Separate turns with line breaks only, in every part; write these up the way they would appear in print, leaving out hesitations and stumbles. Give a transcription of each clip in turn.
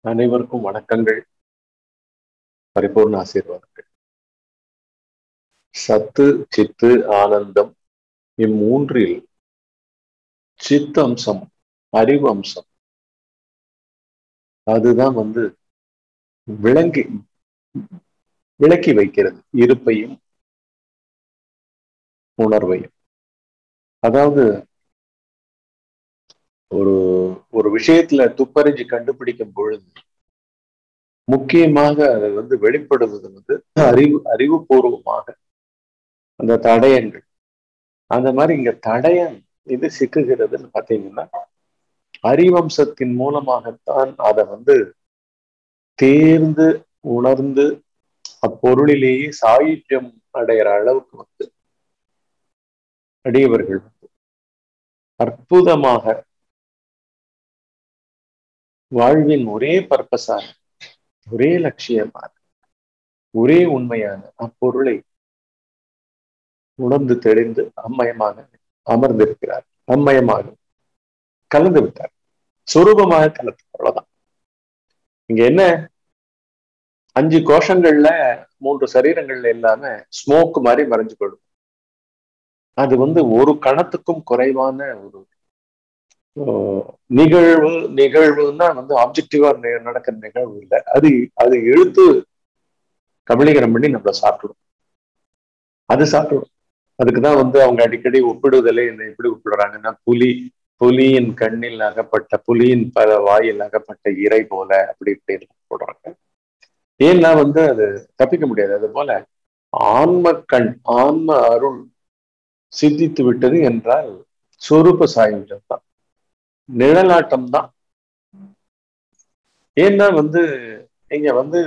அனைவருக்கும் வணக்கங்கள். பரிபூர்ண ஆசீர்வாதங்கள். சத்து, சித்து, ஆனந்தம் இம்மூன்றில் சித்து அம்சம், அறிவு அம்சம் அதுதான் விளக்கி வைக்கிறது இருப்பையும் உணர்வையும். அதாவது ஒரு ஒரு விஷயத்துல துப்பறிஞ்சு கண்டுபிடிக்கும் பொழுது முக்கியமாக அதை வெளிப்படுவது அறிவுபூர்வமாக அந்த தடயங்கள். அந்த மாதிரி இங்க தடயம் இது சிக்குகிறதுன்னு பாத்தீங்கன்னா அறிவம்சத்தின் மூலமாகத்தான் அதை தேர்ந்து உணர்ந்து அப்பொருளிலேயே சாயுஜ்யம் அடைகிற அளவுக்கு அடியவர்கள் அற்புதமாக வாழ்வின் ஒரே பர்பஸாக, ஒரே லட்சியமாக, ஒரே உண்மையான அப்பொருளை உணர்ந்து தெளிந்து அம்மயமாக அமர்ந்திருக்கிறார். அம்மயமாக கலந்து விட்டார், சுரூபமாக கலந்து. அவ்வளவுதான். இங்க என்ன, 5 கோஷங்கள்ல 3 சரீரங்கள்ல எல்லாமே ஸ்மோக் மாதிரி மறைஞ்சு போயிடும். அது ஒரு கணத்துக்கும் குறைவான ஒரு நிகழ்வுன்னா ஆப்ஜெக்டிவா நடக்கிற நிகழ்வு இல்லை. அது எழுத்து கபலீகரம் பண்ணி நம்மள சாப்பிடும். அது சாப்பிடும். அதுக்குதான் அவங்க அடிக்கடி ஒப்பிடுதலை எப்படி ஒப்பிடுறாங்கன்னா, புலியின் கண்ணில் அகப்பட்ட, புலியின் வாயில் அகப்பட்ட இறை போல அப்படி இப்படி போடுறாங்க. ஏன்னா அது தப்பிக்க முடியாது. அது போல ஆன்ம கண், ஆன்ம அருள் சித்தித்து விட்டது என்றால் சொரூப சாயுஜம் தான், நிழலாட்டம் தான். ஏன்னா நீங்க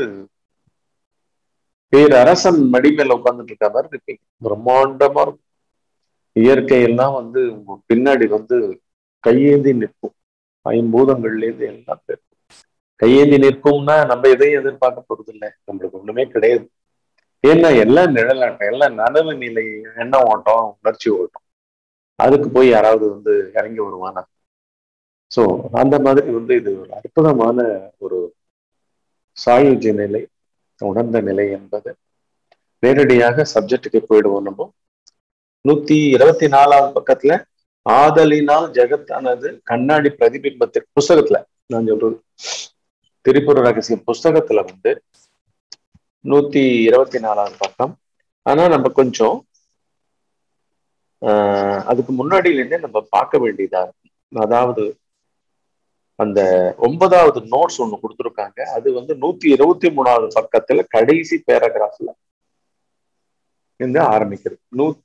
பேரரசன் மடி மேல உட்கார்ந்துட்டு இருக்க மாதிரி இருக்கீங்க. பிரம்மாண்டமா இருக்கும். இயற்கையெல்லாம் உங்க பின்னாடி கையேந்தி நிற்கும். 5 பூதங்கள்ல இருந்து எல்லாம் பேரும் கையேந்தி நிற்கும்னா நம்ம எதையும் எதிர்பார்க்க போறது இல்லை. நம்மளுக்கு ஒண்ணுமே கிடையாது. ஏன்னா எல்லாம் நிழலாட்டம், எல்லாம் நனவு நிலை, எண்ண ஓட்டம், உணர்ச்சி ஓட்டம். அதுக்கு போய் யாராவது இறங்கி வருவானா? சோ அந்த மாதிரி இது ஒரு அற்புதமான ஒரு சாயுஜ்ய நிலை, உணர்ந்த நிலை என்பது. நேரடியாக சப்ஜெக்டுக்கு போயிடுவோம். நம்ம 124வது பக்கத்துல ஆதலினால் ஜெகத்தானது கண்ணாடி பிரதிபிம்பத்திற்கு, புஸ்தகத்துல நான் சொல்றது திரிபுர ரகசியம் புஸ்தகத்துல 124வது பக்கம். ஆனா நம்ம கொஞ்சம் அதுக்கு முன்னாடியிலேருந்தே நம்ம பார்க்க வேண்டியதா இருக்கு. அதாவது அந்த 9வது நோட்ஸ் ஒண்ணு கொடுத்துருக்காங்க. அது 123வது பக்கத்துல கடைசி பேராகிராஃப்ல இருந்து ஆரம்பிக்கிறது.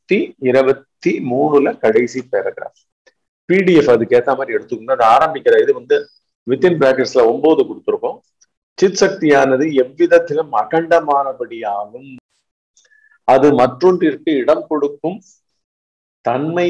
123ல கடைசி பேராகிராஃப். பிடிஎஃப் அதுக்கு ஏற்ற மாதிரி எடுத்துக்கணும். அது ஆரம்பிக்கிற இது வித்தின் பிராக்கெட்ஸ்ல 9 கொடுத்துருக்கோம். சித் சக்தியானது எவ்விதத்திலும் அகண்டமானபடியாலும் அது மற்றொன்றிற்கு இடம் கொடுக்கும் தன்மை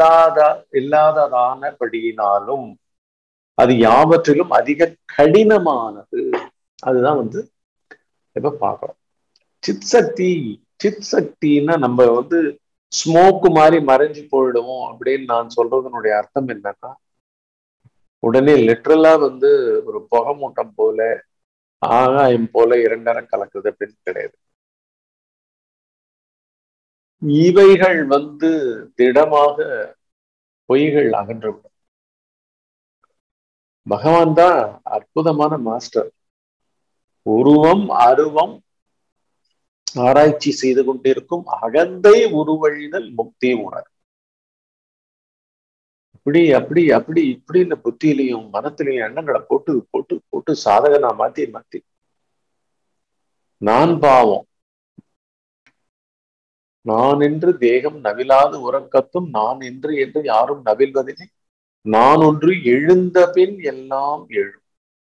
இல்லாததானபடியினாலும் அது யாவற்றிலும் அதிக கடினமானது. அதுதான் இப்ப பார்க்கிறோம். சித் சக்தின்னா நம்ம ஸ்மோக் மாதிரி மறைஞ்சு போயிடுவோம் அப்படின்னு நான் சொல்றதனுடைய அர்த்தம் என்னன்னா, உடனே லிட்ரலா ஒரு புகை மூட்டம் போல, ஆகாயம் போல 2 கலக்குது அப்படின்னு கிடையாது. இவைகள் திடமாக பொய்கள் அகன்றுவிடும். பகவான் தான் அற்புதமான மாஸ்டர். உருவம் அருவம் ஆராய்ச்சி செய்து கொண்டிருக்கும் அகந்தை உருவழிதல் முக்தி உணர். அப்படி இந்த புத்தியிலையும் மனத்திலையும் எண்ணங்களை போட்டு போட்டு போட்டு சாதகனா மாத்தி நான் பாவம், நான் என்று தேகம் நவிலாது உறக்கத்தும் நான் என்று யாரும் நவில்வதில்லை, நான் ஒன்று எழுந்த பின் எல்லாம் எழும்.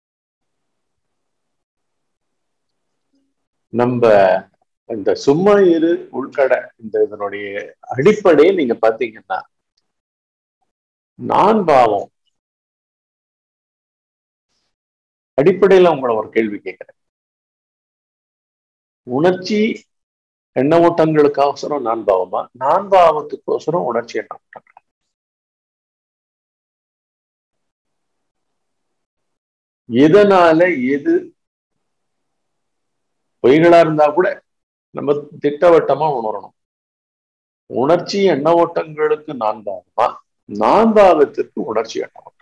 நம்ம இந்த சும்மா இரு உள்கடை இதனுடைய அடிப்படையை நீங்க பாத்தீங்கன்னா, நான் பாவம் அடிப்படையில உங்களை ஒரு கேள்வி கேட்கிறேன். உணர்ச்சி எண்ண ஓட்டங்களுக்கோசரம் நான் பாவமா, நான் பாவத்துக்கோசரம் உணர்ச்சி எண்ண ஓட்டங்கள்? எதனால எது பொய்களா இருந்தா கூட நம்ம திட்டவட்டமா உணரணும். உணர்ச்சி எண்ண ஓட்டங்களுக்கு நான்காவதா, நான்காவத்திற்கு உணர்ச்சி எண்ண ஓட்டம்.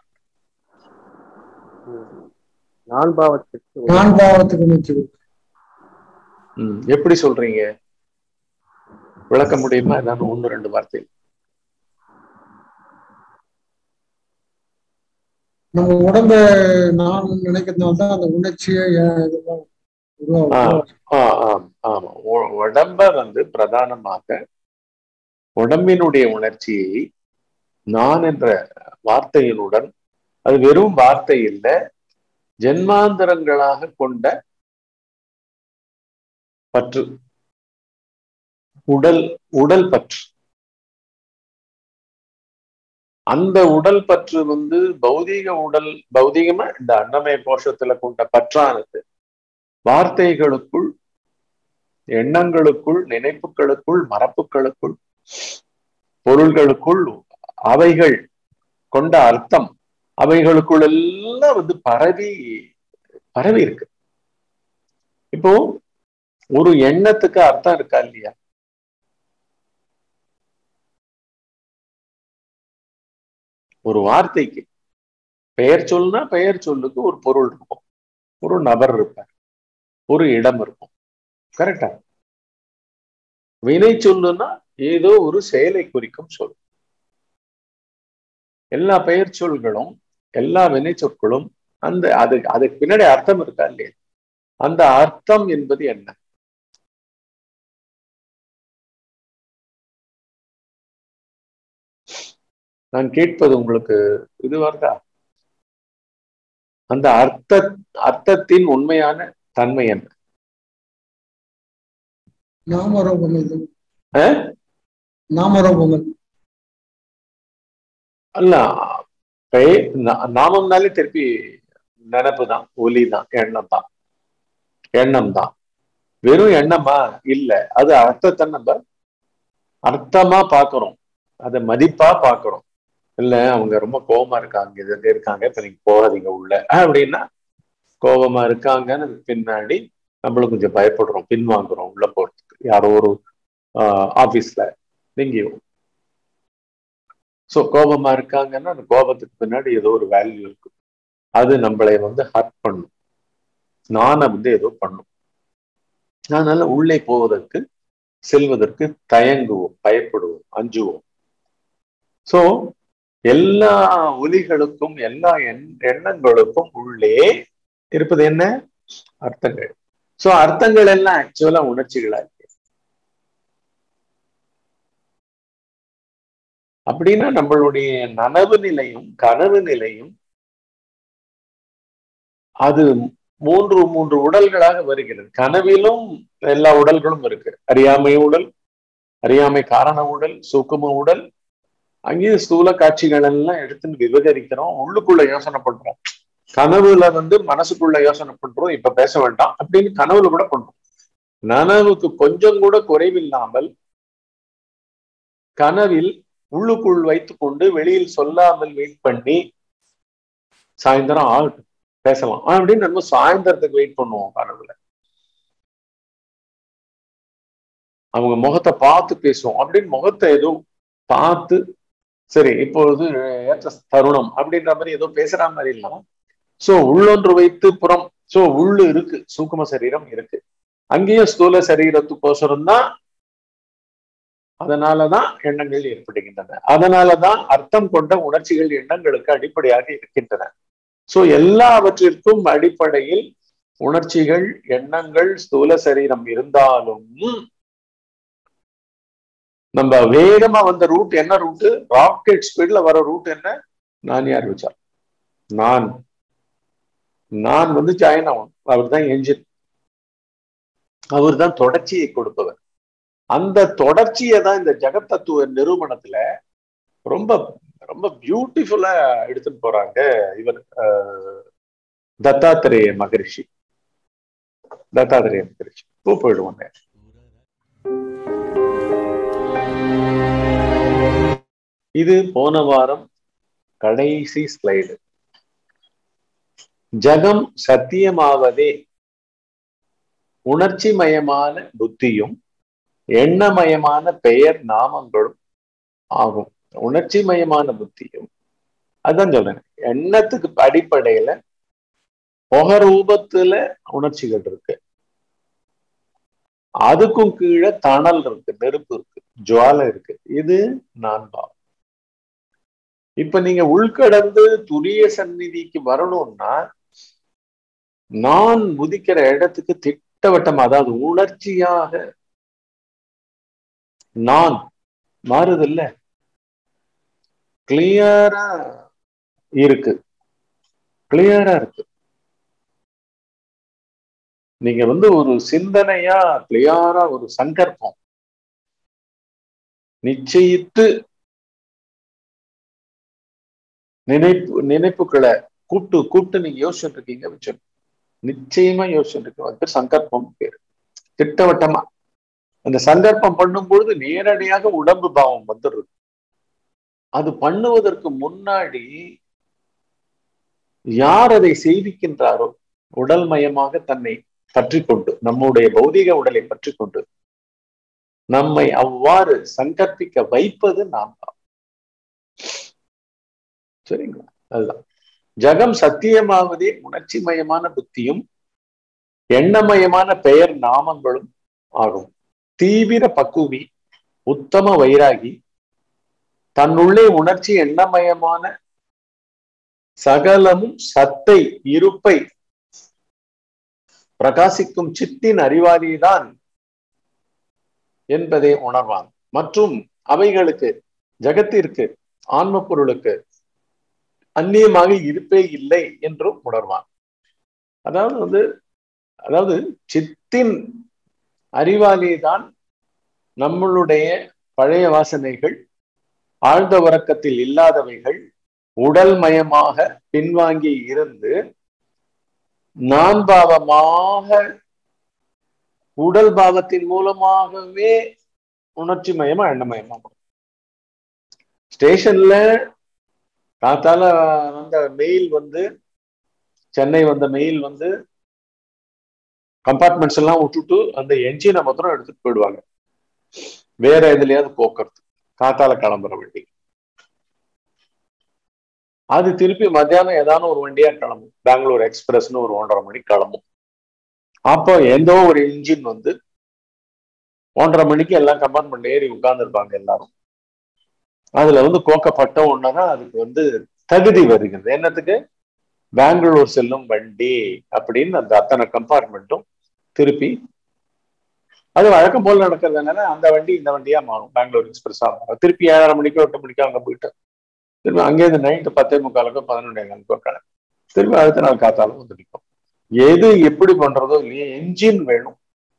நான்காவத்துக்கு
எப்படி சொல்றீங்க? விளக்க முடியுமா? ஏதாவது 1-2 வார்த்தை?
நம்ம உடம்ப நான் நினைக்கிறதுனால்தான் அந்த உணர்ச்சியை
ஆமா. உடம்ப பிரதானமாக உடம்பினுடைய உணர்ச்சியை நான் என்ற வார்த்தையினுடன், அது வெறும் வார்த்தை இல்ல, ஜென்மாந்தரங்களாக கொண்ட பற்று, உடல் பற்று. அந்த உடல் பற்று பௌதீகமா இந்த அன்னமய கோஷத்துல கொண்ட பற்றானது வார்த்தைகளுக்குள், எண்ணங்களுக்குள், நினைப்புகளுக்குள், மரப்புகளுக்குள், பொருள்களுக்குள், அவைகள் கொண்ட அர்த்தம் அவைகளுக்குள் எல்லாம் பரவி இருக்கு. இப்போ ஒரு எண்ணத்துக்கு அர்த்தம் இருக்கா இல்லையா? ஒரு வார்த்தைக்கு பெயர் சொல்லுனா பெயர் சொல்லுக்கு ஒரு பொருள் இருக்கும், ஒரு நபர் இருப்பார், ஒரு இடம் இருக்கும். கரெக்டா? வினை சொல்லுனா ஏதோ ஒரு செயலை குறிக்கும் சொல். எல்லா பெயர் சொல்களும் எல்லா வினை சொற்களும் அதுக்கு பின்னாடி அர்த்தம் இருக்கா இல்லையா? அந்த அர்த்தம் என்பது என்ன? நான் கேட்பது உங்களுக்கு இது வருதா? அந்த அர்த்தத்தின் உண்மையான தன்மை என்ன? அல்ல, நாமம்னாலே திருப்பி நினைப்பு தான், ஒலி தான், எண்ணம் தான். வெறும் எண்ணமா இல்ல, அது அர்த்தத்தை நம்ம அர்த்தமா பாக்குறோம், அதை மதிப்பா பாக்குறோம். இல்ல அவங்க ரொம்ப கோபமா இருக்காங்க, இது இருக்காங்க, இப்ப நீங்க போகாதீங்க உள்ள அப்படின்னா, கோபமா இருக்காங்கன்னு பின்னாடி நம்மளும் கொஞ்சம் பயப்படுறோம், பின்வாங்குறோம் உள்ள போறதுக்கு. யாரோ ஒரு ஆபீஸ்ல எங்கேயும் கோபமா இருக்காங்கன்னா அந்த கோபத்துக்கு பின்னாடி ஏதோ ஒரு வேல்யூ இருக்கு, அது நம்மளை ஹர்ட் பண்ணும், நானை ஏதோ பண்ணும். அதனால உள்ளே போவதற்கு, செல்வதற்கு தயங்குவோம், பயப்படுவோம், அஞ்சுவோம். சோ எல்லா ஒலிகளுக்கும் எல்லா எண்ணங்களுக்கும் உள்ளே இருப்பது என்ன? அர்த்தங்கள். சோ அர்த்தங்கள் எல்லாம் ஆக்சுவலா உணர்ச்சிகளா இருக்கு. அப்படின்னா நம்மளுடைய நனவு நிலையும் கனவு நிலையும் அது மூன்று உடல்களாக வருகிறது. கனவிலும் எல்லா உடல்களும் இருக்கு. அறியாமை உடல், அறியாமை காரண உடல், சூக்கும உடல். அங்கேயும் ஸ்தூல காட்சிகள் எல்லாம் எடுத்துன்னு விவகரிக்கிறோம், உள்ளுக்குள்ள யோசனை பண்றோம். கனவுல மனசுக்குள்ள யோசனை பண்றோம், இப்ப பேச வேண்டாம் அப்படின்னு கனவுல கூட பண்றோம். நனவுக்கு கொஞ்சம் கூட குறைவில்லாமல் கனவில் உள்ளுக்குள் வைத்துக் கொண்டு வெளியில் சொல்லாமல் வெயிட் பண்ணி சாயந்தரம் ஆகட்டும் பேசலாம் அப்படின்னு நம்ம சாயந்தரத்துக்கு வெயிட் பண்ணுவோம். கனவுல அவங்க முகத்தை பார்த்து பேசுவோம் அப்படின்னு முகத்தை ஏதோ பார்த்து, சரி இப்பொழுது ஏற்ற தருணம் அப்படின்ற மாதிரி ஏதோ பேசுற மாதிரி இல்லாம, சோ உள்ளொன்று வைத்து புறம், சோ உள்ளு இருக்கு, சூக்கும சரீரம் இருக்கு, அங்கேயும் ஸ்தூல சரீரத்துக்கோசரம் தான். அதனாலதான் எண்ணங்கள் ஏற்படுகின்றன. அதனாலதான் அர்த்தம் கொண்ட உணர்ச்சிகள் எண்ணங்களுக்கு அடிப்படையாக இருக்கின்றன. சோ எல்லாவற்றிற்கும் அடிப்படையில் உணர்ச்சிகள், எண்ணங்கள், ஸ்தூல சரீரம் இருந்தாலும் நம்ம வேகமா வந்த ரூட் என்ன ரூட்? ராக்கெட் ஸ்பீட்ல வர ரூட் என்ன? நான் யார் விசார், நான் ஜாயின் ஆகணும். அவர் தான் என்ஜின், அவர் தான் தொடர்ச்சியை கொடுப்பவர். அந்த தொடர்ச்சியை தான் இந்த ஜெகத் தத்துவ நிரூபணத்துல ரொம்ப ரொம்ப பியூட்டிஃபுல்லா எடுத்துட்டு போறாங்க இவர் தத்தாத்திரேய மகரிஷி. போயிடுவாங்க. இது போன வாரம் கடைசி ஸ்லைடு. ஜகம் சத்தியமாவதே உணர்ச்சி மயமான புத்தியும் எண்ணமயமான பெயர் நாமங்களும் ஆகும். உணர்ச்சி மயமான புத்தியும் அதான் சொல்றேன், எண்ணத்துக்கு அடிப்படையில புகரூபத்துல உணர்ச்சிகள் இருக்கு, அதுக்கும் கீழே தணல் இருக்கு, நெருப்பு இருக்கு, ஜுவாலை இருக்கு. இது நான் பாவம். இப்ப நீங்க உள்கடந்து துரிய சந்நிதிக்கு வரணும்னா நான் உதிக்கிற இடத்துக்கு திட்டவட்டம், அதாவது உணர்ச்சியாக நான் மாறுதில்ல, கிளியரா இருக்கு, கிளியரா இருக்கு. நீங்க ஒரு சிந்தனையா கிளியரா ஒரு சங்கற்பம் நிச்சயித்து நினைப்புகளை கூப்பிட்டு நீங்க யோசிச்சுட்டு இருக்கீங்க வச்சு, நிச்சயமா யோசிச்சுட்டு இருக்க சங்கற்பம் பேரு. திட்டவட்டமா அந்த சங்கற்பம் பண்ணும் பொழுது நேரடியாக உடம்பு பாவம் வந்துடுது. அது பண்ணுவதற்கு முன்னாடி யார் அதை செய்விக்கின்றாரோ உடல் மயமாக தன்னை பற்றி கொண்டு, நம்முடைய பௌதிக உடலை பற்றி கொண்டு நம்மை அவ்வாறு சங்கற்பிக்க வைப்பது நாம் தான். சரிங்களா? அதுதான் ஜகம் சத்தியமாவதே உணர்ச்சி மயமான புத்தியும் எண்ணமயமான பெயர் நாமங்களும் ஆகும். தீவிர பக்குவி உத்தம வைராகி தன்னுள்ளே உணர்ச்சி எண்ணமயமான சகலமும் சத்தை இருப்பை பிரகாசிக்கும் சித்தின் அறிவாளிதான் என்பதை உணர்வான். மற்றும் அவைகளுக்கு, ஜகத்திற்கு, ஆன்ம பொருளுக்கு அந்நியமாக இருப்பே இல்லை என்றும் உணர்வான். அதாவது சித்தின் அறிவாளிதான் நம்மளுடைய பழைய வாசனைகள், ஆழ்ந்த உறக்கத்தில் இல்லாதவைகள் உடல் மயமாக பின்வாங்கி இருந்து நான் பாவமாக உடல் பாவத்தின் மூலமாகவே உணர்ச்சி மயமா எண்ணமயமா ஸ்டேஷன்ல காத்தால வந்த மெயில் சென்னை வந்த மெயில் கம்பார்ட்மெண்ட்ஸ் எல்லாம் விட்டுட்டு அந்த என்ஜினை மாத்திரம் எடுத்துட்டு போயிடுவாங்க வேற எதுலயாவது போக்குறது, காத்தால கிளம்புற வண்டி. அது திருப்பி மத்தியானம் ஏதான ஒரு வண்டியா கிளம்பும், பெங்களூர் எக்ஸ்பிரஸ்னு ஒரு 1:30 மணிக்கு கிளம்பும். அப்போ எந்தோ ஒரு இன்ஜின் 1:30 மணிக்கு எல்லாம் கம்பார்ட்மெண்ட் ஏறி உட்கார்ந்துருப்பாங்க எல்லாரும். அதுல கோக்கப்பட்ட ஒண்ணுதான் அதுக்கு தகுதி வருகிறது. என்னத்துக்கு? பெங்களூர் செல்லும் வண்டி அப்படின்னு அந்த அத்தனை கம்பார்ட்மெண்ட்டும் திருப்பி அது வழக்கம் போல நடக்கிறதுனால அந்த வண்டி இந்த வண்டியா மாறும், பெங்களூர் எக்ஸ்பிரஸா மாறும். திருப்பி 7:30 மணிக்கோ 8 மணிக்கோ அங்க போயிட்டு திருப்பி அங்கேயிருந்து நைட்டு 10:45 11:00 கிளம்பி திருப்பி அடுத்த நாள் காத்தாலும் நிற்கும். எது எப்படி பண்றதோ இல்லையே, என்ஜின் வேணும்.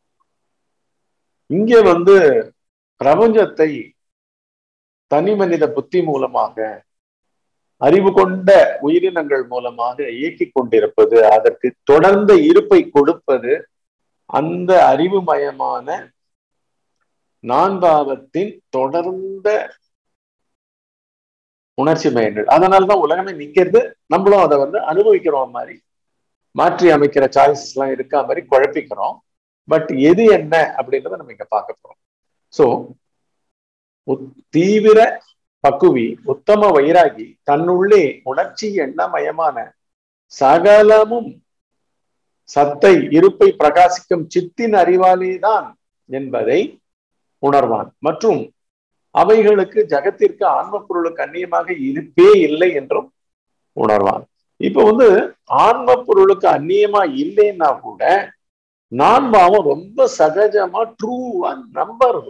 இங்க பிரபஞ்சத்தை தனி மனித புத்தி மூலமாக, அறிவு கொண்ட உயிரினங்கள் மூலமாக இயக்கி கொண்டிருப்பது, அதற்கு தொடர்ந்த இருப்பை கொடுப்பது அந்த அறிவுமயமான நான் பாவத்தின் தொடர்ந்த உணர்ச்சி மயங்கள். அதனாலதான் உலகமே நிக்கிறது, நம்மளும் அதை அனுபவிக்கிறோம் மாதிரி மாற்றி அமைக்கிற சாய்ஸஸ் எல்லாம் இருக்கா மாதிரி குழப்பிக்கிறோம். பட் எது என்ன அப்படின்றத நம்ம இங்க பார்க்க போறோம். சோ தீவிர பக்குவி உத்தம வைராகி தன்னுள்ளே உணர்ச்சி எண்ணமயமான சகலமும் சத்தை இருப்பை பிரகாசிக்கும் சித்தின் அறிவாளிதான் என்பதை உணர்வான். மற்றும் அவைகளுக்கு, ஜகத்திற்கு, ஆன்ம பொருளுக்கு அந்நியமாக இருப்பே இல்லை என்றும் உணர்வான். இப்ப ஆன்ம பொருளுக்கு அந்நியமா இல்லைன்னா கூட நான் பாவம் ரொம்ப சகஜமா ட்ரூவா நம்புறது.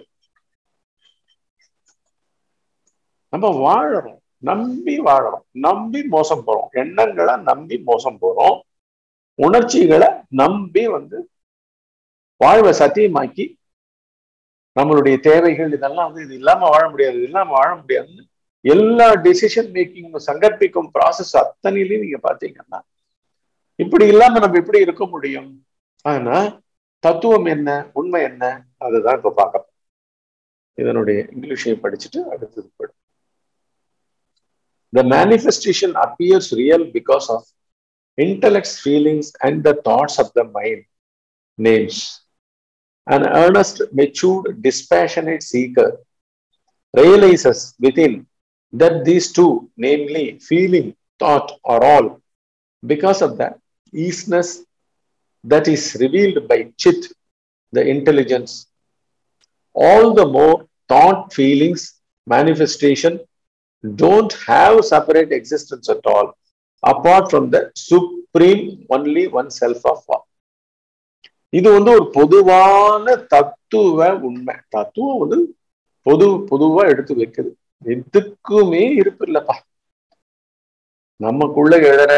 நம்ம வாழறோம், நம்பி வாழறோம், நம்பி மோசம் போறோம், எண்ணங்களை நம்பி மோசம் போறோம், உணர்ச்சிகளை நம்பி வாழ்வை சத்தியமாக்கி நம்மளுடைய தேவைகள் இதெல்லாம் இது இல்லாம வாழ முடியாது, இது இல்லாம வாழ முடியாதுன்னு எல்லா டிசிஷன் மேக்கிங் சங்கற்பிக்கும் ப்ராசஸ் அத்தனையிலையும் நீங்க பாத்தீங்கன்னா இப்படி இல்லாம நம்ம எப்படி இருக்க முடியும்? ஆனா தத்துவம் என்ன, உண்மை என்ன, அதுதான் இப்ப பார்க்க. இதனுடைய இங்கிலீஷை படிச்சுட்டு அடுத்தது படும். The manifestation appears real because of intellect's feelings and the thoughts of the mind names. An earnest, matured, dispassionate seeker realizes within that these two, namely feeling, thought, are all because of the easiness that is revealed by Chit, the intelligence. All the more thought, feelings, manifestation don't have separate existence at all, apart from the supreme only one self of all. இது வந்து ஒரு பொதுவான தத்துவ உண்மை. தத்துவம் வந்து பொதுவா எடுத்து வைக்குது. எதுக்குமே இருப்பு இல்லப்பா. நமக்குள்ள எழுற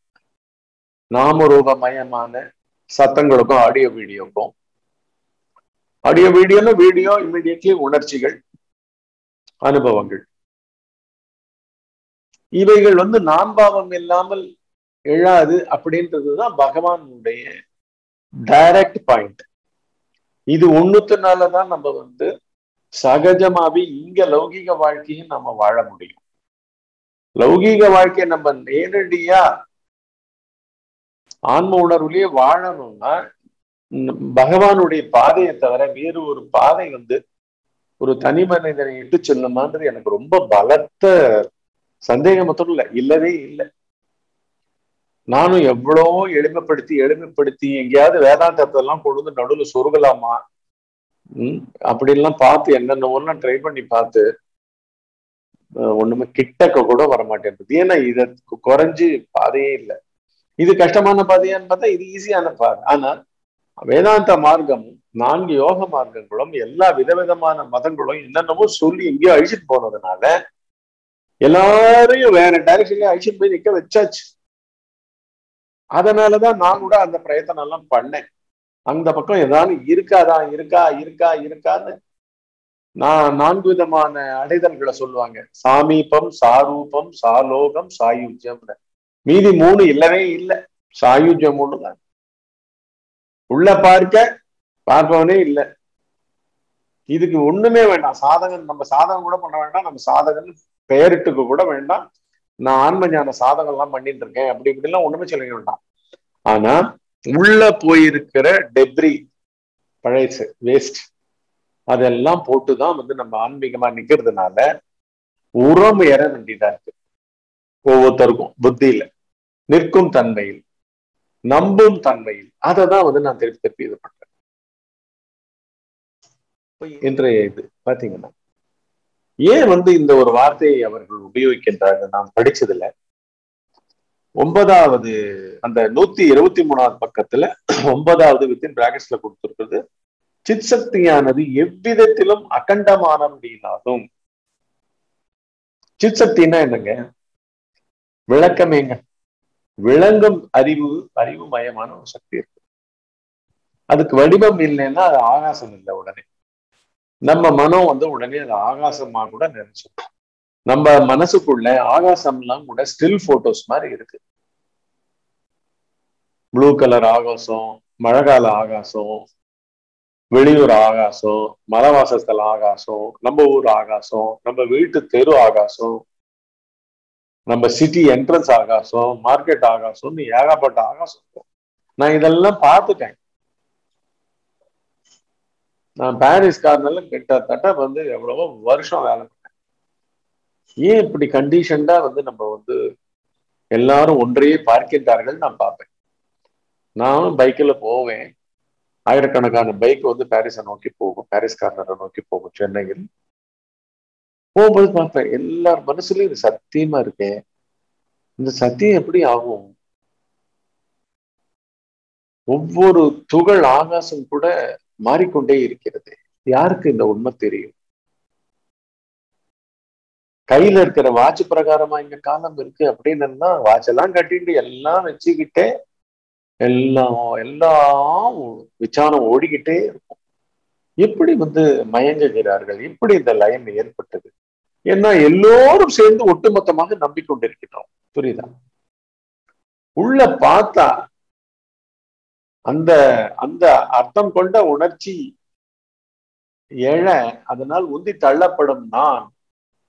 நாமரூபமயமான சத்தங்களுக்கும் ஆடியோ வீடியோக்கும், ஆடியோ வீடியோ இமிடியட்லி உணர்ச்சிகள், அனுபவங்கள், இவைகள் வந்து நான்பாவம் இல்லாமல் எழாது அப்படின்றதுதான் பகவானுடைய டைரக்ட் பாயிண்ட். இது ஒண்ணுத்தினாலதான் நம்ம வந்து சகஜமாவே இங்க லௌகீக வாழ்க்கையும் நம்ம வாழ முடியும். லௌகீக வாழ்க்கையை நம்ம நேரடியா ஆன்ம உணர்வுலயே வாழணும்னா பகவானுடைய பாதையை தவிர வேறு ஒரு பாதை வந்து ஒரு தனி மனிதனை இட்டு செல்லுமான்றது எனக்கு ரொம்ப பலத்த சந்தேகம் மட்டும் இல்லவே இல்லை. நானும் எவ்வளோ எளிமைப்படுத்தி எங்கேயாவது வேதாந்தத்தை எல்லாம் கொண்டு நடுவில் சொருகலாமா அப்படின்லாம் பார்த்து என்னென்னலாம் ட்ரை பண்ணி பார்த்து ஒண்ணுமே கிட்டக்க கூட வரமாட்டேன்றது. ஏன்னா இத குறைஞ்சு பாதையே இல்லை. இது கஷ்டமான பாதையான்னு பார்த்தா இது ஈஸியான பாதை. ஆனா வேதாந்த மார்க்கமும் 4 யோக மார்க்கங்களும் எல்லா விதவிதமான மதங்களும் என்னென்னமோ சொல்லி எங்கேயோ அழிச்சிட்டு போனதுனால எல்லாரையும் வேற டைரக்ஷன்ல அழிச்சிட்டு போய் நிக்க வச்சாச்சு. அதனாலதான் நான் கூட அந்த பிரயத்தனம் எல்லாம் பண்ணேன். அந்த பக்கம் ஏதாவது இருக்கான்னு நான் 4 விதமான அடைதல்களை சொல்லுவாங்க. சாமீபம், சாரூபம், சாலோகம், சாயுஜ்யம். மீதி 3 இல்லவே இல்லை. சாயுஜ்யம் 3 தான். உள்ள பார்ப்பவனே இல்லை. இதுக்கு ஒண்ணுமே வேண்டாம். நம்ம சாதகம் கூட பண்ண வேண்டாம். நம்ம சாதகன் பெயரிட்டுக்கு கூட வேண்டாம். நான் ஆன்ம ஞான சாதகம் எல்லாம் பண்ணிட்டு இருக்கேன் அப்படி இப்படிலாம் ஒண்ணுமே சொல்ல வேண்டாம். ஆனா உள்ள போயிருக்கிற டெப்ரி, பழைய வேஸ்ட், அதெல்லாம் போட்டுதான் வந்து நம்ம ஆன்மீகமா நிக்கிறதுனால உரம் ஏற வேண்டியதா இருக்கு. ஒவ்வொருத்தருக்கும் புத்தியில, நிற்கும் தன்மையில், நம்பும் தன்மையில். அதை தான் வந்து நான் திருப்பி இது பண்றேன். இன்றைய இது பாத்தீங்கன்னா ஏன் வந்து இந்த ஒரு வார்த்தையை அவர்கள் உபயோகிக்கின்றார்கள் நான் படிச்சதுல 9வது அந்த 123வது பக்கத்துல 9வது வித்தின் பிராக்கெட்ஸ்ல கொடுத்திருக்கிறது. சித் சக்தியானது எவ்விதத்திலும் அகண்டமானபடியினாலும். சித் சக்தின்னா என்னங்க? விளக்கமேங்க. விளங்கும் அறிவுமயமான ஒரு சக்தி இருக்கு. அதுக்கு வடிவம் இல்லைன்னா அது ஆகாசம் இல்லை. உடனே நம்ம மனம் வந்து உடனே அது ஆகாசமா கூட நினைச்சோம். நம்ம மனசுக்குள்ள ஆகாசம்லாம் கூட ஸ்டில் போட்டோஸ் மாதிரி இருக்கு. ப்ளூ கலர் ஆகாசம், மழைக்கால ஆகாசம், வெளியூர் ஆகாசம், மலைவாசஸ்தல ஆகாசம், நம்ம ஊர் ஆகாசம், நம்ம வீட்டு தெரு ஆகாசம், நம்ம சிட்டி என்ட்ரன்ஸ் ஆகாசம், மார்க்கெட் ஆகாசம்னு ஏகப்பட்ட ஆகாசம். நான் இதெல்லாம் பார்த்துட்டேன். நான் பாரிஸ் கார்னர்ல கிட்டத்தட்ட வந்து எவ்வளவோ வருஷம் வேலை பண்ணேன். ஏன் இப்படி கண்டிஷன்டா வந்து நம்ம வந்து எல்லாரும் ஒன்றையே பார்க்கின்றார்கள் நான் பார்ப்பேன். நானும் பைக்கில் போவேன். ஆயிரக்கணக்கான பைக் வந்து பாரிஸை நோக்கி போகும், பாரிஸ் கார்னரை நோக்கி போகும். சென்னையில் போகும்போது பார்ப்பேன் எல்லார் மனசுலயும் இது சத்தியமா இருக்கேன். இந்த சத்தியம் எப்படி ஆகும்? ஒவ்வொரு துகள் ஆகாசம் கூட மாறிக்கொண்டே இருக்கிறது. யாருக்கு இந்த உண்மை தெரியும்? கையில இருக்கிற வாட்ச் பிரகாரமா இங்க காலம் இருக்கு அப்படின்னு வாட்ச் எல்லாம் கட்டிட்டு எல்லாம் வச்சுக்கிட்டே எல்லாம் விசாரம் ஓடிக்கிட்டே இருக்கும். எப்படி வந்து மயங்குகிறார்கள்? எப்படி இந்த லயம் ஏற்பட்டது? ஏன்னா எல்லோரும் சேர்ந்து ஒட்டுமொத்தமாக நம்பிக்கொண்டிருக்கிறோம். புரியுதா? உள்ள பார்த்தா அந்த அந்த அர்த்தம் கொண்ட உணர்ச்சி எழ, அதனால் உந்தி தள்ளப்படும் நான்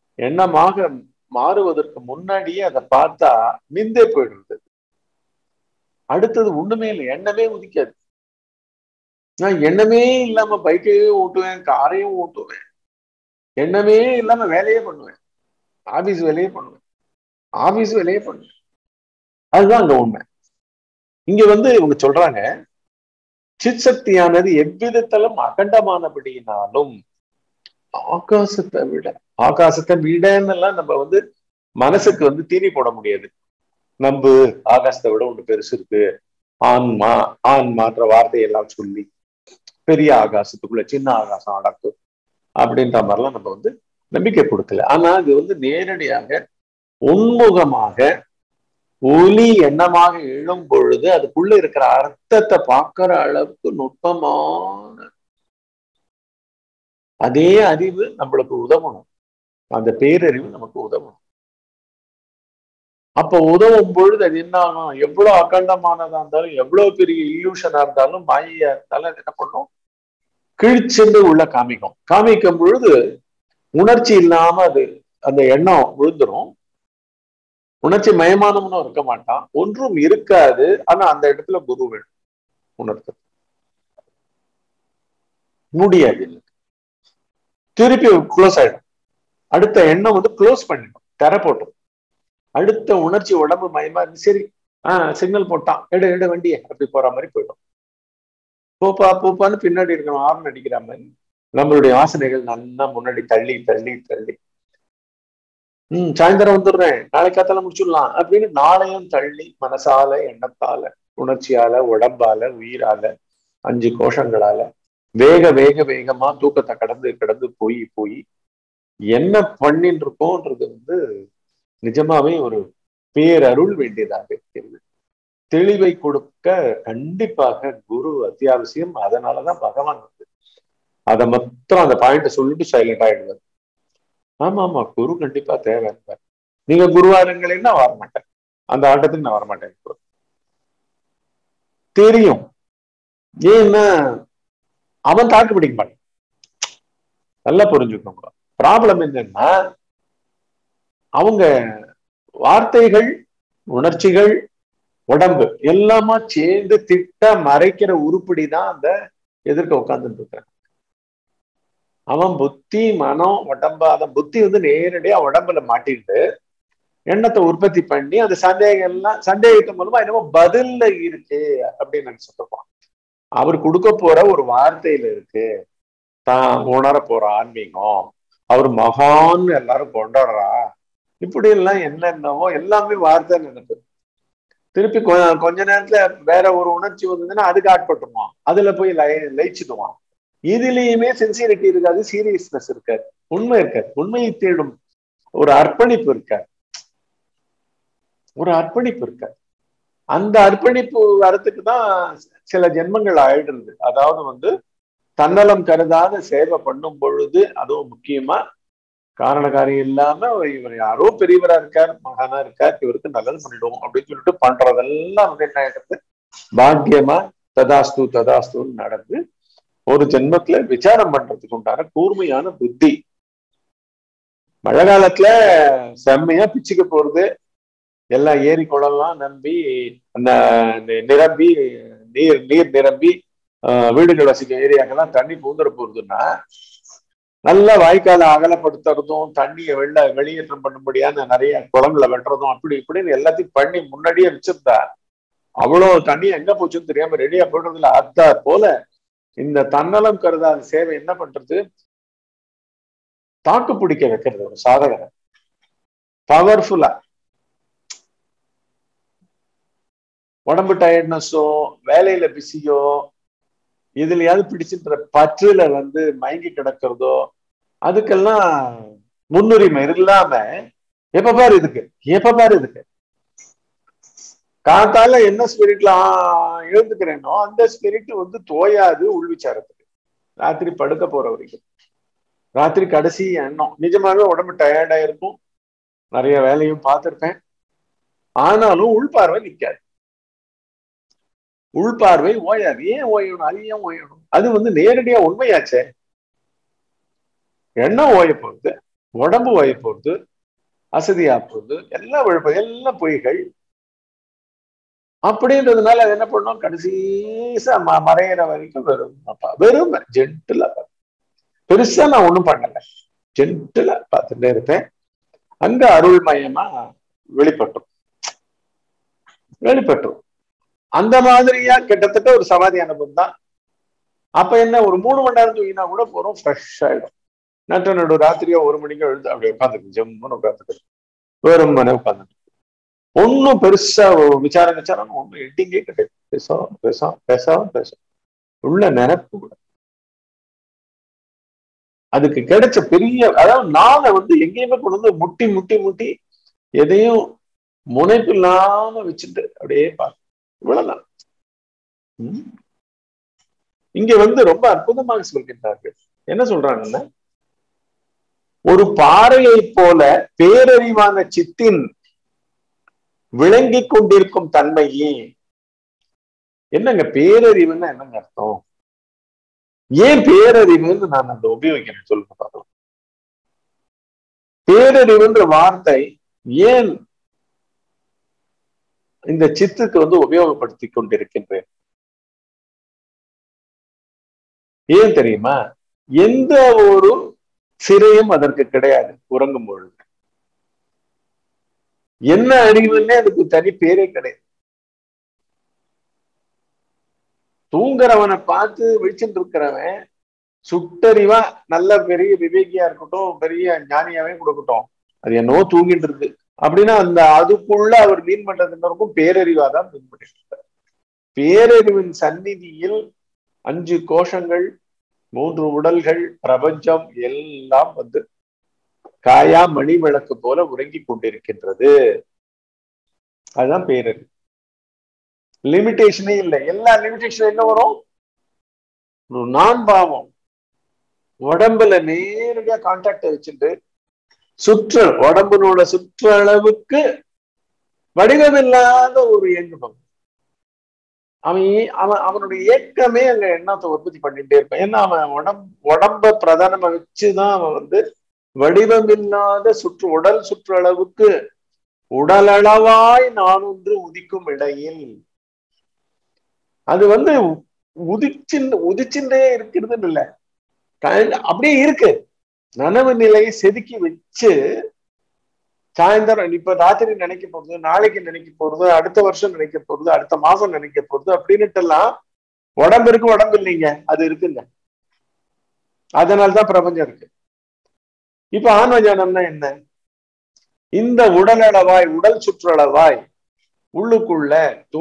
எண்ணமாக மாறுவதற்கு முன்னாடியே அதை பார்த்தா மிந்தே போயிடுறது. அடுத்தது ஒண்ணுமே இல்லை, எண்ணமே உதிக்காது. நான் எண்ணமே இல்லாம பைக்கையும் ஓட்டுவேன், காரையும் ஓட்டுவேன், எண்ணமே இல்லாம வேலையே பண்ணுவேன், ஆபீஸ் வேலையே பண்ணுவேன், ஆபீஸ் வேலையே பண்ணுவேன். அதுதான் அங்க உண்மை. இங்க இவங்க சொல்றாங்க, சித் சக்தியானது எவ்விதத்திலும் அகண்டமானபடியினாலும் ஆகாசத்தை விட, ஆகாசத்தை விடன்னு எல்லாம் நம்ம மனசுக்கு தீனி போட முடியாது. நம்பு ஆகாசத்தை விட ஒன்று பெருசு இருக்கு, ஆன்மா ஆன்மான்ற வார்த்தையெல்லாம் சொல்லி பெரிய ஆகாசத்துக்குள்ள சின்ன ஆகாசம் அடக்கும் அப்படின்ற மாதிரிலாம் நம்ம நம்பிக்கை கொடுக்கல. ஆனா இது நேரடியாக உன்முகமாக ஒலி எண்ணமாக எழும் பொழுது அதுக்குள்ள இருக்கிற அர்த்தத்தை பார்க்கிற அளவுக்கு நுட்பமான அதே அறிவு நம்மளுக்கு உதவணும், அந்த பேரறிவு நமக்கு உதவணும். அப்ப உதவும் பொழுது அது என்ன ஆகும், எவ்வளவு அகண்டமானதா இருந்தாலும், எவ்வளவு பெரிய இல்யூஷனா இருந்தாலும், மாயையா இருந்தாலும் அது என்ன பண்ணும், கிழிச்சென்று உள்ள காமிக்கும். காமிக்கும் பொழுது உணர்ச்சி இல்லாம அது அந்த எண்ணம் விழுந்துரும். உணர்ச்சி மயமானவனும் இருக்க மாட்டான், ஒன்றும் இருக்காது. ஆனா அந்த இடத்துல குரு வேணும் உணர்த்து முடியாது, திருப்பி க்ளோஸ் ஆயிடும். அடுத்த எண்ணம் க்ளோஸ் பண்ணிடும், திற போட்டோம். அடுத்த உணர்ச்சி உடம்பு மயமா இருந்து சரி சிக்னல் போட்டான், எடு எடு வண்டியை அப்படி போற மாதிரி போயிடும். போப்பா போப்பான்னு பின்னாடி இருக்கணும் ஆர்ன் அடிக்கிற மாதிரி நம்மளுடைய வாசனைகள் நல்லா முன்னாடி தள்ளி தள்ளி தள்ளி சாயந்தரம் வந்துடுறேன், நாளைக்கு காத்தால முடிச்சுடலாம் அப்படின்னு நாளையும் தள்ளி மனசால, எண்ணத்தால, உணர்ச்சியால, உடம்பால, உயிரால, 5 கோஷங்களால வேக வேக வேகமா தூக்கத்தை கடந்து கடந்து போய் போய் என்ன பண்ணிட்டு இருக்கோன்றது நிஜமாவே ஒரு பேரருள் வேண்டியதாக இருக்கிறது. தெளிவை கொடுக்க கண்டிப்பாக குரு அத்தியாவசியம். அதனாலதான் பகவான் அதை மொத்தம் அந்த பாயிண்ட சொல்லிட்டு சைலண்ட் ஆயிடுவார். ஆமா ஆமா, குரு கண்டிப்பா தேவை. நீங்க குருவாருங்களேன்னா வரமாட்டேன், அந்த ஆட்டத்துக்கு நான் வரமாட்டேன். தெரியும், ஏன்னா அவன் தாக்கு பிடிக்க மாட்டான். நல்லா புரிஞ்சுக்கோங்க. ப்ராப்ளம் என்னன்னா, அவங்க வார்த்தைகள், உணர்ச்சிகள், உடம்பு எல்லாமா சேர்ந்து திட்ட மறைக்கிற உருப்படிதான் அந்த எதிர்க்க உட்கார்ந்துட்டு இருக்கிறான். அவன் புத்தி, மனம், உடம்பு, அதான் புத்தி நேரடியா உடம்புல மாட்டிட்டு எண்ணத்தை உற்பத்தி பண்ணி அந்த சந்தேகத்தின் மூலமா என்னமோ பதில்ல இருக்கு அப்படின்னு நினைச்சிட்டு இருப்பான். அவர் கொடுக்க போற ஒரு வார்த்தையில இருக்கு, தான் உணர போற ஆன்மீகம், அவர் மகான்னு எல்லாரும் கொண்டாடுறா, இப்படி எல்லாம் என்னென்னவோ எல்லாமே வார்த்தை நினைப்பு. திருப்பி கொஞ்ச நேரத்துல வேற ஒரு உணர்ச்சி வந்ததுன்னா அதுக்கு ஆட்பட்டுருவான், அதுல போய் லயிச்சுடுவான். இதுலயுமே சின்சியரிட்டி இருக்காது, சீரியஸ்னஸ் இருக்காது, உண்மை இருக்காது, உண்மையை தேடும் ஒரு அர்ப்பணிப்பு இருக்காது, ஒரு அர்ப்பணிப்பு இருக்காது. அந்த அர்ப்பணிப்பு வரத்துக்கு தான் சில ஜென்மங்கள் ஆயிடுறது. அதாவது தன்னலம் கருதாத சேவை பண்ணும் பொழுது, அதுவும் முக்கியமா காரணக்காரியம் இல்லாம இவர் யாரோ பெரியவரா இருக்கார், மகானா இருக்கார், இவருக்கு நல்லது பண்ணிடுவோம் அப்படின்னு சொல்லிட்டு பண்றதெல்லாம் என்ன ஆயிடுறது, பாக்கியமா ததாஸ்து ததாஸ்துன்னு நடந்து ஒரு ஜென்மத்துல விசாரம் பண்றதுக்கு உண்டான கூர்மையான புத்தி. மழை காலத்துல செம்மையா பிச்சுக்க போறது, எல்லா ஏரி குளம்லாம் நம்பி நிரம்பி நீர் நிரம்பி வீடுகள் வசிக்கும் ஏரியாக்கெல்லாம் தண்ணி பூந்துட போறதுன்னா, நல்லா வாய்க்கால அகலப்படுத்துறதும், தண்ணியை வெளியேற்றம் பண்ணும்படியான நிறைய குளங்களை வெட்டுறதும், அப்படி இப்படின்னு எல்லாத்தையும் பண்ணி முன்னாடியே வச்சிருந்தா அவ்வளவு தண்ணி எங்க போச்சுன்னு தெரியாம ரெடியா போடுறதுல அத்தா போல இந்த தன்னலம் கருதாத சேவை என்ன பண்றது, தாக்கு பிடிக்க வைக்கிறது ஒரு சாதகரை பவர்ஃபுல்லா. உடம்பு டயர்ட்னஸோ, வேலையில பிஸியோ, இதுலயாவது பிடிச்சுன்ற பற்றுல மயங்கி கிடக்கிறதோ, அதுக்கெல்லாம் முன்னுரிமை இல்லாம எப்ப பாரு இதுக்கு காத்தால என்ன ஸ்பிரிட்ல எழுந்துக்கிறேனோ அந்த ஸ்பிரிட் தோயாது உள்விச்சாரத்துக்கு. ராத்திரி படுக்க போற வரைக்கும், ராத்திரி கடைசி எண்ணம் நிஜமாவே உடம்பு டயர்டா இருக்கும், நிறைய வேலையும் பார்த்திருப்பேன், ஆனாலும் உள்பார்வை நிக்காது, உள்பார்வை ஓயாது. ஏன் ஓயணும், அது ஏன் ஓயணும், அது நேரடியா உண்மையாச்சே. எண்ணம் ஓய போகுது, உடம்பு ஓய போகுது, அசதியா போகுது, எல்லாம் பொய்கள். அப்படின்றதுனால அது என்ன பண்ணோம், கடைசியா மறையிற வரைக்கும் வெறும் ஜென்டிலா பெருசா நான் ஒண்ணும் பண்ணல, ஜென்டிலா பார்த்துட்டே இருப்பேன். அங்க அருள்மயமா வெளிப்பட்டோம். அந்த மாதிரியா கிட்டத்தட்ட ஒரு சமாதி அனுபவம் தான். அப்ப என்ன, ஒரு 3 மணி நேரம் தூங்கினா கூட போறோம், ஃப்ரெஷ் ஆயிடும். நடு ராத்திரியோ 1 மணிக்கோ எழுந்து அப்படியே உட்காந்துருக்கு, ஜம்முன்னு உட்காந்துட்டு வேறும் மனை உட்காந்துட்டு ஒன்னும் பெருசா விசாரம் ஒன்னும் எட்டிங்கே கிடையாது. பேசாம உள்ள நினைப்பு கூட. அதுக்கு கிடைச்ச பெரிய, அதாவது நாளை வந்து எங்கேயுமே கொண்டு வந்து முட்டி எதையும் முனைப்பு இல்லாம வச்சுட்டு அப்படியே பார்க்க, இவ்வளவுதான். இங்க வந்து ரொம்ப அற்புதமாக சொல்கின்றார்கள். என்ன சொல்றாங்கன்னா, ஒரு பாறையை போல பேரறிவான சித்தின் விளங்கி கொண்டிருக்கும் தன்மையே. என்னங்க பேரறிவுன்னா என்னங்க அர்த்தம்? ஏன் பேரறிவுன்னு நான் அந்த உபயோகிக்கிறேன் சொல்லுங்க பார்க்கலாம். பேரறிவுன்ற வார்த்தை ஏன் இந்த சித்துக்கு வந்து உபயோகப்படுத்தி கொண்டிருக்கின்றேன்? ஏன் தெரியுமா? எந்த ஒரு சிறையும் அதற்கு கிடையாது. உறங்கும் பொழுது என்ன அறிவுன்னே அதுக்கு தனி பேரே கிடையாது. தூங்குறவனை பார்த்து விழிச்சுட்டு இருக்கிறவன் சுட்டறிவா நல்ல பெரிய விவேகியா இருக்கட்டும், பெரிய ஞானியாவே கொடுக்கட்டும், அது என்னவோ தூங்கிட்டு இருக்கு அப்படின்னா அந்த அதுக்குள்ள அவர் மீன் பண்றதுக்கும் பேரறிவாதான் மீன் பண்ணிட்டு இருக்கார். பேரறிவின் சந்நிதியில் 5 கோஷங்கள், 3 உடல்கள், பிரபஞ்சம் எல்லாம் வந்து காயா மணி விளக்கு போல உறங்கி கொண்டிருக்கின்றது. அதுதான் பேரறிவு. லிமிட்டேஷனே இல்லை. எல்லா லிமிட்டேஷன் என்ன வரும்? நான் பாவம் உடம்புல நேரடியா கான்டாக்ட வச்சுட்டு உடம்புனோட சுற்றளவுக்கு வடிவமில்லாத ஒரு இயங்குபவன். அவனுடைய இயக்கமே அங்க எண்ணத்தை உற்பத்தி பண்ணிட்டே இருப்பான். ஏன்னா அவன் உடம்ப பிரதானமா வச்சுதான் அவன் வந்து வடிவமில்லாத உடல் சுற்றளவுக்கு உடலளவாய் நான் ஒன்று உதிக்கும் இடையில் அது வந்து உதிச்சுட்டே இருக்கிறது இல்லை, அப்படியே இருக்கு. நனவு நிலையை செதுக்கி வச்சு சாயந்தரம் இப்ப ராத்திரி நினைக்க போறது, நாளைக்கு நினைக்க போறது, அடுத்த வருஷம் நினைக்க போறது, அடுத்த மாசம் நினைக்க போறது அப்படின்னுட்டு எல்லாம் உடம்பு இருக்கு, உடம்பு இல்லைங்க, அது இருக்குங்க. அதனால்தான் பிரபஞ்சம் இருக்கு. இப்ப ஆன்மஞானம்னா என்ன? இந்த உடலளவாய் உடல் சுற்றளவாய் உள்ளுக்குள்ள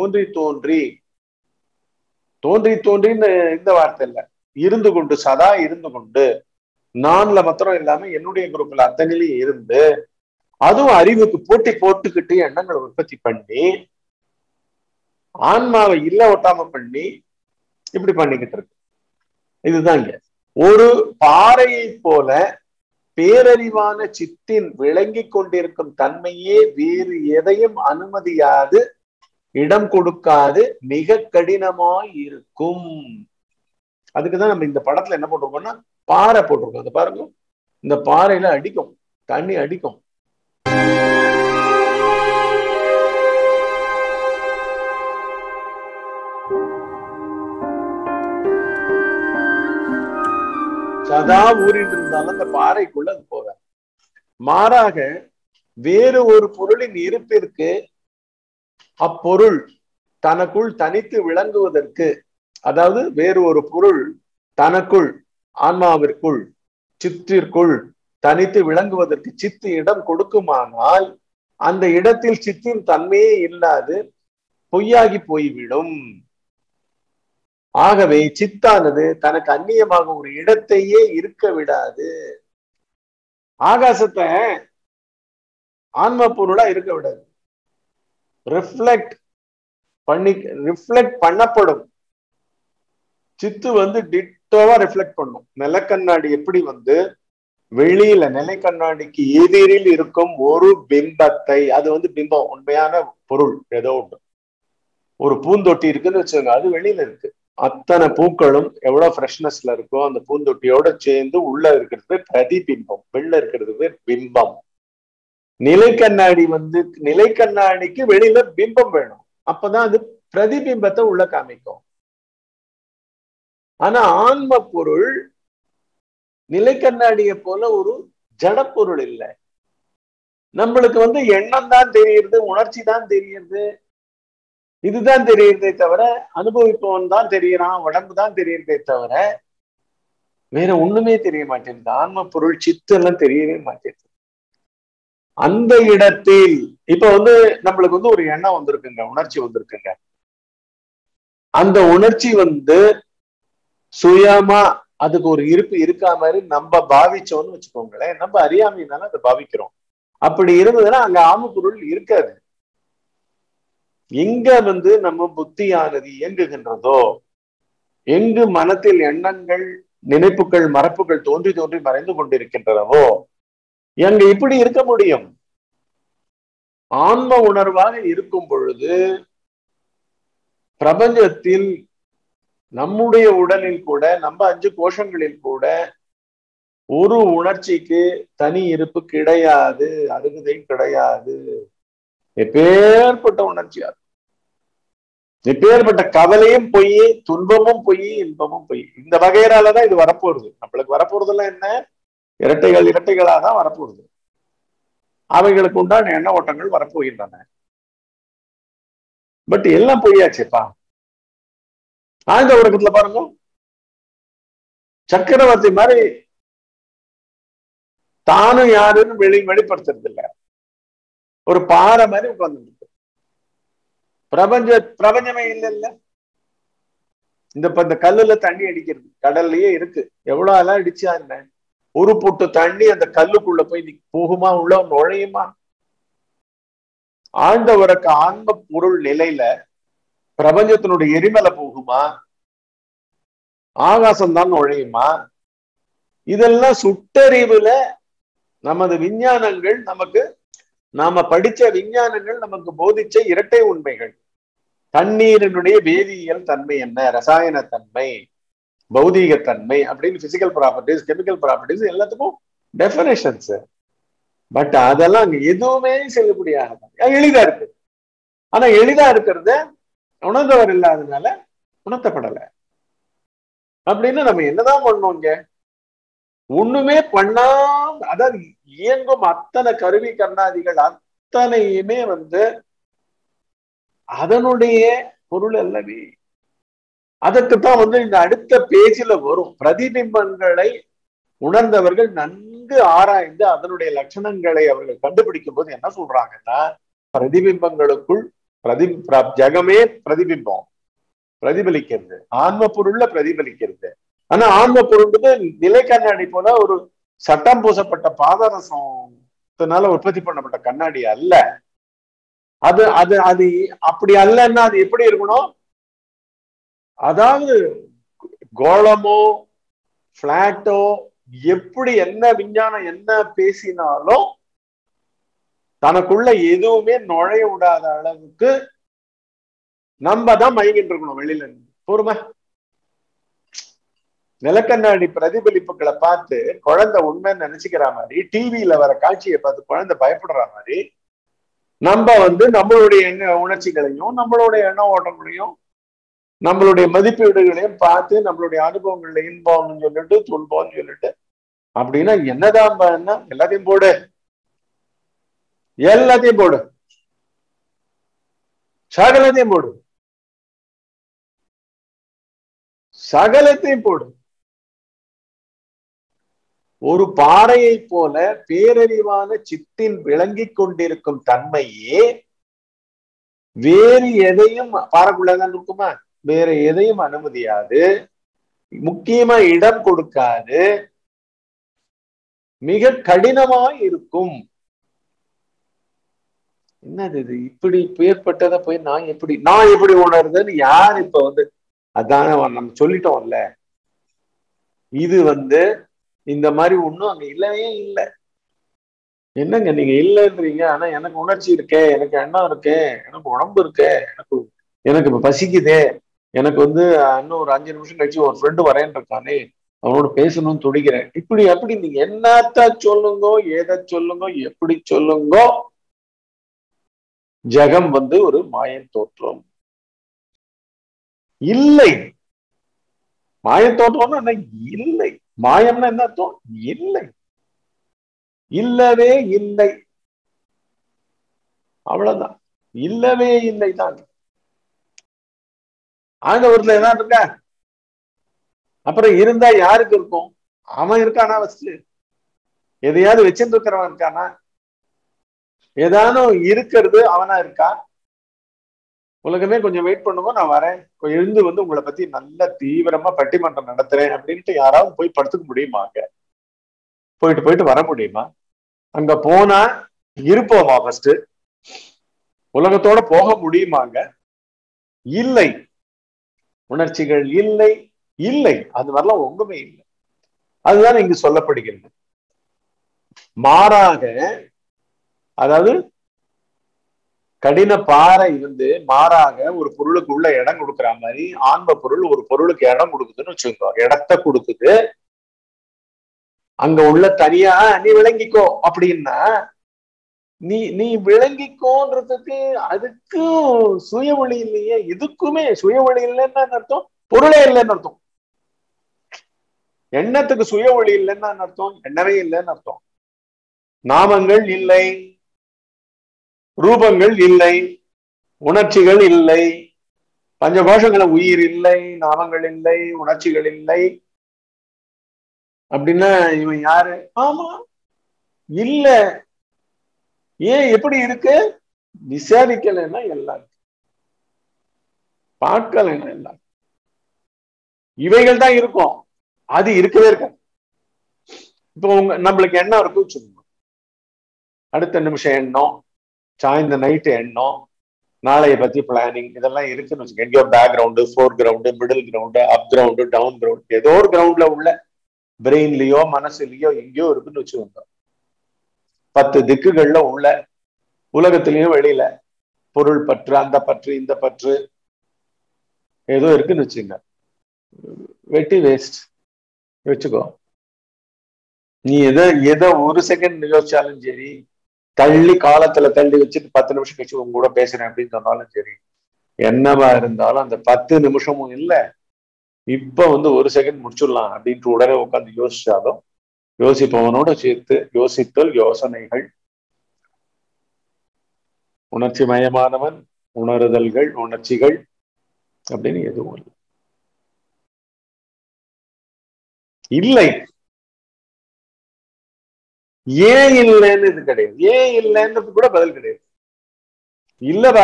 தோன்றின்னு இந்த வார்த்தை இல்ல, இருந்து கொண்டு சதா இருந்து கொண்டு நான்ல மாத்திரம் இல்லாம என்னுடைய குரூப்ல அத்தனையிலையும் இருந்து அதுவும் அறிவுக்கு போட்டி போட்டுக்கிட்டு எண்ணங்களை உற்பத்தி பண்ணி ஆன்மாவை இல்ல ஒட்டாம பண்ணி இப்படி பண்ணிக்கிட்டு இருக்கு. இதுதான் இங்க ஒரு பாறையை போல பேரறிவான சித்தின் விளங்கி கொண்டிருக்கும் தன்மையே வேறு எதையும் அனுமதியாது, இடம் கொடுக்காது, மிக கடினமாய் இருக்கும். அதுக்குதான் நம்ம இந்த படத்துல என்ன போட்டிருக்கோம்னா பாறை போட்டிருக்கோம். அதை பாருங்க, இந்த பாறையில அடிக்கும், தண்ணி அடிக்கும். சதா ஊறிட்டு இருந்தாலும் அந்த பாறைக்குள்ள அது போக. மாறாக வேறு ஒரு பொருளின் இருப்பிற்கு அப்பொருள் தனக்குள் தனித்து விளங்குவதற்கு, அதாவது வேறு ஒரு பொருள் தனக்குள் ஆன்மாவிற்குள் சித்திற்குள் தனித்து விளங்குவதற்கு சித்து இடம் கொடுக்குமானால் அந்த இடத்தில் சித்தின் தன்மையே இல்லாது பொய்யாகி போய்விடும். ஆகவே சித்தானது தனக்கு அந்நியமாக ஒரு இடத்தையே இருக்க விடாது. ஆகாசத்தை ஆன்ம பொருளா இருக்க விடாது, ரிஃப்ளெக்ட் பண்ணப்படும். சித்து வந்து டிட்டோவா ரிஃப்ளெக்ட் பண்ணும். நிலக்கண்ணாடி எப்படி வந்து வெளியில நிலை கண்ணாடிக்கு எதிரில் இருக்கும் ஒரு பிம்பத்தை, அது வந்து பிம்பம், உண்மையான பொருள் ஏதோ ஒன்று. ஒரு பூந்தொட்டி இருக்குன்னு வச்சுக்கோங்க, அது வெளியில இருக்கு. அத்தனை பூக்களும் எவ்வளவு ஃப்ரெஷ்னஸ்ல இருக்கோ அந்த பூந்தொட்டியோட சேர்ந்து உள்ள இருக்கிறது பிரதிபிம்பம், வெளில இருக்கிறது பிம்பம். நிலை கண்ணாடி வந்து நிலை கண்ணாடிக்கு வெளியில பிம்பம் வேணும், அப்பதான் அது பிரதிபிம்பத்தை உள்ள காமிக்கும். ஆனா ஆன்ம பொருள் நிலை கண்ணாடியை போல ஒரு ஜட பொருள் இல்லை. நம்மளுக்கு எண்ணம் தான் தெரியுது, உணர்ச்சி தான் தெரியுது, இதுதான் தெரியுறதே தவிர, அனுபவிப்பவன் தான் தெரியறான், உடம்பு தான் தெரியுறதே தவிர வேற ஒண்ணுமே தெரிய மாட்டேங்குது. ஆன்ம பொருள் சித்து எல்லாம் தெரியவே மாட்டேங்குது. அந்த இடத்தில் இப்ப நம்மளுக்கு ஒரு எண்ணம் வந்திருக்குங்க, உணர்ச்சி வந்திருக்குங்க. அந்த உணர்ச்சி சுயமா அதுக்கு ஒரு இருப்பு இருக்கா மாதிரி நம்ம பாவிச்சோம்னு வச்சுக்கோங்களேன். நம்ம அறியாமையினால அதை பாவிக்கிறோம். அப்படி இருந்ததுன்னா அங்க ஆன்ம பொருள் இருக்காது. எங்க நம்ம புத்தியானது இயங்குகின்றதோ, எங்கு மனத்தில் எண்ணங்கள், நினைப்புகள், மரப்புகள் தோன்றி தோன்றி மறைந்து கொண்டிருக்கின்றனவோ எங்க இப்படி இருக்க முடியும்? ஆன்ம உணர்வாக இருக்கும் பொழுது பிரபஞ்சத்தில் நம்முடைய உடலில் கூட, நம்ம 5 கோஷங்களில் கூட ஒரு உணர்ச்சிக்கு தனி இருப்பு கிடையாது, அருகதை கிடையாது. எப்பேற்பட்ட உணர்ச்சியா, எப்பேற்பட்ட கவலையும் பொய், துன்பமும் பொய், இன்பமும் பொய். இந்த வகையினாலதான் இது வரப்போறது. நம்மளுக்கு வரப்போறதெல்லாம் என்ன? இரட்டைகளாதான் வரப்போகுது. அவைகளுக்கு உண்டான எண்ண ஓட்டங்கள் வரப்போகின்றன. பட் எல்லாம் பொய்யாச்சுப்பா. ஆழ்ந்த உறக்கத்துல பாருங்க, சக்கரவர்த்தி மாதிரி தானும் யாருன்னு வெளிப்படுத்துறது இல்ல, ஒரு பாறை மாதிரி உட்கார்ந்து பிரபஞ்சமே இல்ல. இந்த கல்லுல தண்ணி அடிக்கிறது கடல்லயே இருக்கு. எவ்வளவு எல்லாம் அடிச்சா என்ன, ஒரு பொட்டு தண்ணி அந்த கல்லுக்குள்ள போய் போகுமா, உள்ள நுழையுமா? ஆழ்ந்த உறக்க ஆன்ம பொருள் நிலையில பிரபஞ்சத்தினுடைய எரிமலை போகுமா? ஆகாசம்தான் நுழையுமா? இதெல்லாம் சுட்டறிவுல நமது விஞ்ஞானங்கள் நாம படிச்ச விஞ்ஞானங்கள் நமக்கு போதிச்ச இரட்டை உண்மைகள். தண்ணீரினுடைய வேதியியல் தன்மை என்ன, ரசாயன தன்மை, பௌதீக தன்மை அப்படின்னு பிசிக்கல் ப்ராப்பர்ட்டிஸ், கெமிக்கல் ப்ராப்பர்ட்டிஸ் எல்லாத்துக்கும் டெஃபினேஷன்ஸ். பட் அதெல்லாம் அங்க எதுவுமே செல்லுபடியானது. எளிதா இருக்கு. ஆனா எளிதா இருக்கிறத உணர்ந்தவர் இல்லாததுனால உணர்த்தப்படலை. அப்படின்னு நம்ம என்னதான் பண்ணோம்? இங்க ஒண்ணுமே பண்ணாம, அதாவது இயங்கும் அத்தனை கருவி கண்ணாடிகள் அத்தனையுமே அதனுடைய பொருள் அல்லவே. அதற்குத்தான் இந்த அடுத்த பேஜில் வரும். பிரதிபிம்பங்களை உணர்ந்தவர்கள் நன்கு ஆராய்ந்து அதனுடைய லட்சணங்களை அவர்கள் கண்டுபிடிக்கும் போது என்ன சொல்றாங்கன்னா, பிரதிபிம்பங்களுக்குள் ஜகமே பிரதிபிம்பம், பிரதிபலிக்கிறது, ஆன்ம பொருள்ல பிரதிபலிக்கிறது. ஆனா ஆன்ம பொருள் நிலை கண்ணாடி போல ஒரு சட்டம் பூசப்பட்ட பாதரசத்தினால உற்பத்தி பண்ணப்பட்ட கண்ணாடி அல்ல. அது அது அது அப்படி அல்லன்னா அது எப்படி இருக்கணும்? அதாவது கோளமோ பிளாட்டோ எப்படி என்ன விஞ்ஞானம் என்ன பேசினாலும் தனக்குள்ள எதுவுமே நுழைய விடாத அளவுக்கு நம்ம தான் மயங்கிட்டு இருக்கணும் வெளியில இருந்து. பொறுமை. நிலக்கண்ணாடி பிரதிபலிப்புகளை பார்த்து குழந்தை உண்மைன்னு நினைச்சுக்கிற மாதிரி, டிவியில வர காட்சியை பார்த்து குழந்தை பயப்படுற மாதிரி நம்ம நம்மளுடைய உணர்ச்சிகளையும் நம்மளுடைய எண்ண ஓட்டங்களையும் நம்மளுடைய மதிப்பீடுகளையும் பார்த்து நம்மளுடைய அனுபவங்கள்ல இன்பம்னு சொல்லிட்டு துன்பம்னு சொல்லிட்டு அப்படின்னா என்னதான் எல்லாத்தையும் போடு, எல்லாத்தையும் போடு, சகலத்தையும் போடு, சகலத்தையும் போடு. ஒரு பாறையை போல பேரறிவான சித்தின் விளங்கி கொண்டிருக்கும் தன்மையே வேறு எதையும் பாறைக்குள்ளதான் இருக்குமா? வேற எதையும் அனுமதியாது, முக்கியமா இடம் கொடுக்காது, மிக கடினமா இருக்கும். என்னது இது? இப்படி ஏற்பட்டதை போய் நான் எப்படி உணர்றதுன்னு யார் இப்ப அதான நம்ம சொல்லிட்டோம்ல. இது இந்த மாதிரி ஒண்ணும் அங்க இல்லவே இல்லை. என்னங்க நீங்க இல்லைன்றீங்க, ஆனா எனக்கு உணர்ச்சி இருக்கே, எனக்கு எண்ணம் இருக்கே, எனக்கு உடம்பு இருக்கே, எனக்கு இப்ப பசிக்குதே, எனக்கு இன்னும் ஒரு 5 நிமிஷம் கழிச்சு ஒரு ஃப்ரெண்டு வரேன்னு இருக்கானே, அவனோட பேசணும்னு துடிக்கிறேன். இப்படி அப்படி நீங்க என்னத்த சொல்லுங்க, எதை சொல்லுங்க, எப்படி சொல்லுங்க, ஜெகம் வந்து ஒரு மாயன் தோற்றம். இல்லை, மாயன் தோற்றம்னா என்ன? இல்லை. மாயம்னா என்ன அர்த்தம்? இல்லை, இல்லவே இல்லை, அவ்வளவுதான். இல்லவே இல்லை தான். ஆண்டவர்ல என்ன இருக்க? அப்புறம் இருந்தா யாருக்கு இருக்கும்? அவன் இருக்கானா? ஃபர்ஸ்ட் எதையாவது வச்சுட்டு இருக்கிறவன் இருக்கானா? ஏதானும் இருக்கிறது அவனா இருக்கா? உலகமே கொஞ்சம் வெயிட் பண்ணுங்க, நான் வரேன், எழுந்து வந்து உங்களை பத்தி நல்ல தீவிரமா பட்டிமன்றம் நடத்துறேன் அப்படின்ட்டு யாராவது போய் படுத்துக்க முடியுமா? அங்க போயிட்டு போயிட்டு வர முடியுமா? அங்க போனா இருப்போமா? ஃபர்ஸ்ட் உலகத்தோட போக முடியுமாங்க? இல்லை. உணர்ச்சிகள் இல்லை, இல்லை, அது மாதிரிலாம் ஒண்ணுமே இல்லை. அதுதான் இங்கு சொல்லப்படுகிறது. மாறாக, அதாவது கடின பாறை வந்து மாறாக ஒரு பொருளுக்கு உள்ள இடம் கொடுக்குற மாதிரி ஆன்ம பொருள் ஒரு பொருளுக்கு இடம் கொடுக்குதுன்னு வச்சுக்கோ, இடத்த கொடுக்குது. அங்க உள்ள தனியா நீ விளங்கிக்கோ அப்படின்னா, நீ நீ விளங்கிக்கோன்றதுக்கு அதுக்கும் சுய ஒளி இல்லையே. இதுக்குமே சுய ஒளி இல்லைன்னு அர்த்தம், பொருளே இல்லைன்னு அர்த்தம். எண்ணத்துக்கு சுய ஒளி இல்லைன்னு அர்த்தம், எண்ணவே இல்லைன்னு அர்த்தம். நாமங்கள் இல்லை, ரூபங்கள் இல்லை, உணர்ச்சிகள் இல்லை, பஞ்சகோஷங்கள உயிர் இல்லை, நாமங்கள் இல்லை, உணர்ச்சிகள் இல்லை அப்படின்னா இவன் யாரு? ஆமா, இல்ல. ஏன் எப்படி இருக்கு? விசாரிக்கலைன்னா எல்லாம், பார்க்கலைன்னா எல்லாம். இவைகள் தான் இருக்கும், அது இருக்கவே இருக்காது. இப்போ நம்மளுக்கு எண்ணம் இருக்கு வச்சுக்கோங்க, அடுத்த நிமிஷம் எண்ணம், சாய்ந்த நைட்டு எண்ணம், நாளைய பத்தி பிளானிங், இதெல்லாம் இருக்குன்னு வச்சுக்கோங்க. எங்கேயோ background, foreground, middle ground, up ground, down ground, ஏதோ ஒரு கிரவுண்ட்ல உள்ள பிரெயின்லயோ மனசுலயோ எங்கேயோ இருக்குன்னு வச்சுக்கோங்க. 10 திக்குகள்ல உள்ள உலகத்திலயும் வெளியில பொருள் பற்று, அந்த பற்று, இந்த பற்று ஏதோ இருக்குன்னு வச்சுங்க. வெட்டி வேஸ்ட் வச்சுக்கோ. நீ எதை ஒரு செகண்ட் யோசிச்சாலும் சரி, தள்ளி காலத்துல தள்ளி வச்சுட்டு 10 நிமிஷம் கழிச்சு உங்க கூட பேசுறேன் அப்படின்னு சொன்னாலும் சரி, என்னவா இருந்தாலும் அந்த 10 நிமிஷமும் இல்ல, இப்ப வந்து ஒரு செகண்ட் முடிச்சிடலாம் அப்படின்ட்டு உடனே உட்காந்து யோசிச்சாலும், யோசிப்பவனோட சேர்த்து யோசித்தல், யோசனைகள், உணர்ச்சி மயமானவன், உணருதல்கள், உணர்ச்சிகள் அப்படின்னு எதுவும் இல்லை. இல்லை. ஏன் இல்லைன்னு இது கிடையாது, ஏன் இல்லைன்றது கூட பதில் கிடையாது. இல்லவா?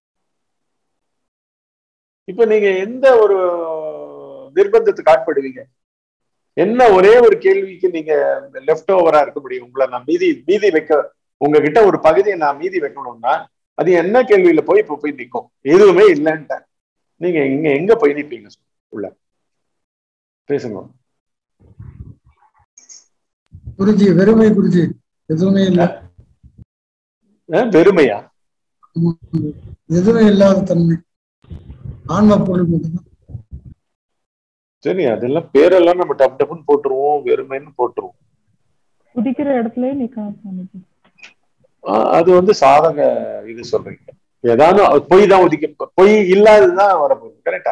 இப்ப நீங்க எந்த ஒரு நிர்பந்தத்துக்கு ஆட்படுவீங்க? என்ன ஒரே ஒரு கேள்விக்கு நீங்க லெப்ட் ஓவரா இருக்க முடியும்? உங்களை நான் மீதி வைக்க, உங்ககிட்ட ஒரு பகுதியை நான் மீதி வைக்கணும்னா அது என்ன கேள்வியில போய் இப்ப போய் நிற்கும்? எதுவுமே இல்லைன்ட்டேன். நீங்க இங்க எங்க போய் நிற்பீங்க? உள்ள பேசுங்க
குருஜி. வெறுமை குருஜி, எதுவுமே இல்லை.
வெறுமையா?
எதுவுமே இல்லாத தன்மை, ஆன்ம பொருள் மட்டும்தான்.
சரி, அதெல்லாம் பேரெல்லாம் நம்ம டப் டப்புன்னு போட்டுருவோம், வெறுமைன்னு போட்டுருவோம்.
உதிக்கிற இடத்துல நிக்கலாம்.
அது வந்து சாதக இது சொல்றீங்க. ஏதாவது பொய் தான் உதிக்க, பொய் இல்லாததுதான் வரப்போகுது. கரெக்டா?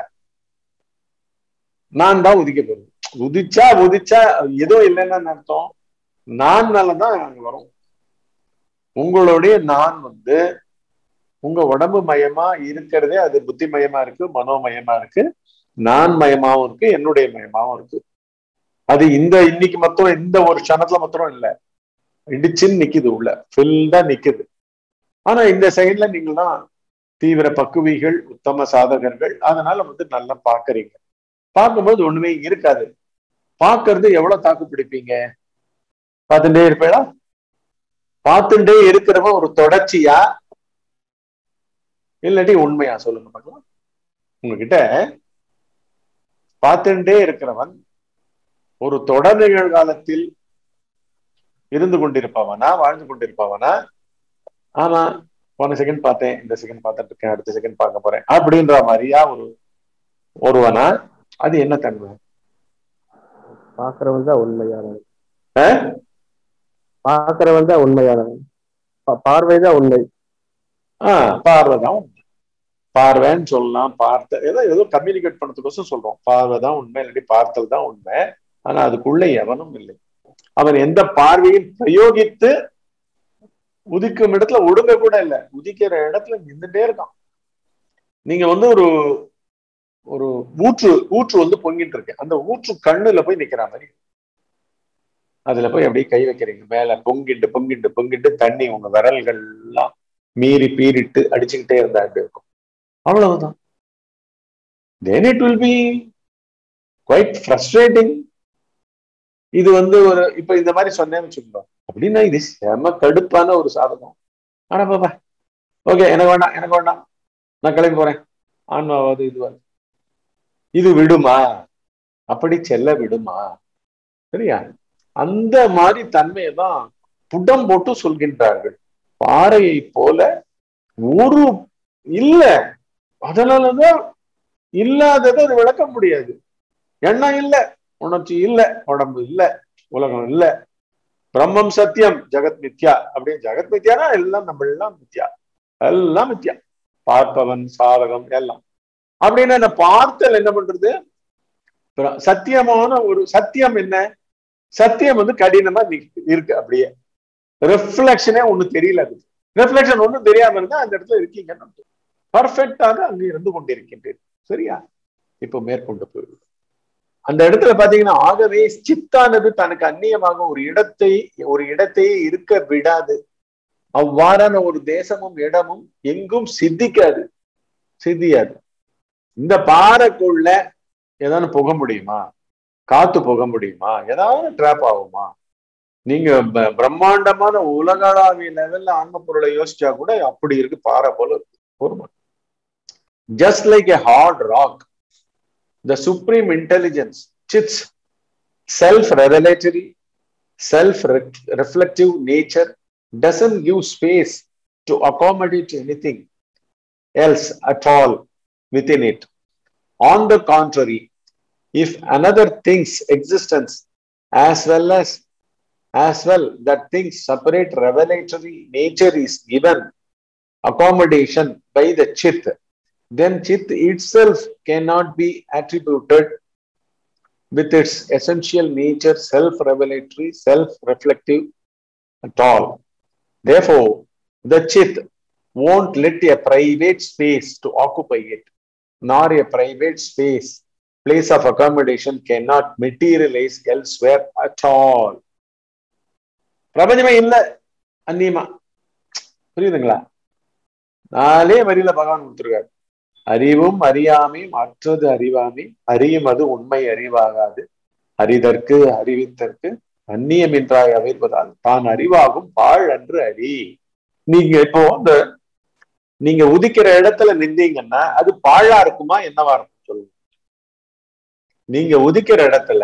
நான் தான் உதிக்க போகுது. உதிச்சா ஏதோ இல்லைன்னு அர்த்தம். நான் மேலதான் அங்க வரும். உங்களுடைய நான் வந்து உங்க உடம்பு மயமா இருக்கிறதே அது புத்தி மயமா இருக்கு, மனோமயமா இருக்கு, நான் மயமாவும் இருக்கு, என்னுடைய மயமாவும் இருக்கு. அது இன்னைக்கு மாத்திரம், இந்த ஒரு க்ஷணத்துல மாத்திரம் இல்ல, இடிச்சுன்னு நிக்குது, உள்ள ஃபுல்லா நிக்குது. ஆனா இந்த சைட்ல நீங்களாம் தீவிர பக்குவிகள், உத்தம சாதகர்கள், அதனால வந்து நல்லா பாக்குறீங்க. பார்க்கும்போது ஒண்ணுமே இருக்காது. பாக்குறது எவ்வளவு தாக்கு பிடிப்பீங்க? பார்த்துட்டே இருப்பேடா. பார்த்துட்டே இருக்கிறவன் ஒரு தொடர்ச்சியா இல்லாட்டி உண்மையா? சொல்லுங்க பார்க்கலாம். உங்ககிட்ட பார்த்துட்டே இருக்கிறவன் ஒரு தொடர் நிகழ்காலத்தில் இருந்து கொண்டிருப்பவனா, வாழ்ந்து கொண்டிருப்பவனா? ஆனா போன செகண்ட் பார்த்தேன், இந்த செகண்ட் பார்த்துட்டு இருக்கேன், அடுத்த செகண்ட் பார்க்க போறேன் அப்படின்ற மாதிரியா ஒருவனா? அது என்ன தன்மை?
பாக்குறவன் தான் உண்மையானவன். பாக்குறவன் தான் உண்மையானவன். பார்வைதான் உண்மை.
பார்வைதான் உண்மை. பார்வைன்னு சொல்லலாம், பார்த்த ஏதோ கம்யூனிகேட் பண்ணதுக்கோசம் சொல்றோம். பார்வைதான் உண்மை, இல்லாட்டி பார்த்தல் தான் உண்மை. ஆனா அதுக்குள்ள எவனும் இல்லை. அவன் எந்த பார்வையும் பிரயோகித்து உதிக்கும் இடத்துல ஒடுங்க கூட இல்லை, உதிக்கிற இடத்துல நின்றுட்டே இருக்கான். நீங்க வந்து ஒரு ஒரு ஊற்று வந்து பொங்கிட்டு இருக்கு, அந்த ஊற்று கண்ணுல போய் நிக்கிற மாதிரி அதுல போய் அப்படியே கை வைக்கிறீங்க, மேல பொங்கிட்டு பொங்கிட்டு பொங்கிட்டு தண்ணி உங்க விரல்கள் எல்லாம் மீறி பீறிட்டு அடிச்சுக்கிட்டே இருந்தா எப்படி இருக்கும்? அவ்வளவுதான். then it will be quite frustrating. இது வந்து ஒரு இப்ப இந்த மாதிரி சொன்னேன்னு வச்சுக்கோங்க, அப்படின்னா இது செம கடுப்பான ஒரு சாதகம். ஆனா பாப்பா ஓகே, எனக்கு வேண்டாம், நான் கிளம்பி போறேன், ஆன்மாவது இதுவாது, இது விடுமா? அப்படி செல்ல விடுமா? சரியா? அந்த மாதிரி தன்மையை தான் புடம் போட்டு சொல்கின்றார்கள். பாறையை போல ஒரு இல்ல, அதனாலதான் இல்லாததை அது விளக்க முடியாது. எண்ணம் இல்ல, உணர்ச்சி இல்ல, உடம்பு இல்ல, உலகம் இல்ல, பிரம்மம் சத்தியம், ஜெகத் மித்யா. அப்படியே ஜெகத் மித்யானா எல்லாம் நம்ம எல்லாம் மித்யா, எல்லாம் மித்யா, பார்ப்பவன் சாதகம் எல்லாம். அப்படின்னா என்ன பார்த்தல் என்ன பண்றது? சத்தியமான ஒரு சத்தியம் என்ன? சத்தியம் வந்து கடினமா இருக்கு, அப்படியே ரிஃப்ளெக்ஷனே ஒண்ணு தெரியல. அது ரிஃப்ளெக்ஷன் ஒண்ணும் தெரியாம இருந்தா அந்த இடத்துல இருக்கீங்கன்னு பர்ஃபெக்டாக அங்க இருந்து கொண்டிருக்கின்றேன். சரியா? இப்போ மேற்கொண்டு போயிடும் அந்த இடத்துல பாத்தீங்கன்னா, ஆகவே சித்தானது தனக்கு அந்நியமாக ஒரு இடத்தையே இருக்க விடாது. அவ்வாறான ஒரு தேசமும் இடமும் எங்கும் சித்தியாது. இந்த பாறைக்குள்ள ஏதாவது போக முடியுமா? காத்து போக முடியுமா? ஏதாவது டிராப் ஆகுமா? நீங்க பிரம்மாண்டமான உலகளாவிய லெவல்ல ஆன்ம பொருளை யோசிச்சா கூட அப்படி இருக்கு, பாறை போல இருக்கு. ஒரு just like a hard rock, the supreme intelligence, Chit's self-revelatory, self-reflective nature doesn't give space to accommodate anything else at all within it. On the contrary, if another thinks existence as well that things separate revelatory nature is given accommodation by the Chit, then Chit itself cannot be attributed with its essential nature, self-revelatory, self-reflective at all. Therefore, the Chit won't let a private space to occupy it, nor a private place of accommodation cannot materialize elsewhere at all. பிரபஞ்சமே இல்லை அந்நியமா. புரியுதுங்களா? 4 வரியில பகவான் கொடுத்துருக்காரு. அறிவும் அறியாமையும் அற்றது அறிவாமை, அறியும் அது உண்மை அறிவாகாது, அறிதற்கு அறிவித்தற்கு அந்நியம் என்றாய் அவைப்பதால் தான் அறிவாகும் பாழ் அன்று அறி. நீங்க இப்போ நீங்க உதிக்கிற இடத்துல நின்றீங்கன்னா அது பாழா இருக்குமா என்னவா இருக்கும் சொல்லுங்க? நீங்க உதிக்கிற இடத்துல,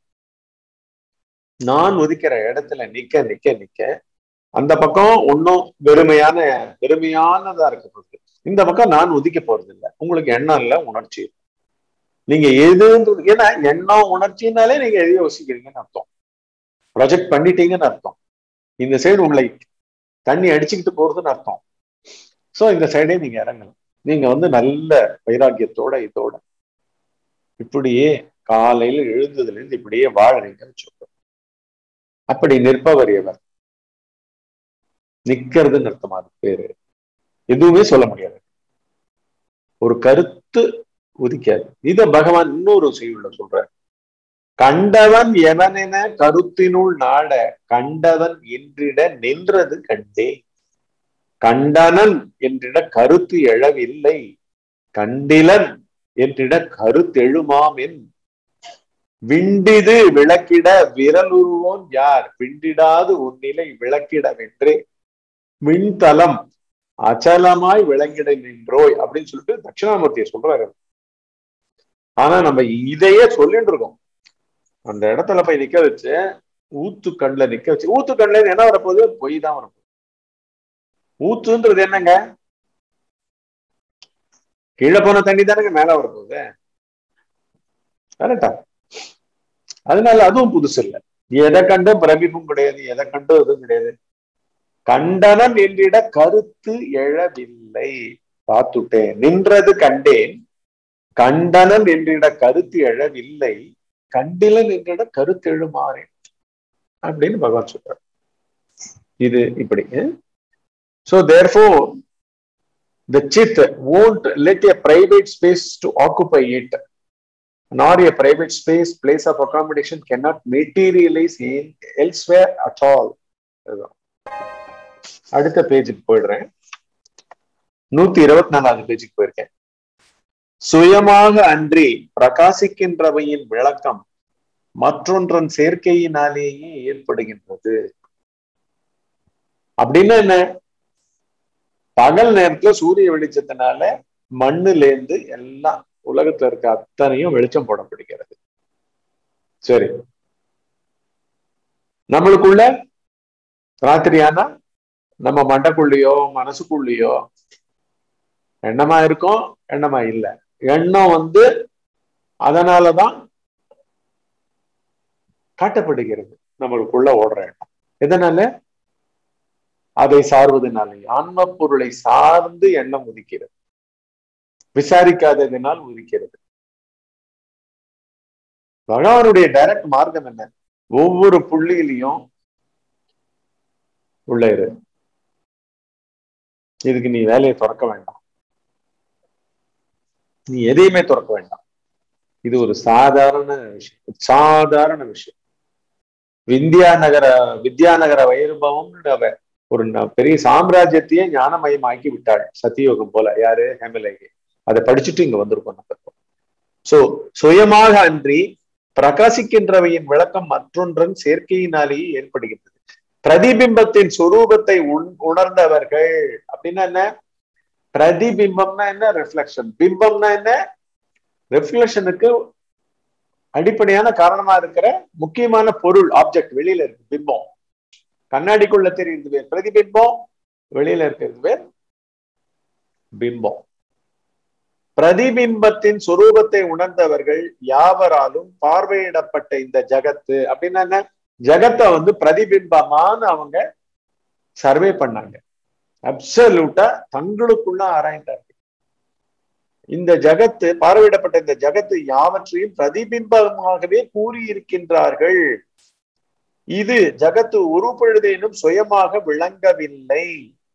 நான் உதிக்கிற இடத்துல நிக்க நிக்க நிக்க அந்த பக்கம் ஒன்னும் வெறுமையானதா இருக்க போகுது, இந்த பக்கம் நான் உதிக்க போறது இல்லை. உங்களுக்கு எண்ணம் இல்லை, உணர்ச்சி. நீங்க எது, ஏன்னா எண்ணம் உணர்ச்சினாலே நீங்க எது யோசிக்கிறீங்கன்னு அர்த்தம், ப்ரொஜெக்ட் பண்ணிட்டீங்கன்னு அர்த்தம். இந்த சைடு உங்களை தண்ணி அடிச்சுக்கிட்டு போறதுன்னு அர்த்தம். சோ இந்த சைடே நீங்க இறங்கலாம். நீங்க நல்ல வைராக்கியத்தோட இதோட இப்படியே காலையில எழுந்ததுல இருந்து இப்படியே வாழறீங்கன்னு சொல்றோம். அப்படி நிற்பவர் எவர்? நிக்கிறதுன்னு அர்த்தமா? அது பேரு எதுவுமே சொல்ல முடியாது, ஒரு கருத்து உதிக்காது. இத பகவான் இன்னொரு செய்யுள்ள சொல்ற, கண்டவன் எவனென கருத்தினுள் நாட கண்டவன் என்றிட நின்றது கண்டே. கண்டனன் என்றிட கருத்து எழவில்லை, கண்டிலன் என்றிட கருத்தெழுமாம் என். விண்டிது விளக்கிட விரலுருவோன் யார், விண்டிடாது உன்னிலை விளக்கிடவென்றே விண்தலம் அச்சலமாய் விளங்கிட நின்றோய் அப்படின்னு சொல்லிட்டு தட்சிணாமூர்த்தியை சொல்றாரு. ஆனா நம்ம இதையே சொல்லிட்டு இருக்கோம். அந்த இடத்துல போய் நிக்க வச்சு ஊத்து கண்ணுல நிக்க வச்சு, ஊத்து கண்ணுல என்ன வரப்போகுது? பொய் தான் வரப்போகுது. ஊத்துன்றது என்னங்க? கீழே போன தண்ணி தானங்க மேல வரப்போகுது, கரெக்டா? அதனால அதுவும் புதுசு இல்லை. எதை கண்டு பிரமிப்பும் கிடையாது, எதை கண்டு இதுவும் கிடையாது. கண்டனம் என்றிட கருத்து எழவில்லை. பார்த்துட்டேன். நின்றது கண்டேன், கண்டனம் என்றிட கருத்து எழவில்லை, கண்டிலன் என்றிட கருத்து எழுமாறேன் அப்படின்னு பகவான் சொல்றார். இது இப்படி. So therefore the chit won't let a private space to occupy it, nor a private space, place of accommodation cannot materialize in elsewhere at all. அடுத்த பேஜுக்கு போயிடுறேன். 124வது பேஜுக்கு போயிருக்கேன். சுயமாக அன்றி பிரகாசிக்கின்றவையின் விளக்கம் மற்றொன்றன் சேர்க்கையினாலேயே ஏற்படுகின்றது. அப்படின்னா என்ன? பகல் நேரத்துல சூரிய வெளிச்சத்தினால மண்ணுல இருந்து எல்லாம் உலகத்துல இருக்க அத்தனையும் வெளிச்சம் போடப்படுகிறது. சரி, நம்மளுக்குள்ள ராத்திரியானா நம்ம மண்டைக்குள்ளேயோ மனசுக்குள்ளேயோ எண்ணமா இருக்கும், எண்ணமா இல்லை. எண்ணம் அதனாலதான் காட்டப்படுகிறது. நம்மளுக்குள்ள ஓடுற எண்ணம் எதனால? அதை சார்வதனாலே. ஆன்ம பொருளை சார்ந்து எண்ணம் உதிக்கிறது, விசாரிக்காததினால் உதிக்கிறது. பகவானுடைய டைரக்ட் மார்க்கம் என்ன? ஒவ்வொரு புள்ளியிலையும் உள்ள இரு. இதுக்கு நீ வேலையை திறக்க வேண்டாம், நீ எதையுமே திறக்க வேண்டாம். இது ஒரு சாதாரண விஷயம், சாதாரண விஷயம். வித்யாநகர வைரபவம் ஒரு பெரிய சாம்ராஜ்யத்தையே ஞானமயமாக்கி விட்டாள் சத்தியோகம் போல. யாரு? ஹேமலேகி. அதை படிச்சுட்டு இங்க வந்திருக்கோம் நம்ம. சோ சுயமாக அன்றி பிரகாசிக்கின்றவையின் விளக்கம் மற்றொன்றன் சேர்க்கையினாலேயே ஏற்படுகின்றது. பிரதிபிம்பத்தின் சொரூபத்தை உணர்ந்தவர்கள் அப்படின்னா என்ன? பிரதிபிம்பம்னா என்ன? ரிஃப்ளெக்ஷன். பிம்பம்னா என்ன? ரிஃப்ளெக்ஷனுக்கு அடிப்படையான காரணமா இருக்கிற முக்கியமான பொருள், ஆப்ஜெக்ட் வெளியில இருக்கு. பிம்பம் கண்ணாடிக்குள்ள தெரியுது பேர் பிரதிபிம்பம், வெளியில இருக்கிறது பேர் பிம்பம். பிரதிபிம்பத்தின் சொரூபத்தை உணர்ந்தவர்கள் யாவராலும் பார்வையிடப்பட்ட இந்த ஜகத்து அப்படின்னா என்ன? ஜகத்தை பிரதிபிம்பமான அவங்க சர்வே பண்ணாங்க. அப்சல்யூட்டா தங்களுக்குள்ள ஆராய்ந்தார்கள். இந்த ஜகத்து, பார்வையிடப்பட்ட இந்த ஜகத்து யாவற்றையும் பிரதிபிம்பமாகவே கூறியிருக்கின்றார்கள். இது ஜகத்து ஒரு பொழுதேனும் சுயமாக விளங்கவில்லை.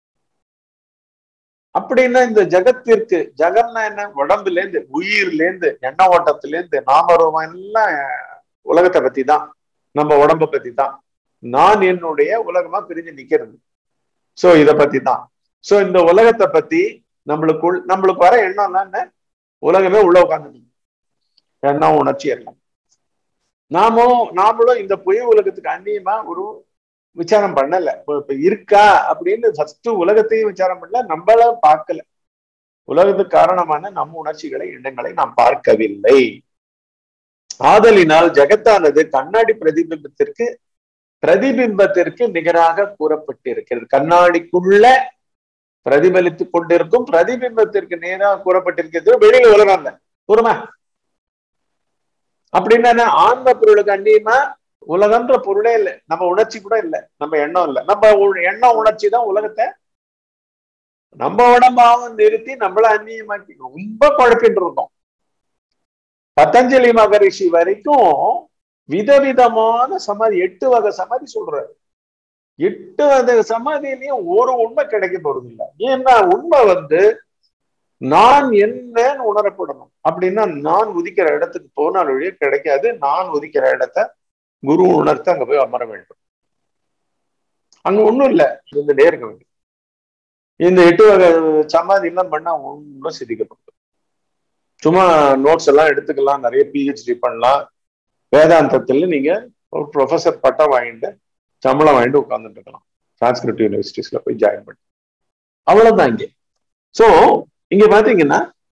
அப்படின்னா இந்த ஜகத்திற்கு, ஜகம்னா என்ன? உடம்புல இருந்து, உயிர்ல இருந்து, எண்ண ஓட்டத்துல இருந்து, நாமரூபம் எல்லாம் உலகத்தை பத்தி தான், நம்ம உடம்ப பத்தி தான். நான் என்னுடைய உலகமா பிரிஞ்சு நிக்கிறது. சோ இத பத்தி தான். சோ இந்த உலகத்தை பத்தி நம்மளுக்கு வர எண்ணம்னா என்ன? உலகமே உள்ள உட்கார்ந்து எண்ணம், உணர்ச்சி எல்லாம். நாமளும் இந்த புய உலகத்துக்கு அந்நியமா ஒரு விசாரம் பண்ணல. இப்ப இருக்கா அப்படின்னு ஃபர்ஸ்ட் உலகத்தையும் விசாரம் பண்ணல, நம்மள பார்க்கல. உலகத்துக்கு காரணமான நம்ம உணர்ச்சிகளை, எண்ணங்களை நாம் பார்க்கவில்லை. ஆதலினால் ஜகத்தானது கண்ணாடி பிரதிபிம்பத்திற்கு நிகராக கூறப்பட்டிருக்கிறது. கண்ணாடிக்குள்ள பிரதிபலித்துக் கொண்டிருக்கும் பிரதிபிம்பத்திற்கு நேராக கூறப்பட்டிருக்கிறது. வெளியில உலகம் தான் கூறுமா? அப்படின்னா ஆன்ம பொருளுக்கு அந்நியமா உலகன்ற பொருளே இல்லை. நம்ம உணர்ச்சி கூட இல்லை, நம்ம எண்ணம் இல்லை. நம்ம எண்ணம் உணர்ச்சி தான் உலகத்தை நம்ம உடம்பாவும் நிறுத்தி நம்மள அந்நியமாக்கி ரொம்ப குழப்பிட்டு இருக்கோம். பதஞ்சலி மகரிஷி வரைக்கும் விதவிதமான சமாதி, 8 வகை சமாதி சொல்றாரு. 8 வகை சமாதியிலையும் ஒரு உண்மை கிடைக்க போறது இல்லை. ஏன்னா உண்மை நான் என்னன்னு உணரப்படணும். அப்படின்னா நான் உதிக்கிற இடத்துக்கு போனால் வழியே கிடைக்காது. நான் உதிக்கிற இடத்த குரு உணர்த்த அங்க போய் அமர வேண்டும். அங்க ஒண்ணும் இல்லை, நேர்க வேண்டும். இந்த 8 வகை சமாதி எல்லாம் பண்ணா ஒன்றும் சிதிக்கப்படும். சும்மா நோட்ஸ் எல்லாம் எடுத்துக்கலாம், நிறைய PhD பண்ணலாம். வேதாந்தத்துல நீங்க ஒரு ப்ரொஃபஸர் பட்டம் வாங்கிட்டு சம்பளம் வாங்கிட்டு உட்கார்ந்துட்டு இருக்கலாம். சான்ஸ்கிரிட் யூனிவர்சிட்டிஸ்ல போய் ஜாயின் பண்ணி, அவ்வளவுதான் இங்கே. சோ இங்க பாத்தீங்கன்னா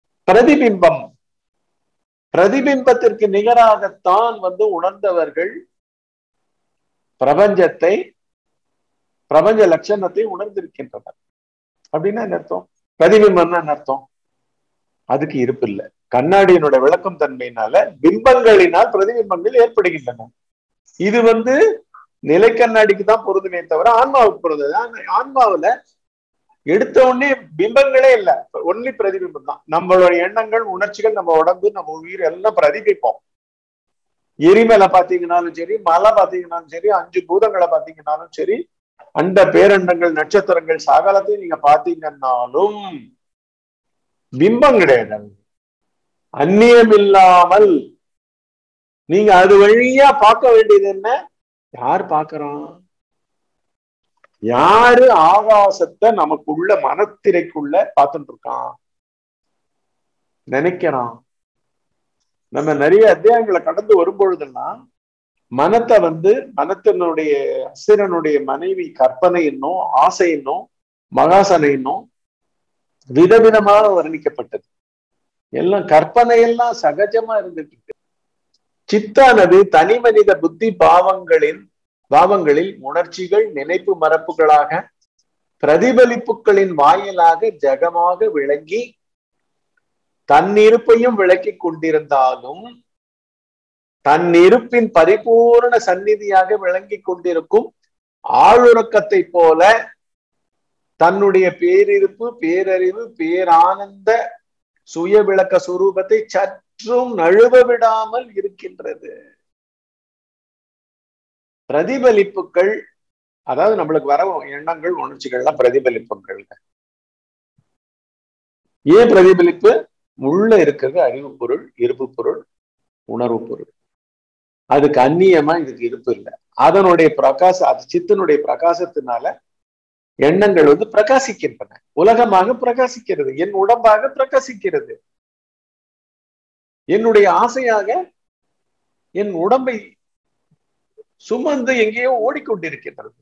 பிரதிபிம்பத்திற்கு நிகராகத்தான் உணர்ந்தவர்கள் பிரபஞ்ச லட்சணத்தை உணர்ந்திருக்கின்றனர். அப்படின்னா என்ன அர்த்தம்? பிரதிபிம்பம்னா என்ன அர்த்தம்? அதுக்கு இருப்பு இல்லை. கண்ணாடியினுடைய விளக்கம் தன்மையினால பிம்பங்களினால் பிரதிபிம்பங்கள் ஏற்படுகின்றன. இது நிலை கண்ணாடிக்கு தான் பொருந்துமே தவிர ஆன்மாவுக்கு பொருந்தது. ஆன்மாவுல எடுத்த உடனே பிம்பங்களே இல்லை, ஒன்லி பிரதிபிம்பம் தான். நம்மளோட எண்ணங்கள், உணர்ச்சிகள், நம்ம உடம்பு, நம்ம உயிர் எல்லாம் பிரதிபிப்போம். எரிமலை பாத்தீங்கன்னாலும் சரி, மலை பாத்தீங்கன்னாலும் சரி, 5 பூதங்களை பாத்தீங்கன்னாலும் சரி, அண்ட பேரண்டங்கள், நட்சத்திரங்கள் சகலத்தையும் நீங்க பாத்தீங்கன்னாலும் பிம்பம் கிடையாது. அந்நியம் இல்லாமல் நீங்க அது வழியா பார்க்க வேண்டியது என்ன? யார் பார்க்கறான்? யாரு ஆகாசத்தை நமக்குள்ள மனத்திரைக்குள்ள பார்த்துட்டு இருக்கான், நினைக்கிறான்? நம்ம நிறைய அத்தியாயங்களை கடந்து வரும்பொழுதுன்னா மனத்தை மனத்தினுடைய அசுரனுடைய மனைவி கற்பனை என்னும், ஆசை என்னும், மகாசனை என்னும் விதவிதமாக வர்ணிக்கப்பட்டது. எல்லாம் கற்பனை எல்லாம் சகஜமா இருந்துட்டு இருக்கு. சித்தானது தனி மனித புத்தி பாவங்களில் உணர்ச்சிகள், நினைப்பு மரப்புகளாக பிரதிபலிப்புகளின் வாயிலாக ஜகமாக விளங்கி தன் இருப்பையும் விளக்கி கொண்டிருந்தாலும் தன் இருப்பின் பரிபூர்ண சந்நிதியாக விளங்கி கொண்டிருக்கும் ஆளுறக்கத்தை போல தன்னுடைய பேரிருப்பு, பேரறிவு, பேரானந்த சுய விளக்க சுரூபத்தை சற்றும் நழுவ விடாமல் இருக்கின்றது. பிரதிபலிப்புகள், அதாவது நம்மளுக்கு வர எண்ணங்கள், உணர்ச்சிகள்லாம் பிரதிபலிப்புகள். ஏன் பிரதிபலிப்பு? உள்ள இருக்கிறது அறிவு பொருள், இருப்பு பொருள், உணர்வு பொருள். அதுக்கு அந்நியமா இதுக்கு இருப்பு இல்லை. அதனுடைய அது சித்தனுடைய பிரகாசத்தினால எண்ணங்கள் பிரகாசிக்கின்றன, உலகமாக பிரகாசிக்கிறது, என் உடம்பாக பிரகாசிக்கிறது, என்னுடைய ஆசையாக என் உடம்பை சுமந்து எங்கேயோ ஓடிக்கொண்டிருக்கின்றது.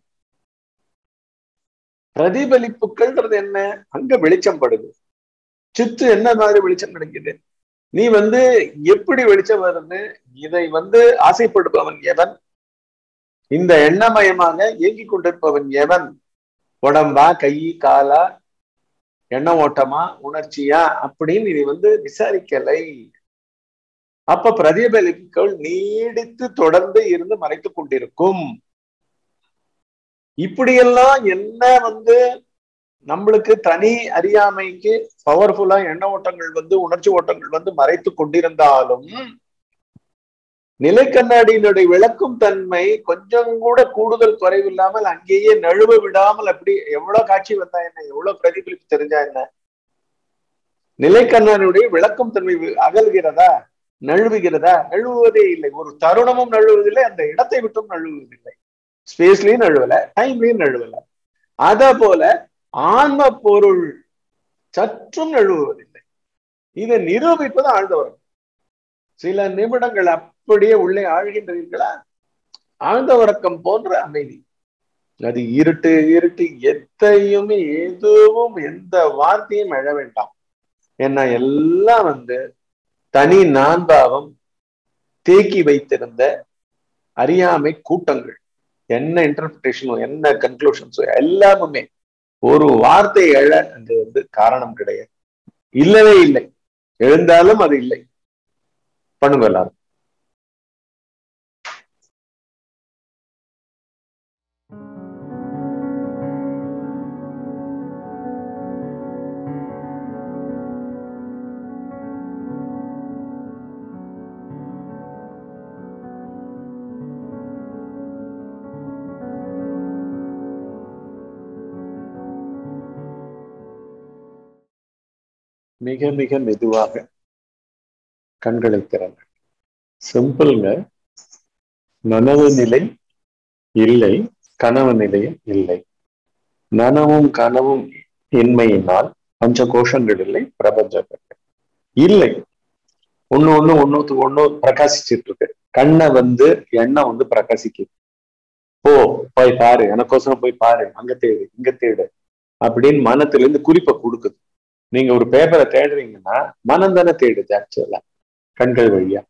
பிரதிபலிப்புகள்ன்றது என்ன? அங்க வெளிச்சம் படுது. சித்து என்ன மாதிரி வெளிச்சம் கிடைக்குது? நீ எப்படி வெளிச்சம் வருது? இதை ஆசைப்படுபவன் எவன்? இந்த எண்ணமயமாக இயங்கிக் கொண்டிருப்பவன் எவன்? உடம்பா, கை, காலா, எண்ண ஓட்டமா, உணர்ச்சியா அப்படின்னு நீ விசாரிக்கலை. அப்ப பிரதிபலிப்புகள் நீடித்து தொடர்ந்து இருந்து மறைத்துக் கொண்டிருக்கும். இப்படியெல்லாம் என்ன நம்மளுக்கு தனி அறியாமைக்கு பவர்ஃபுல்லா எண்ண ஓட்டங்கள் உணர்ச்சி ஓட்டங்கள் மறைத்து கொண்டிருந்தாலும் நிலை கண்ணாடியினுடைய விளக்கும் தன்மை கொஞ்சம் கூட கூடுதல் குறைவில்லாமல் அங்கேயே நழுவ விடாமல், அப்படி எவ்வளவு காட்சி வந்தா என்ன, எவ்வளவு பிரதிபலிப்பு தெரிஞ்சா என்ன, நிலை கண்ணாடியுடைய விளக்கும் தன்மை அகல்கிறதா, நழுவுகிறதா? நழுவுவதே இல்லை. ஒரு தருணமும் நழுவுவதில்லை, அந்த இடத்தை விட்டும் நழுவுவதில்லை, ஸ்பேஸ்லயும் நழுவல, டைம்லயும் நழுவல. அத போல ஆன்ம பொருள் சற்றும் நழுவுவதில்லை. இதை நிரூபிப்பது ஆழ்ந்தவரம். சில நிமிடங்கள் அப்படியே உள்ளே ஆழ்கின்றீர்களா, ஆழ்ந்த உறக்கம் போன்ற அமைதி. அது இருட்டு எதையுமே எதுவும் எந்த வார்த்தையும் எழ வேண்டாம். ஏன்னா எல்லாம் தனி நான்பாவம் தேக்கி வைத்திருந்த அறியாமை கூட்டங்கள். என்ன இன்டர்பிரேஷனோ, என்ன கன்க்ளூஷன்ஸோ எல்லாமே ஒரு வார்த்தை எழ அங்கு காரணம் கிடையாது, இல்லவே இல்லை. எழுந்தாலும் அது இல்லை. பண்ணுங்க எல்லாரும். மிக மிக மெதுவாக கண்களை திறங்க. சிம்பிள்ங்க. நனவு நிலை இல்லை, கனவு நிலையும் இல்லை. நனவும் கனவும் இன்மையினால் பஞ்ச கோஷங்கள் இல்லை, பிரபஞ்சங்கள் இல்லை. ஒண்ணுத்துக்கு ஒண்ணு பிரகாசிச்சுட்டு இருக்கு. கண்ணை எண்ணம் பிரகாசிக்குது. போய் பாரு, எனக்கோசரம் போய் பாரு, அங்க தேடு, இங்க தேடு அப்படின்னு மனத்துல இருந்து குறிப்பை கொடுக்குது. நீங்க ஒரு பேப்பரை தேடுறீங்கன்னா மனம் தானே தேடுது. ஆக்சுவலா கண்கள் வழியா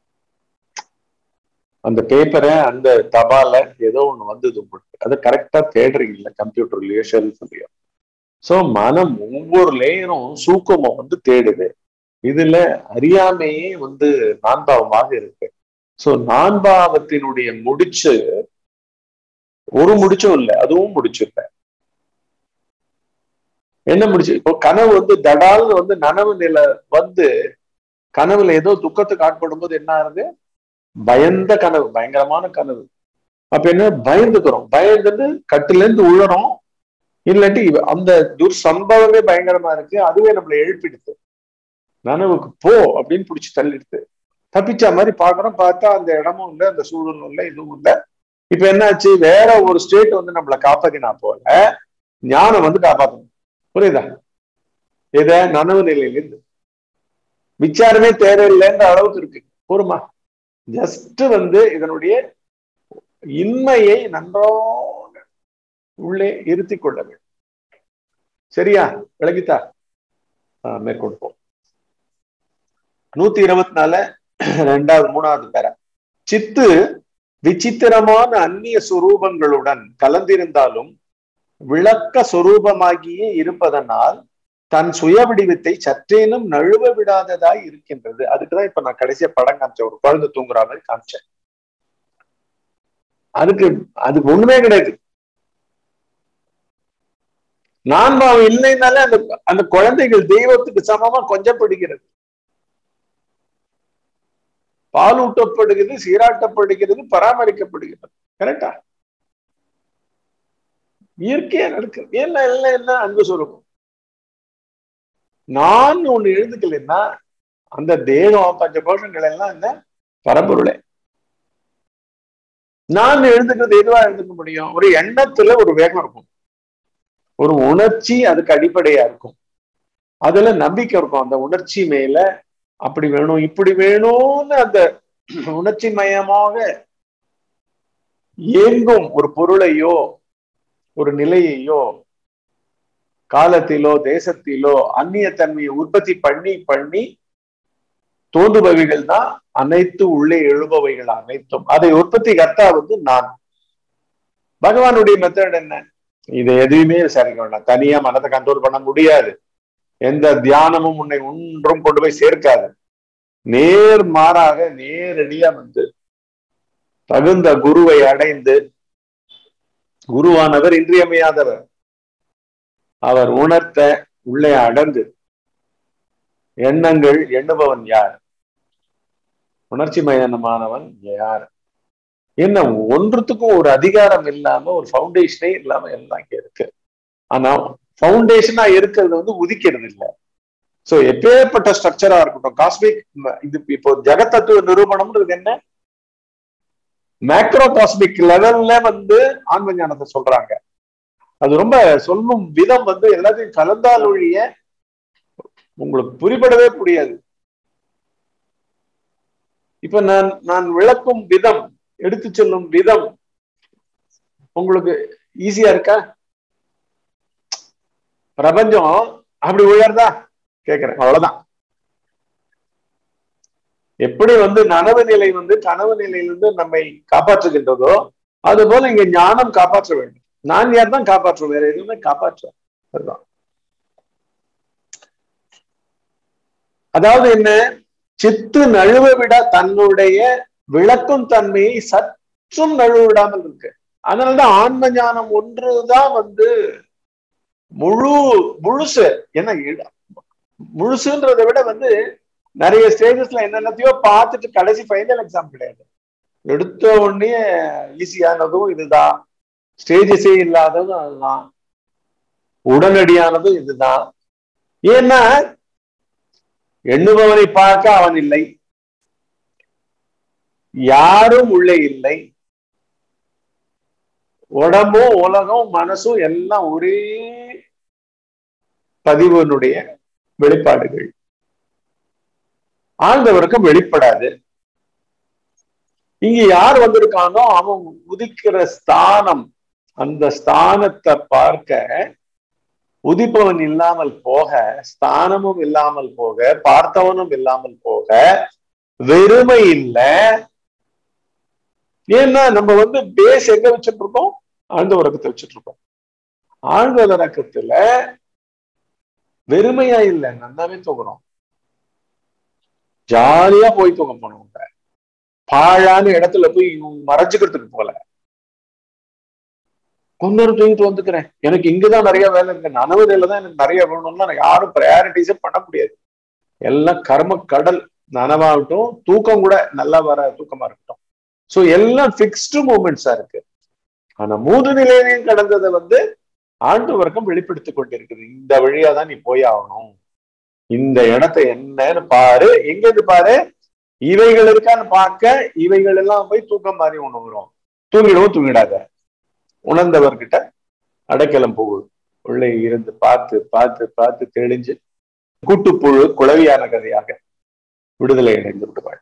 அந்த பேப்பரை, அந்த தபால ஏதோ ஒண்ணு வந்தது உங்களுக்கு, அதை கரெக்டா தேடுறீங்கல்ல, கம்ப்யூட்டர்லயோ ஷெல்ஃப்லயோ. சோ மனம் ஒவ்வொரு லேயரும் சூக்கமும் தேடுது. இதுல அறியாமையே நான்பாவமாக இருக்கு. சோ நான்பாவத்தினுடைய முடிச்சு ஒரு முடிச்சும் இல்லை, அதுவும் முடிச்சிருப்ப. என்ன முடிச்சு? இப்போ கனவு வந்து தடால்னு வந்து நனவு நிலை வந்து கனவுல ஏதோ துக்கத்துக்கு ஆட்படும் போது என்ன ஆகுது? பயந்த கனவு, பயங்கரமான கனவு. அப்ப என்ன? பயந்துக்கிறோம். பயந்துட்டு கட்டுல இருந்து உழறோம். இல்லாட்டி அந்த துர்சம்பவமே பயங்கரமா இருக்கு, அதுவே நம்மளை எழுப்பிடுது. நனவுக்கு போ அப்படின்னு பிடிச்சி தள்ளிடுது. தப்பிச்ச மாதிரி பாக்குறோம், பார்த்தா அந்த இடமும் இல்லை, அந்த சூழலும் இல்லை, இதுவும் இல்லை. இப்ப என்னாச்சு? வேற ஒரு ஸ்டேட் வந்து நம்மளை காப்பாத்தினா போல ஞானம் வந்து காப்பாற்றணும். புரியுதா? இத நனவு நிலையிலிருந்து விசாரமே தேவையில்லைன்ற அளவுக்கு இருக்கு. போருமா? ஜஸ்ட் வந்து இதனுடைய இன்மையை நன்றாக உள்ளே இருத்தி கொள்ள வேண்டும். சரியா? விளங்கித்தா? மேற்கொள்வோம். 124 3வது பேரா. சித்து விசித்திரமான அந்நிய சுரூபங்களுடன் கலந்திருந்தாலும் விளக்க சொரூபமாகியே இருப்பதனால் தன் சுய வடிவத்தை சற்றேனும் நழுவ விடாததாய் இருக்கின்றது. அதுக்குதான் இப்ப நான் கடைசியா படம் காமிச்சேன், ஒரு குழந்தை தூங்குற மாதிரி காமிச்சேன். அதுக்கு ஒண்ணுமே கிடையாது. நான் பாவம் இல்லைனாலே அந்த குழந்தைகள் தெய்வத்துக்கு சமமா கொஞ்சப்படுகிறது, பாலூட்டப்படுகிறது, சீராட்டப்படுகிறது, பராமரிக்கப்படுகிறது. கரெக்டா? இயற்கையா நடக்குது. என்ன அன்பு சொல்லுவோம். நான் ஒண்ணு எழுதுக்கலைன்னா அந்த தேகம் பஞ்ச கோஷங்கள் எல்லாம் என்ன? பரம்பொருளே. நான் எழுதுக்கிறது எதுவா எழுதுக்க முடியும்? ஒரு எண்ணத்துல ஒரு வேகம் இருக்கும், ஒரு உணர்ச்சி அதுக்கு அடிப்படையா இருக்கும், அதுல நம்பிக்கை இருக்கும். அந்த உணர்ச்சி மேல அப்படி வேணும் இப்படி வேணும்னு அந்த உணர்ச்சி மயமாக இயங்கும் ஒரு பொருளையோ ஒரு நிலையையோ காலத்திலோ தேசத்திலோ அந்நிய தன்மையை உற்பத்தி பண்ணி தோன்றுபவைகள் தான் அனைத்து உள்ளே எழுபவைகள் அனைத்தும். அதை உற்பத்தி கர்த்தா வந்து நான். பகவானுடைய மெத்தட் என்ன? இதை எதுவுமே விசாரிக்க வேண்டாம். தனியா மனத்தை கண்ட்ரோல் பண்ண முடியாது. எந்த தியானமும் உன்னை ஒன்றும் கொண்டு போய் சேர்க்காது. நேர்மாறாக நேரடியா வந்து தகுந்த குருவை அடைந்து, குருவானவர் இன்றியமையாதவர், அவர் உணர்த்த உள்ளே அடர்ந்து எண்ணங்கள் எண்ணுபவன் யார்? உணர்ச்சி மயமானவன் யார்? என்ன ஒன்றுத்துக்கும் ஒரு அதிகாரம் இல்லாம, ஒரு ஃபவுண்டேஷனே இல்லாம எல்லாம் இங்க இருக்கு. ஆனா ஃபவுண்டேஷனா இருக்கிறது வந்து உதிக்கிறது இல்லை. சோ எப்பேற்பட்ட ஸ்ட்ரக்சரா இருக்கட்டும், காஸ்மிக் இது இப்போ ஜெகத்தத்துவ நிரூபணம்ன்றது என்ன? மேக்ரோ காஸ்மிக் லெவல்ல வந்து ஆன்ம ஞானத்தை சொல்றாங்க. அது ரொம்ப சொல்லும் விதம் வந்து எல்லாத்தையும் கலந்தால் ஒழிய உங்களுக்கு புரிபடவே முடியாது. இப்ப நான் விளக்கும் விதம், எடுத்து சொல்லும் விதம் உங்களுக்கு ஈஸியா இருக்கா? பிரபஞ்சம் அப்படி உயர்தா கேக்குறேன், அவ்வளவுதான். எப்படி வந்து நனவு நிலை வந்து கனவு நிலையிலிருந்து நம்மை காப்பாற்றுகின்றதோ அது போல இங்க ஞானம் காப்பாற்ற வேண்டும். நான் யார் தான் காப்பாற்றுவோம், வேற எதுவுமே காப்பாற்ற. அதுதான். அதாவது என்ன? சித்து நழுவ விட தன்னுடைய விளக்கும் தன்மையை சற்றும் நழுவ விடாமல் இருக்கு. அதனாலதான் ஆன்ம ஞானம் ஒன்றுதான் வந்து முழுசு. என்ன முழுசுன்றதை விட வந்து நிறைய ஸ்டேஜஸ்ல என்னென்னத்தையோ பார்த்துட்டு கடைசி ஃபைனல் எக்ஸாம் கிடையாது. எடுத்த உடனே ஈஸியானதும் இதுதான், ஸ்டேஜஸே இல்லாததும் அதுதான், உடனடியானதும் இதுதான். ஏன்னா எண்ணுபவனை பார்க்க அவன் இல்லை, யாரும் உள்ளே இல்லை, உடம்பும் உலகம் மனசும் எல்லாம் ஒரே பதிவனுடைய வெளிப்பாடுகள். ஆழ்ந்தவருக்கும் வெளிப்படாது. இங்க யார் வந்திருக்கானோ அவன் உதிக்கிற ஸ்தானம், அந்த ஸ்தானத்தை பார்க்க உதிப்பவன் இல்லாமல் போக, ஸ்தானமும் இல்லாமல் போக, பார்த்தவனும் இல்லாமல் போக வெறுமை இல்லை. ஏன்னா நம்ம வந்து பேஸ் எங்க வச்சுட்டு இருக்கோம்? ஆழ்ந்த உறக்கத்தை வச்சுட்டு இருக்கோம். ஆழ்ந்த உறக்கத்துல வெறுமையா இல்லை, நல்லாவே தூங்குறோம். ஜாலியா போய் தூங்க போனவங்க பாழான இடத்துல போய் மறைச்சுக்கிறதுக்கு போல. கொஞ்ச நேரம் தூங்கிட்டு வந்துக்கிறேன், எனக்கு இங்கதான் நிறைய வேலை இருக்கு, நனவுல தான் எனக்கு நிறைய வேணும்னா நான் யாரும் ப்ரையாரிட்டிஸே பண்ண முடியாது. எல்லாம் கர்ம கடல். நனவாகட்டும், தூக்கம் கூட நல்லா வர தூக்கமா இருக்கட்டும். சோ எல்லாம் பிக்ஸ்டு மூமெண்ட்ஸா இருக்கு. ஆனா 3 நிலையிலையும் கடந்ததை வந்து ஆண்டு வர்க்கம் வெளிப்படுத்தி கொண்டிருக்குது. இந்த வழியா தான் நீ போய் ஆகணும், இந்த இடத்தை என்னன்னு பாரு, எங்க இருந்து பாரு, இவைகள் இருக்கான்னு பார்க்க, இவைகள் எல்லாம் போய் தூக்கம் மாதிரி ஒண்ணு வரும். தூங்கிடவும் தூங்கிடாத, உணர்ந்தவர்கிட்ட அடைக்கலம் போகுது. உள்ளே இருந்து பார்த்து பார்த்து பார்த்து தெளிஞ்சு கூட்டுப்புழு குளவியான கதையாக விடுதலை அடைந்து விடுவாள்.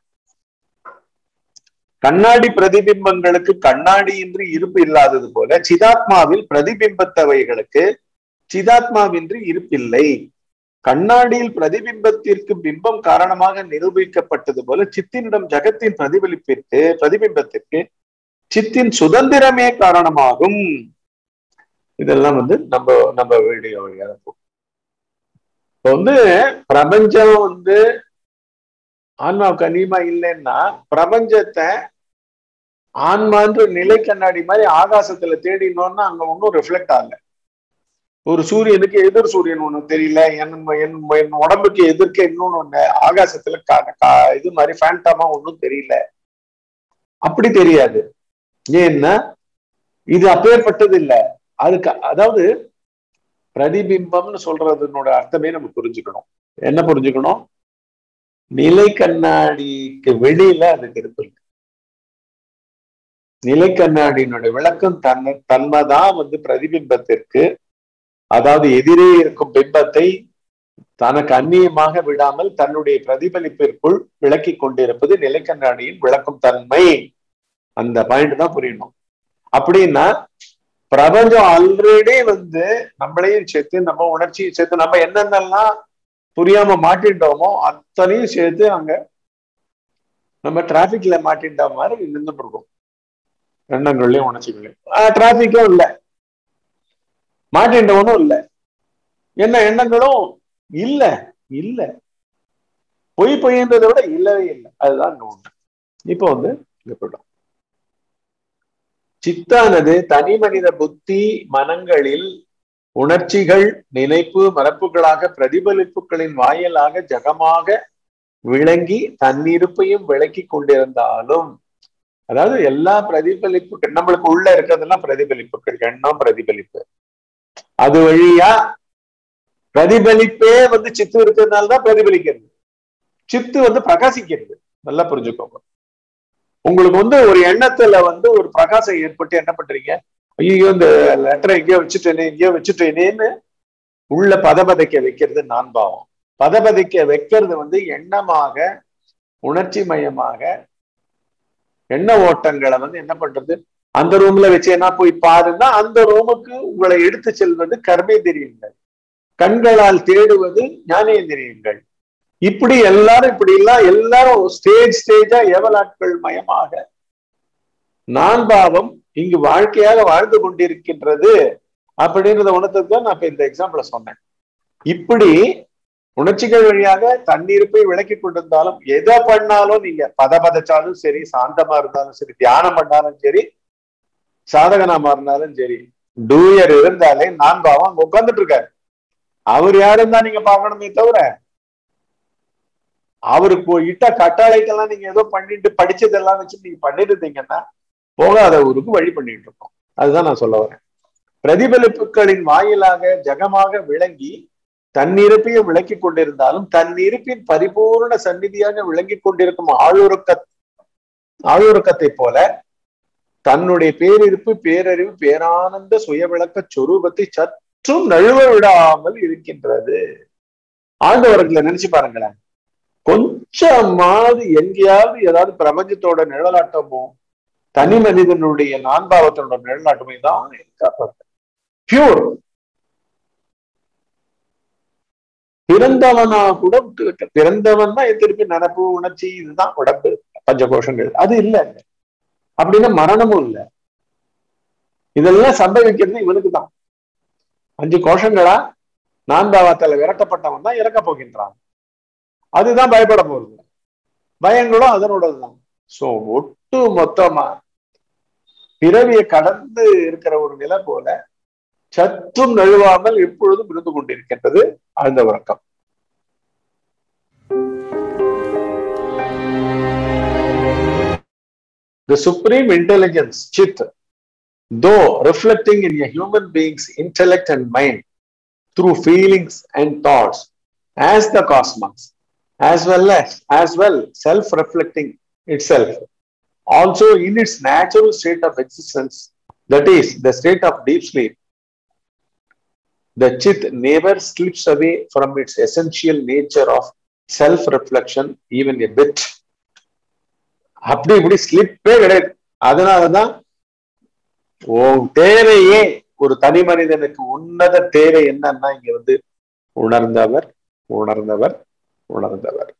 கண்ணாடி பிரதிபிம்பங்களுக்கு கண்ணாடியின்றி இருப்பு இல்லாதது போல சிதாத்மாவில் பிரதிபிம்பத்தவைகளுக்கு சிதாத்மாவின்றி இருப்பில்லை. கண்ணாடியில் பிரதிபிம்பத்திற்கு பிம்பம் காரணமாக நிரூபிக்கப்பட்டது போல சித்தினிடம் ஜகத்தின் பிரதிபிம்பத்திற்கு சித்தின் சுதந்திரமே காரணமாகும். இதெல்லாம் வந்து நம்ம வீடியோ வழியாக போகும். இப்போ வந்து பிரபஞ்சம் வந்து ஆன்மாவுக்கு அந்நியமா இல்லைன்னா பிரபஞ்சத்தை ஆன்மான்ற நிலை கண்ணாடி மாதிரி ஆகாசத்துல தேடினோம்னா அங்க ஒன்னும் ரிஃப்ளெக்ட் ஆகல. ஒரு சூரியனுக்கு எதிர் சூரியன் ஒண்ணு தெரியல, என் உடம்புக்கு எதிர்க்க இன்னொன்னு ஒண்ணு ஆகாசத்துல இது மாதிரி ஃபேண்டாமா ஒன்னும் தெரியல, அப்படி தெரியாது. ஏன்னா இது அப்பேற்பட்டது இல்லை. அதுக்கு அதாவது பிரதிபிம்பம்னு சொல்றதுனோட அர்த்தமே நம்ம புரிஞ்சுக்கணும். என்ன புரிஞ்சுக்கணும்? நிலை கண்ணாடிக்கு வெளியில அதுக்கு இருப்பு இருக்கு. நிலை கண்ணாடியினுடைய விளக்கம் தன்மைதான் வந்து பிரதிபிம்பத்திற்கு, அதாவது எதிரே இருக்கும் பிம்பத்தை தனக்கு அந்நியமாக விடாமல் தன்னுடைய பிரதிபலிப்பிற்குள் விளக்கி கொண்டிருப்பது நிலை கண்ணாடியின் விளக்கும் தன்மை. அந்த பாயிண்ட் தான் புரியணும். அப்படின்னா பிரபஞ்சம் ஆல்ரெடி வந்து நம்மளையும் சேர்த்து நம்ம உணர்ச்சியும் சேர்த்து நம்ம என்னென்னலாம் புரியாம மாட்டிட்டோமோ அத்தனையும் சேர்த்து அங்க நம்ம டிராபிக்ல மாட்டிட்ட மாதிரி நின்றுட்டு இருக்கோம். எண்ணங்கள்லயும் உணர்ச்சிகளையும் டிராபிக்கும் இல்லை, மாட்டின்றவனும் இல்லை, என்ன எண்ணங்களும் இல்ல இல்ல, பொய்ன்றதை விட இல்லவே இல்லை. அதுதான் இங்க ஒண்ணு. இப்போ வந்து இங்க போயிடும். சித்தானது தனி மனித புத்தி மனங்களில் உணர்ச்சிகள் நினைப்பு மரப்புகளாக பிரதிபலிப்புகளின் வாயிலாக ஜகமாக விளங்கி தன்னிருப்பையும் விளக்கி கொண்டிருந்தாலும், அதாவது எல்லா பிரதிபலிப்புகள் நம்மளுக்கு உள்ள இருக்கிறதெல்லாம் பிரதிபலிப்புகள், எண்ணம் பிரதிபலிப்பு, அது வழியா பிரதிபலிப்பே வந்து சித்து இருக்கிறதுனாலதான் பிரதிபலிக்கிறது. சித்து வந்து பிரகாசிக்கிறது. நல்லா புரிஞ்சுக்கோங்க. உங்களுக்கு வந்து ஒரு எண்ணத்துல வந்து ஒரு பிரகாசம் ஏற்பட்டு என்ன பண்றீங்க, ஐயோ இந்த லெட்டரை எங்கேயோ வச்சுட்டேனேன்னு உள்ள பதபதைக்க வைக்கிறது நான் பாவம். பதபதைக்க வைக்கிறது வந்து எண்ணமாக உணர்ச்சி மயமாக எண்ண ஓட்டங்களை வந்து என்ன பண்றது, அந்த ரூம்ல வச்சேன்னா போய் பாருன்னா அந்த ரூமுக்கு உங்களை எடுத்து செல்வது கர்மேந்திரியங்கள், கண்களால் தேடுவது ஞானேந்திரியங்கள். இப்படி எல்லாரும் ஸ்டேஜா ஏவலாட்கள் மயமாக நான் பாவம் இங்கு வாழ்க்கையாக வாழ்ந்து கொண்டிருக்கின்றது அப்படின்றத உணர்த்துக்கு தான் நான் இப்ப இந்த எக்ஸாம்பிள சொன்னேன். இப்படி உணர்ச்சிகள் வழியாக தன்னிருப்பை விளக்கி கொண்டிருந்தாலும் எதை பண்ணாலும் நீங்க பதச்சாலும் சரி, சாந்தமா இருந்தாலும் சரி, தியானம் பண்ணாலும் சரி, சாதகனாமா இருந்தாலும் சரி, டூயர் இருந்தாலே நான் பாவம் அங்க உட்கார்ந்துட்டு இருக்காரு. அவர் யாருன்னு தான் நீங்க பார்க்கணுமே தவிர அவருக்கு இட்ட கட்டாளைக்கெல்லாம் நீங்க ஏதோ பண்ணிட்டு படிச்சதெல்லாம் வச்சு நீங்க பண்ணிட்டு இருந்தீங்கன்னா போகாத ஊருக்கு வழி பண்ணிட்டு இருக்கோம். அதுதான் நான் சொல்ல வரேன். பிரதிபலிப்புகளின் வாயிலாக ஜகமாக விளங்கி தன்னிருப்பையும் விளக்கி கொண்டிருந்தாலும் தன்னிருப்பின் பரிபூர்ண சந்நிதியாக விளங்கி கொண்டிருக்கும் ஆளுறக்கத்தை போல தன்னுடைய பேரிருப்பு பேரறிவு பேரானந்த சுய விளக்க சொரூபத்தை சற்றும் நழுவ விடாமல் இருக்கின்றது. ஆண்டவர்களை நினைச்சு பாருங்களேன். கொஞ்சமாவது எங்கேயாவது ஏதாவது பிரபஞ்சத்தோட நிழலாட்டமோ தனி மனிதனுடைய நான்பாவத்தோட நிழலாட்டமே தான் பியூர். பிறந்தவனா கூட பிறந்தவன் தான் திருப்பி நினப்பு உணர்ச்சி இதுதான் உடம்பு பஞ்சகோஷங்கள், அது இல்லை. அப்படின்னா மரணமும் இல்லை. இதெல்லாம் சம்பவிக்கிறது இவனுக்கு தான். 5 கோஷங்களா நான்காவத்துல விரட்டப்பட்டவன் தான் இறக்க போகின்றான். அதுதான் பயப்பட போறது. பயங்களும் அதனோடதுதான். சோ ஒட்டு மொத்தமா பிறவியை கடந்து இருக்கிற ஒரு நிலை போல சற்றும் நழுவாமல் எப்பொழுதும் இருந்து கொண்டிருக்கின்றது ஆழ்ந்த உறக்கம். The supreme intelligence, Chit, though reflecting in a human being's intellect and mind through feelings and thoughts, as the cosmos, as well self-reflecting itself, also in its natural state of existence, that is, the state of deep sleep, the Chit never slips away from its essential nature of self-reflection even a bit. அப்படி இப்படி ஸ்லிப்பே கிடையாது. அதனாலதான் உன் தேவையே ஒரு தனி மனிதனுக்கு உன்னத தேவை என்னன்னா இங்க வந்து உணர்ந்தவர் உணர்ந்தவர் உணர்ந்தவர்.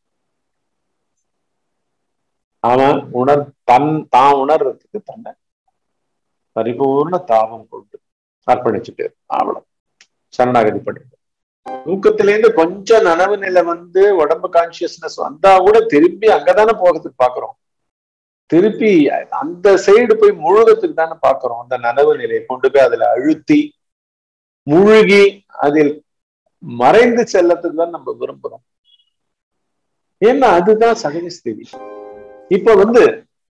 அவன் தான் உணர்றதுக்கு தன்னை பரிபூர்ண தாபம் கொண்டு அர்ப்பணிச்சுட்டு அவ்வளவு சரணாகதி பண்ணி தூக்கத்திலேருந்து கொஞ்சம் நனவு நிலை வந்து உடம்பு கான்சியஸ்னஸ் வந்தா கூட திரும்பி அங்கதானே போகிறதுக்கு பாக்குறோம். திருப்பி அந்த சைடு போய் முழுகத்துக்கு தானே பாக்குறோம். அந்த நனவு நிலையை கொண்டு போய் அதுல அழுத்தி முழுகி அதில் மறைந்து செல்லத்துக்கு தான் நம்ம விரும்புறோம். ஏன்னா அதுதான் சகஜஸ்திதி. இப்ப வந்து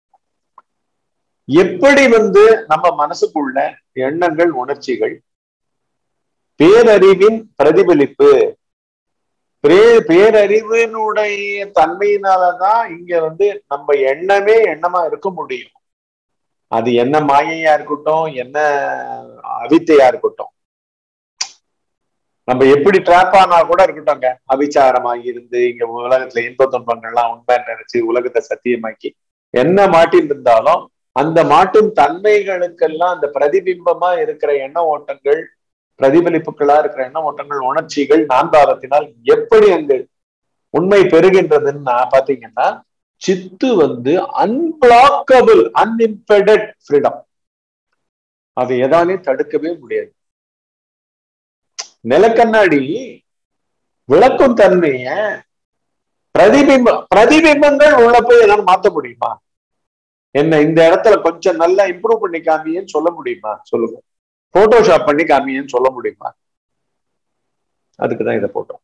எப்படி வந்து நம்ம மனசுக்குள்ள எண்ணங்கள் உணர்ச்சிகள் பேரறிவின் பிரதிபலிப்பு, பேரறிவினுடைய தன்மையினாலதான் இங்க வந்து நம்ம எண்ணமே எண்ணமா இருக்க முடியும். அது என்ன மாயையா இருக்கட்டும், என்ன அவித்தையா இருக்கட்டும், நம்ம எப்படி டிராப் ஆனா கூட இருக்கட்டும்ங்க, அவிச்சாரமாகி இருந்து இங்க உலகத்துல இன்ப துன்பங்கள்லாம் உண்மை நினைச்சு உலகத்தை சத்தியமாக்கி என்ன மாட்டின்னு இருந்தாலும் அந்த மாட்டும் தன்மைகளுக்கெல்லாம் அந்த பிரதிபிம்பமா இருக்கிற எண்ண ஓட்டங்கள், பிரதிபலிப்புகளா இருக்கிற எண்ண ஓட்டங்கள், உணர்ச்சிகள் நான்காலத்தினால் எப்படி அங்கு உண்மை பெறுகின்றதுன்னா பாத்தீங்கன்னா சித்து வந்து அன்பிளாக்கபிள் அன்இம்பெடட் ஃப்ரீடம். அது எதாலையும் தடுக்கவே முடியாது. நிலக்கண்ணாடி விளக்கும் தன்மைய பிரதிபிம்பங்கள் உள்ள போய் எதாவது மாத்த முடியுமா? என்ன இந்த இடத்துல கொஞ்சம் நல்லா இம்ப்ரூவ் பண்ணி காமியன்னு சொல்ல முடியுமா? சொல்லுங்க. போட்டோஷாப் பண்ணி காமியன்னு சொல்ல முடியுமா? அதுக்குதான் இதை போட்டோம்.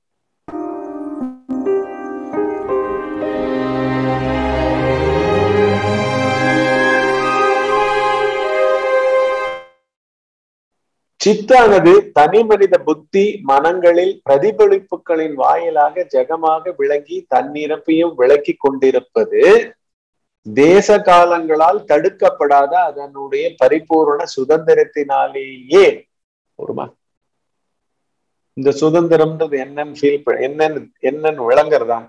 சித்தானது தனி மனித புத்தி மனங்களில் பிரதிபலிப்புகளின் வாயிலாக ஜெகமாக விளங்கி தன்னிரப்பையும் விளக்கி கொண்டிருப்பது தேச காலங்களால் தடுக்கப்படாத அதனுடைய பரிபூர்ண சுதந்திரத்தினாலேயே. ஒருமா இந்த சுதந்திரம்ன்றது என்னன்னு ஃபீல் என்னன்னு விளங்குறதா?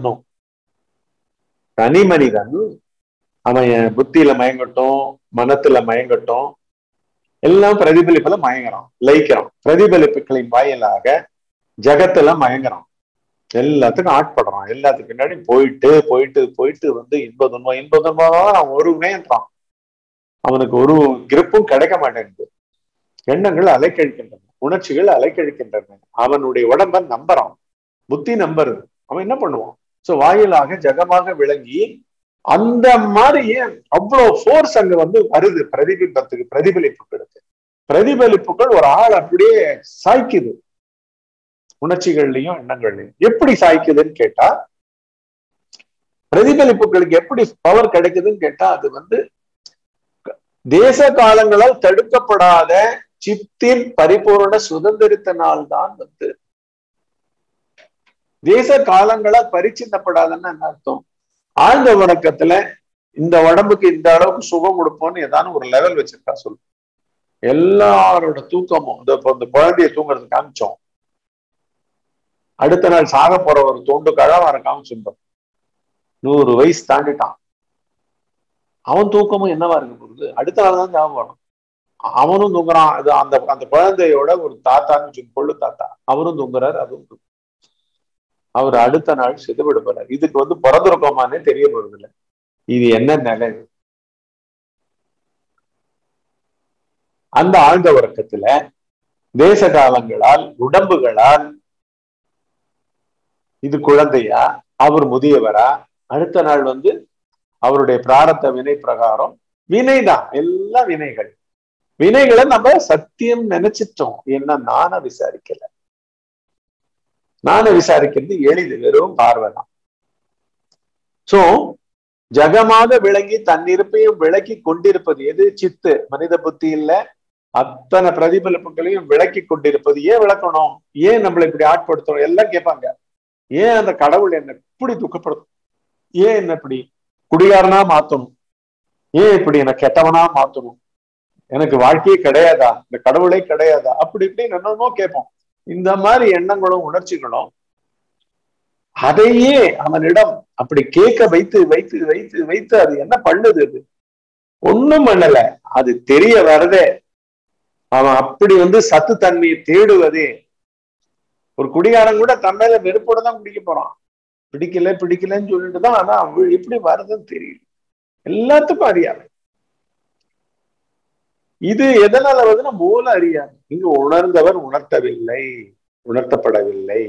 தனி மனிதன் அவன் புத்தியில மயங்கட்டும், மனத்துல மயங்கட்டும், எல்லாம் பிரதிபலிப்புல மயங்குறான், லயிக்கிறான். பிரதிபலிப்புகளின் வாயிலாக ஜகத்துல மயங்குறான், எல்லாத்துக்கும் ஆட்படுறான், எல்லாத்துக்கு பின்னாடி போயிட்டு போயிட்டு போயிட்டு வந்து இன்ப துன்பம் அவன் ஒருவேன்றான். அவனுக்கு ஒரு கிரிப்பும் கிடைக்க மாட்டேங்குது. எண்ணங்கள் அலைக்கழிக்கின்றன, உணர்ச்சிகள் அலைக்கழிக்கின்றன. அவனுடைய உடம்ப நம்புறான், புத்தி நம்புறது. அவன் என்ன பண்ணுவான்? சோ வாயிலாக ஜகமாக விளங்கி அந்த மாதிரியே அவ்வளவு ஃபோர்ஸ் அங்க வந்து வருது பிரதிபிம்பத்துக்கு, பிரதிபலிப்புகளுக்கு. பிரதிபலிப்புகள் ஒரு ஆள் அப்படியே சாய்க்குது, உணர்ச்சிகள்லையும் எண்ணங்கள்லையும். எப்படி சாய்க்குதுன்னு கேட்டா, பிரதிபலிப்புகளுக்கு எப்படி பவர் கிடைக்குதுன்னு கேட்டா, அது வந்து தேச காலங்களால் தடுக்கப்படாத சித்தின் பரிபூர்ண சுதந்திரத்தினால்தான் வந்து. தேச காலங்களால் பரிச்சின்னப்படாதுன்னு என்ன அர்த்தம்? ஆழ்ந்த உறக்கத்துல இந்த உடம்புக்கு இந்த அளவுக்கு சுகம் கொடுப்போம்னு ஏதாவது ஒரு லெவல் வச்சிருக்கா சொல்லு. எல்லாரோட தூக்கமும் இந்த குழந்தைய தூங்குறது காமிச்சோம், அடுத்த நாள் சாக போற ஒரு தோண்டு கழவார காமிச்சிருந்தோம். 100 வயசு தாண்டிட்டான், அவன் தூக்கமும் என்னவா இருக்க போகுது? அடுத்த நாள் தான் ஞாபகம் வரும். அவனும் தூங்குறான். அது அந்த குழந்தையோட ஒரு தாத்தான்னு கொள்ளு தாத்தா, அவரும் தூங்குறாரு, அதுவும் அவர் அடுத்த நாள் சிதவிட போறாரு. இதுக்கு வந்து பிறந்திருக்கோமானே தெரிய போறது இல்லை. இது என்ன நிலை? அந்த ஆழ்ந்த உறக்கத்துல தேச காலங்களால் உடம்புகளால் இது குழந்தையா, அவர் முதியவரா, அடுத்த நாள் வந்து அவருடைய பிராரத்த வினை பிரகாரம் வினைதான், எல்லாம் வினைகள். வினைகளை நம்ம சத்தியம் நினைச்சிட்டோம். என்ன நான விசாரிக்கல. நான விசாரிக்கிறது எளிது, வெறும் பார்வைதான். சோ ஜகமாக விளங்கி தன்னிருப்பையும் விளக்கி கொண்டிருப்பது எது? சித்து. மனித புத்தி இல்ல, அத்தனை பிரதிபலிப்புகளையும் விளக்கி கொண்டிருப்பது. ஏன் விளக்கணும்? ஏன் நம்மளை இப்படி ஆட்படுத்தணும்? எல்லாம் கேட்பாங்க. ஏன் அந்த கடவுள் என்ன இப்படி துக்கப்படுத்தும்? ஏன் என்ன இப்படி குடிகாரனா மாத்தணும்? ஏன் இப்படி என்ன கெட்டவனா மாத்தணும்? எனக்கு வாழ்க்கையே கிடையாதா? இந்த கடவுளே கிடையாதா? அப்படி இப்படின்னு என்னமோ கேட்போம். இந்த மாதிரி எண்ணங்களும் உணர்ச்சிகளும் அதையே அவனிடம் அப்படி கேட்க வைத்து வைத்து வைத்து வைத்து அது என்ன பண்ணுது? அது ஒண்ணும் பண்ணல. அது தெரிய வரதே அவன் அப்படி சத்து தன்மையை தேடுவதே. ஒரு குடிகாரன் கூட தன்மையில வெறுப்போட தான் குடிக்க போறான். பிடிக்கல பிடிக்கலன்னு சொல்லிட்டு தான். ஆனா எப்படி வருதுன்னு தெரியல. எல்லாத்துக்கும் அறியாமை. இது எதனால வருதுன்னா மூல அறியாமை. இங்கு உணர்ந்தவர் உணர்த்தவில்லை, உணர்த்தப்படவில்லை.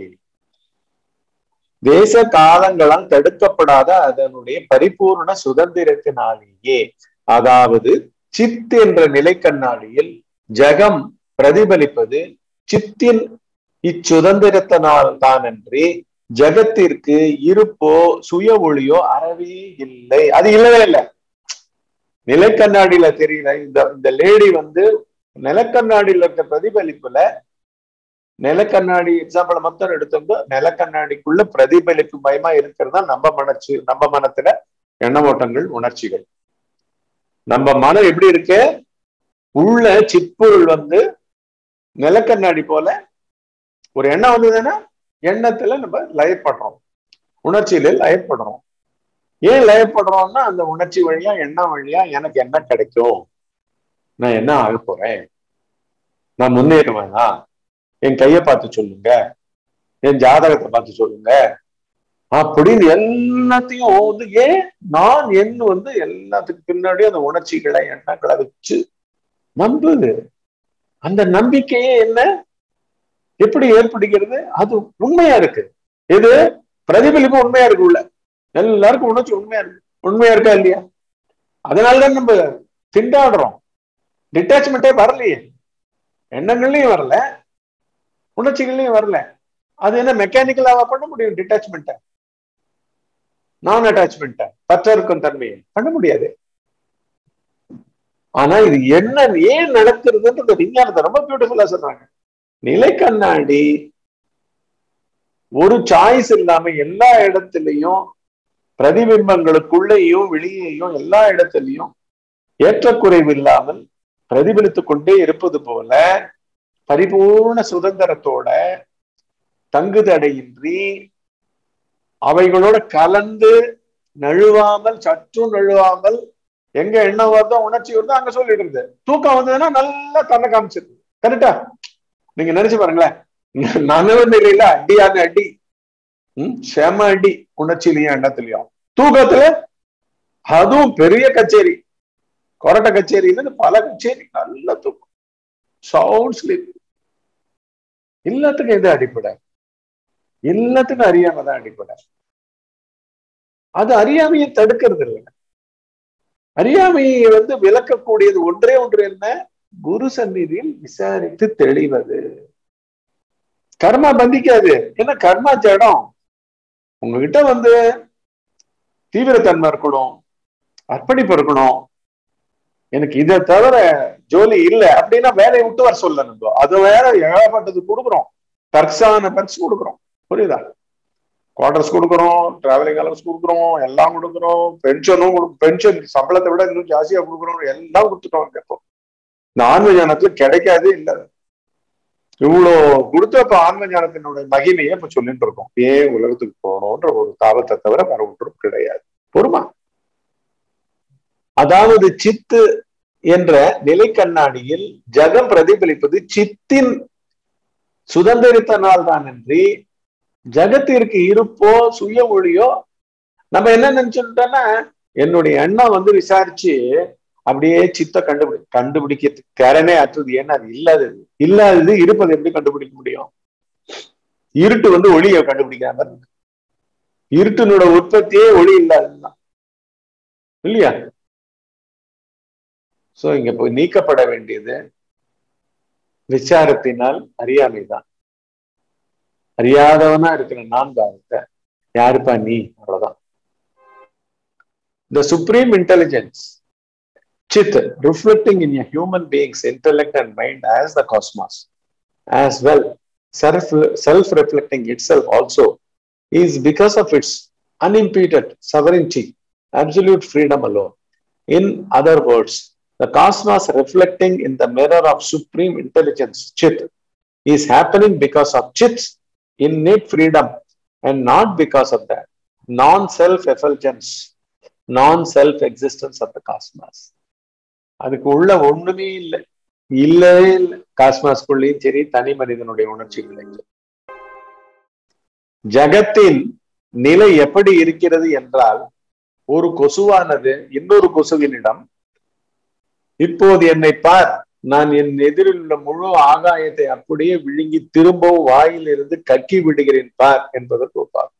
தேச காலங்களால் தடுக்கப்படாத அதனுடைய பரிபூர்ண சுதந்திரத்தினாலேயே, அதாவது சித் என்ற நிலை கண்ணாடியில் ஜகம் பிரதிபலிப்பது சித்தின் இச்சுதந்திரத்தினால் தானன்றி ஜகத்திற்கு இருப்போ சுய ஒளியோ அறவே இல்லை. அது இல்லவே இல்லை. நிலைக்கண்ணாடியில தெரியல. இந்த லேடி நிலக்கண்ணாடியில இருக்க பிரதிபலிப்புல, நிலக்கண்ணாடி எக்ஸாம்பிள் மொத்தம் எடுத்தோம்னா நிலக்கண்ணாடிக்குள்ள பிரதிபலிப்பு மயமா இருக்கிறது தான் நம்ம மனத்துல எண்ண ஓட்டங்கள், உணர்ச்சிகள். நம்ம மனம் எப்படி இருக்கு? உள்ள சிற்பொருள் நிலக்கண்ணாடி போல ஒரு எண்ணம் வந்ததுன்னா எண்ணத்துல நம்ம லயப்படுறோம், உணர்ச்சியில லயப்படுறோம். ஏன் லயப்படுறோம்னா அந்த உணர்ச்சி வழியா, எண்ணம் வழியா எனக்கு என்ன கிடைக்கும், நான் என்ன ஆக போறேன், நான் முன்னேறுவேனா, என் கையை பார்த்து சொல்லுங்க, என் ஜாதகத்தை பார்த்து சொல்லுங்க அப்படின்னு எல்லாத்தையும் ஏன் நான் எல்லாத்துக்கு பின்னாடி அந்த உணர்ச்சிகளை, எண்ணங்களை வச்சு நம்புது. அந்த நம்பிக்கையே என்ன எப்படி ஏற்படுகிறது? அது உண்மையா இருக்கு. எது? பிரதிபலிப்பு உண்மையா இருக்கு. உள்ள எல்லாருக்கும் உணர்ச்சி உண்மையா இருக்கு. உண்மையா இருக்கா இல்லையா? அதனாலதான் நம்ம திண்டாடுறோம். டிட்டாச்மெண்டே வரலையே, எண்ணங்கள்லயும் வரல, உணர்ச்சிகள்லயும் வரல. அது என்ன மெக்கானிக்கலாவா பண்ண முடியும்? டிட்டாச்மெண்ட்டை, நான் அட்டாச்மெண்ட்டை, பற்ற இருக்கும் தன்மையை பண்ண முடியாது. ஆனா இது என்ன, ஏன் நடக்கிறதுன்றது விஞ்ஞானத்தை ரொம்ப பியூட்டிஃபுல்லா சொல்றாங்க. நிலை கண்ணாடி ஒரு சாய்ஸ் இல்லாம எல்லா இடத்துலையும் பிரதிபிம்பங்களுக்குள்ளேயும் வெளியேயும் எல்லா இடத்துலையும் ஏற்றக்குறைவு இல்லாமல் பிரதிபலித்துக் கொண்டே இருப்பது போல பரிபூர்ண சுதந்திரத்தோட தங்குதடையின்றி அவைகளோட கலந்து நழுவாமல், சற்றும் நழுவாமல், எங்க எண்ணம் வருதோ உணர்ச்சி வருதோ அங்க சொல்லிடுறது. தூக்கம் வந்ததுன்னா நல்லா தன்னை காமிச்சிருது. கரெக்டா? நீங்க நினைச்சு பாருங்களேன், நனவு நிலையில அடியான அடி, செம அடி, உணர்ச்சியிலையும் எண்ணத்திலையும். தூக்கத்துல அதுவும் பெரிய கச்சேரி, கொரட்ட கச்சேரின்னு பல கச்சேரி, நல்ல தூக்கம், சவுண்ட் ஸ்லீப். எல்லாத்துக்கும் எது அடிப்படை? எல்லாத்துக்கும் அறியாம தான் அடிப்படை. அது அறியாமையை தடுக்கிறது இல்லை. அறியாமையை விளக்கக்கூடியது ஒன்றே ஒன்று என்ன? குரு சந்நிதியில் விசாரித்து தெளிவது. கர்மா பந்திக்காது. ஏன்னா கர்மா ஜடம். உங்ககிட்ட தீவிரத்தன்மை இருக்கணும், அர்ப்பணிப்பு இருக்கணும். எனக்கு இதை தவிர ஜோலி இல்லை அப்படின்னா வேலையை விட்டு வர சொல்ல. நம்ம அது வேற ஏகப்பட்டது கொடுக்குறோம், பர்க்ஸான பர்க்ஸ் கொடுக்குறோம். புரியுதா? குவார்டர்ஸ் கொடுக்குறோம், டிராவலிங் அலவன்ஸ் கொடுக்குறோம், எல்லாம் கொடுக்குறோம், பென்ஷனும் பென்ஷன் சம்பளத்தை விட இன்னும் ஜாஸ்தியா கொடுக்குறோம், எல்லாம் கொடுத்துட்டோம். இப்போ இந்த ஆன்ம ஞானத்துல கிடைக்காதே இல்லை. இவ்வளோ கொடுத்த இப்ப ஆன்ம ஞானத்தினுடைய மகிமையை இப்ப சொல்லிட்டு இருக்கோம். ஏன் உலகத்துக்கு போகணும்ன்ற ஒரு தாபத்தை தவிர வேற ஒன்றும் கிடையாது. பொறுமா. அதாவது சித்து என்ற நிலை கண்ணாடியில் ஜகம் பிரதிபலிப்பது சித்தின் சுதந்திரத்தினால் தான் அன்றி ஜகத்திற்கு இருப்போ சுய ஒளியோ. நம்ம என்ன நினைச்சுட்டோம்னா, என்னுடைய எண்ணம் விசாரிச்சு அப்படியே சித்த கண்டுபிடிக்க திறனே அற்றது. ஏன்னா அது இல்லாதது இருப்பது எப்படி கண்டுபிடிக்க முடியும்? இருட்டு ஒளியை கண்டுபிடிக்காம இருக்கு. இருட்டினோட உற்பத்தியே ஒளி இல்லாததுதான் இல்லையா? சோ இங்க போய் நீக்கப்பட வேண்டியது விசாரத்தினால் அறியாமைதான். அறியாதவனா இருக்கிற நான் பாவத்தை யாருப்பா நீ, அவ்வளவுதான். The supreme intelligence, Chit, reflecting in a human being's intellect and mind as the cosmos, as well self-reflecting itself also, is because of its unimpeded sovereignty, absolute freedom alone. In other words, the cosmos reflecting in the mirror of supreme intelligence, Chit, is happening because of Chit's innate freedom and not because of that non-self-effulgence, non-self-existence of the cosmos. அதுக்கு உள்ள ஒண்ணுமே இல்லை, இல்லவே இல்லை. காஸ்மாஸ்குள்ளேயும் சரி, தனி மனிதனுடைய உணர்ச்சிகள். ஜகத்தின் நிலை எப்படி இருக்கிறது என்றால், ஒரு கொசுவானது இன்னொரு கொசுவினிடம், இப்போது என்னை பார், நான் என் எதிரில் உள்ள முழு ஆகாயத்தை அப்படியே விழுங்கி திரும்பவும் வாயில் இருந்து கக்கி விடுகிறேன் பார் என்பதற்கு ஒப்பாகும்.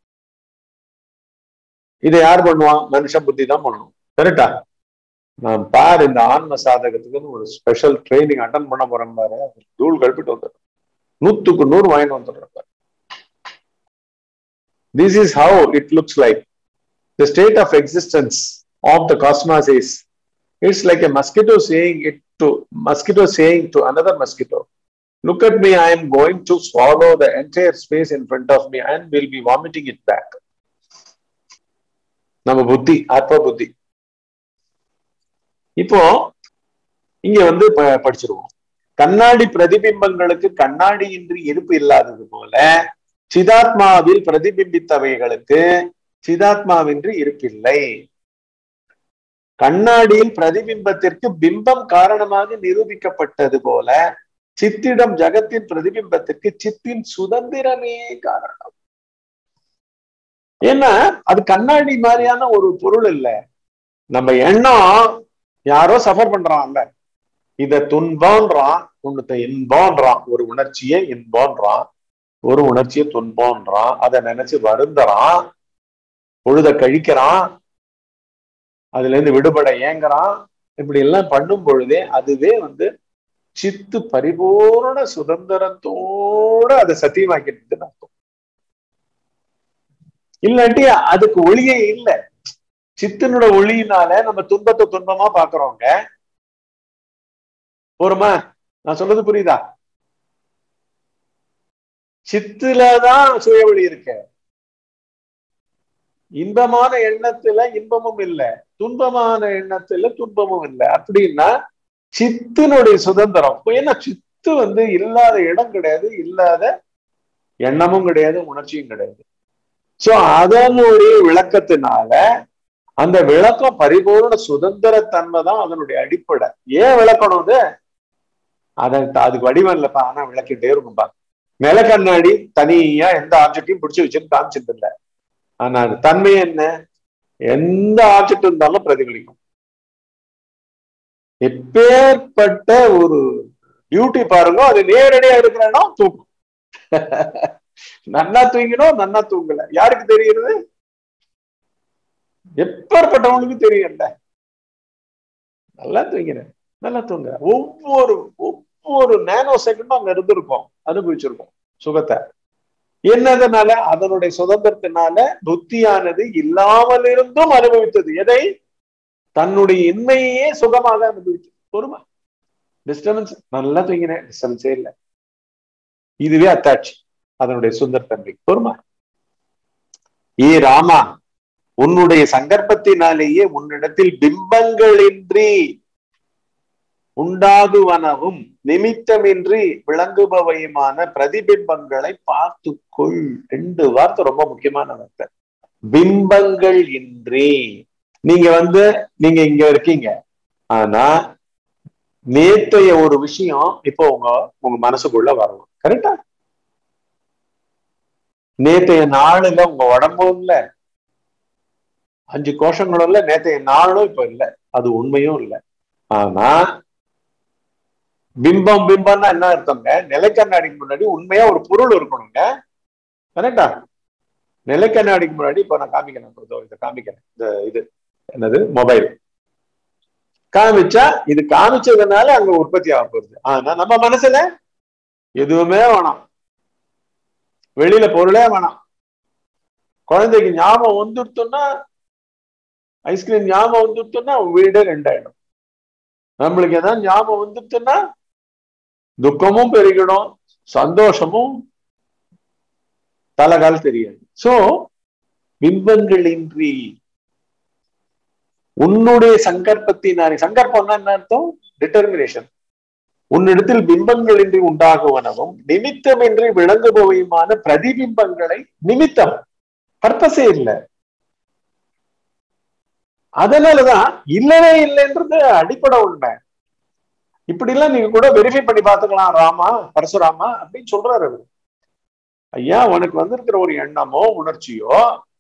இதை யார் பண்ணுவான்? மனுஷன் புத்தி தான் பண்ணணும். கரெக்டா? நான் பார், இந்த ஆன்ம சாதகத்துக்கு ஒரு ஸ்பெஷல் ட்ரைனிங் அட்டன் பண்ண போறேன் பாரு, தூள் கழிப்பிட்டு வந்துடுறேன், 100க்கு 100 வாங்கிட்டு வந்துடுறேன். This is how it looks like. The state of existence of the cosmos is, it's like a mosquito saying to another mosquito, look at me, I am going to swallow the entire space in front of me and will be vomiting it back. நம்ம புத்தி, ஆத்ம புத்தி. இப்போ இங்க வந்து படிச்சிருவோம். கண்ணாடி பிரதிபிம்பங்களுக்கு கண்ணாடியின்றி இருப்பு இல்லாதது போல, சிதாத்மாவில் பிரதிபிம்பித்தவைகளுக்கு சிதாத்மாவின்றி இருப்பில்லை. கண்ணாடியில் பிரதிபிம்பத்திற்கு பிம்பம் காரணமாக நிரூபிக்கப்பட்டது போல, சித்திடம் ஜகத்தின் பிரதிபிம்பத்திற்கு சித்தின் சுதந்திரமே காரணம். ஏன்னா அது கண்ணாடி மாதிரியான ஒரு பொருள் இல்ல. நம்ம எண்ணம் யாரோ சஃபர் பண்றான்ல, இத துன்பம்ன்றான், ஒண்ணுத்த இன்பம்ன்றான், ஒரு உணர்ச்சியை இன்பம்ன்றான், ஒரு உணர்ச்சியை துன்பம்ன்றான், அதை நினைச்சு வருந்துறான், பொழுத கழிக்கிறான், அதுல இருந்து விடுபட ஏங்குறான். இப்படி எல்லாம் பண்ணும் பொழுதே அதுவே வந்து சித்து பரிபூர்ண சுதந்திரத்தோட அதை சத்தியமாக்கிட்டு அர்த்தம். இல்லாட்டி அதுக்கு ஒளியே இல்லை. சித்தனோட ஒளியினால நம்ம துன்பத்தை துன்பமா பாக்குறோங்க. போருமா? நான் சொல்றது புரியுதா? சித்துலதான் சுய ஒளி இருக்கு. இன்பமான எண்ணத்துல இன்பமும் இல்லை, துன்பமான எண்ணத்துல துன்பமும் இல்லை. அப்படின்னா சித்தினுடைய சுதந்திரம். ஏன்னா சித்து வந்து இல்லாத இடம் கிடையாது, இல்லாத எண்ணமும் கிடையாது, உணர்ச்சியும் கிடையாது. சோ அதனுடைய விளக்கத்தினால அந்த விளக்கம் பரிபூர்ண சுதந்திரத்தன்மை தான் அதனுடைய அடிப்படை. ஏன் விளக்கணும்? அதுக்கு வடிவம் இல்லப்பா, ஆனா விளக்கிட்டே இருக்கும்பா. நிலக்கண்ணாடி தனியா எந்த ஆப்ஜெக்டையும் பிடிச்சி வச்சுன்னு காமிச்சிட்டு இல்லை. ஆனா அது தன்மை என்ன? எந்த ஆப்ஜெக்ட் இருந்தாலும் பிரதிபலிக்கும். எப்பேற்பட்ட ஒரு பியூட்டி பாருங்க. அது நேரடியா இருக்கிறேன்னா தூக்கும். நன்னா தூங்கினோம், நன்னா தூங்கல, யாருக்கு தெரியுது? எப்பேற்பட்டவங்களுக்கு தெரியல. நல்லா தூங்கினேன், நல்லா தூங்க. ஒவ்வொரு நேனோ செகண்டும் அங்க இருந்திருக்கும், அனுபவிச்சிருக்கோம் சுகத்தை. என்னதுனால? அதனுடைய சுதந்திரத்தினால புத்தியானது இல்லாமல் இருந்தும் அனுபவித்தது. எதை? தன்னுடைய இன்மையே சுகமாக அனுபவிச்சது. பொறுமா? டிஸ்டர்பன்ஸ். நல்லா தூங்கினேன், டிஸ்டர்பன்ஸே இல்லை. இதுவே அத்தாட்சி அதனுடைய சுந்தரத்தன்மை. பொறுமா? ஏ ராமா, உன்னுடைய சங்கற்பத்தினாலேயே உன்னிடத்தில் பிம்பங்களின்றி உண்டாகுவனவும் நிமித்தமின்றி விளங்குபவையுமான பிரதிபிம்பங்களை பார்த்துக்கொள். 2 வார்த்தை ரொம்ப முக்கியமான வார்த்தை. பிம்பங்கள் இன்றி. நீங்க இங்க இருக்கீங்க, ஆனா நேத்தைய ஒரு விஷயம் இப்போ உங்க மனசுக்குள்ள வரணும். கரெக்டா? நேத்தைய நாளுல உங்க உடம்பும் இல்ல, 5 கோஷங்களும் இல்ல, நேத்தைய நாளும் இப்ப இல்ல, அது உண்மையும் இல்லை. ஆனா பிம்பம்னா என்ன அர்த்தங்க? நிலைக்கண்ணாடிக்கு முன்னாடி உண்மையா ஒரு பொருள் இருக்கணுங்க. கரெக்டா? நிலைக்கண்ணாடிக்கு முன்னாடி இப்ப நான் காமிக்கிறேன், இதை காமிக்கிறேன். இது என்னது? மொபைல். காமிச்சா இது காமிச்சதுனால அங்க உற்பத்தி ஆக போகுது. ஆனா நம்ம மனசுல எதுவுமே வேணாம், வெளியில பொருளே வேணாம். குழந்தைக்கு ஞாபகம் வந்துடுத்தோம்னா, ஐஸ்கிரீம் ஞாபகம் வந்துடுத்தோம்னா வீடு ரெண்டாயிடும். நம்மளுக்கு ஏதாவது ஞாபகம் வந்துடுத்துன்னா துக்கமும் பெருகிடும், சந்தோஷமும் தலகால் தெரியாது. சோ பிம்பங்களின்றி உன்னுடைய சங்கற்பத்தினாலே, சங்கற்பம்னா என்ன அர்த்தம்? டிட்டர்மினேஷன். உன்னிடத்தில் பிம்பங்களின்றி உண்டாகுவனவும் நிமித்தமின்றி விளங்குபவையுமான பிரதிபிம்பங்களை, நிமித்தம் பர்பஸே இல்லை. அதனாலதான் இல்லவே இல்லைன்றது அடிப்படை உண்மை. இப்படி எல்லாம் நீங்க கூட வெரிஃபை பண்ணி பார்த்துக்கலாம். ராமா பரசுராமா அப்படின்னு சொல்றாரு அவரு. ஐயா, உனக்கு வந்திருக்கிற ஒரு எண்ணமோ உணர்ச்சியோ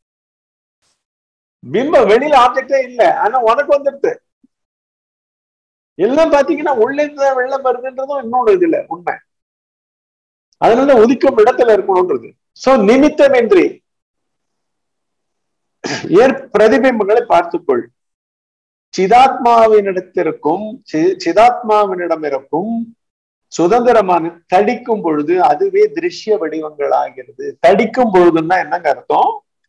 பிம்பம் வெளியில ஆப்ஜெக்டே இல்லை, ஆனா உனக்கு வந்துடுது. எல்லாம் பாத்தீங்கன்னா உள்ளே இருந்துதான் வெள்ளம் வருதுன்றதும் இன்னொன்னு இதுல உண்மை. அதனால உதிக்கும் இடத்துல இருக்கணும்ன்றது. சோ நிமித்தமின்றி பிரதிபிம்பங்களை பார்த்துக்கொள். சிதாத்மாவினிடத்திற்கும் சிதாத்மாவினிடம் இருக்கும் சுதந்திரமான தடிக்கும் பொழுது அதுவே திருஷ்ய வடிவங்கள் ஆகிறது. தடிக்கும் பொழுதுன்னா என்னங்க அர்த்தம்?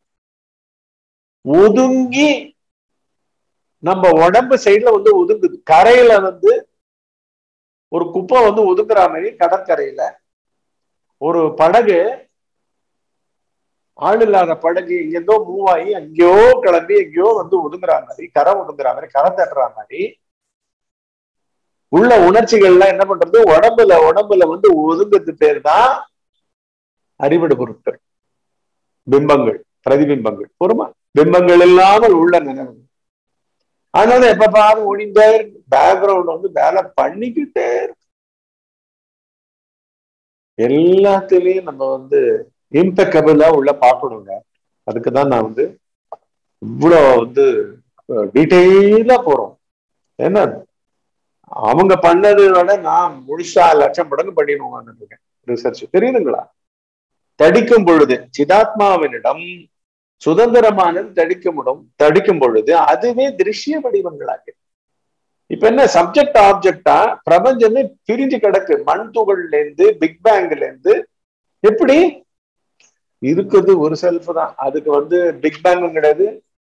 ஒதுங்கி நம்ம உடம்பு சைட்ல வந்து ஒதுங்குது. கரையில வந்து ஒரு குப்பை வந்து ஒதுங்குற மாதிரி, கடற்கரையில ஒரு படகு, ஆள் இல்லாத படகு எங்கேருந்தோ மூவ் ஆகி எங்கேயோ கிளம்பி எங்கேயோ வந்து ஒதுங்குற மாதிரி, கரை ஒதுங்குற மாதிரி, கரை தட்டுற மாதிரி உள்ள உணர்ச்சிகள்லாம் என்ன பண்றது? உடம்புல வந்து ஒதுங்கிறது பேர் தான் அறிவிடு பொருட்கள், பிம்பங்கள், பிரதிபிம்பங்கள். பொறுமா, பிம்பங்கள் இல்லாமல் உள்ள நினைவு. அதனால எப்ப பாரு ஒளிந்தே பேக்ரவுண்ட் வந்து வேலை பண்ணிக்கிட்டே இருக்கு. எல்லாத்திலையும் நம்ம வந்து இம்பெக்கபிளா உள்ள பார்க்கணுங்க. அதுக்குதான் நான் வந்து இவ்வளவு வந்து டீட்டெயிலா போறோம். என்ன அவங்க பண்ணதோட நான் முழுசா லட்சம் மடங்கு பண்ணிடுவான்னு இருக்கேன் ரிசர்ச். தெரியுதுங்களா? தடிக்கும் பொழுது சிதாத்மாவினிடம் சுதந்திரமானது தடிக்கும் பொழுது அதுவே திருஷ்ய வடிவங்களாக. இப்ப என்ன, சப்ஜெக்ட் ஆப்ஜெக்டா பிரபஞ்சமே பிரிஞ்சு கிடக்கு. மண் துகள்ல இருந்து, பிக் பேங்க்ல இருந்து எப்படி இருக்குது ஒரு செல்ஃப் தான். அதுக்கு வந்து பிக் பேங்கும் கிடையாது,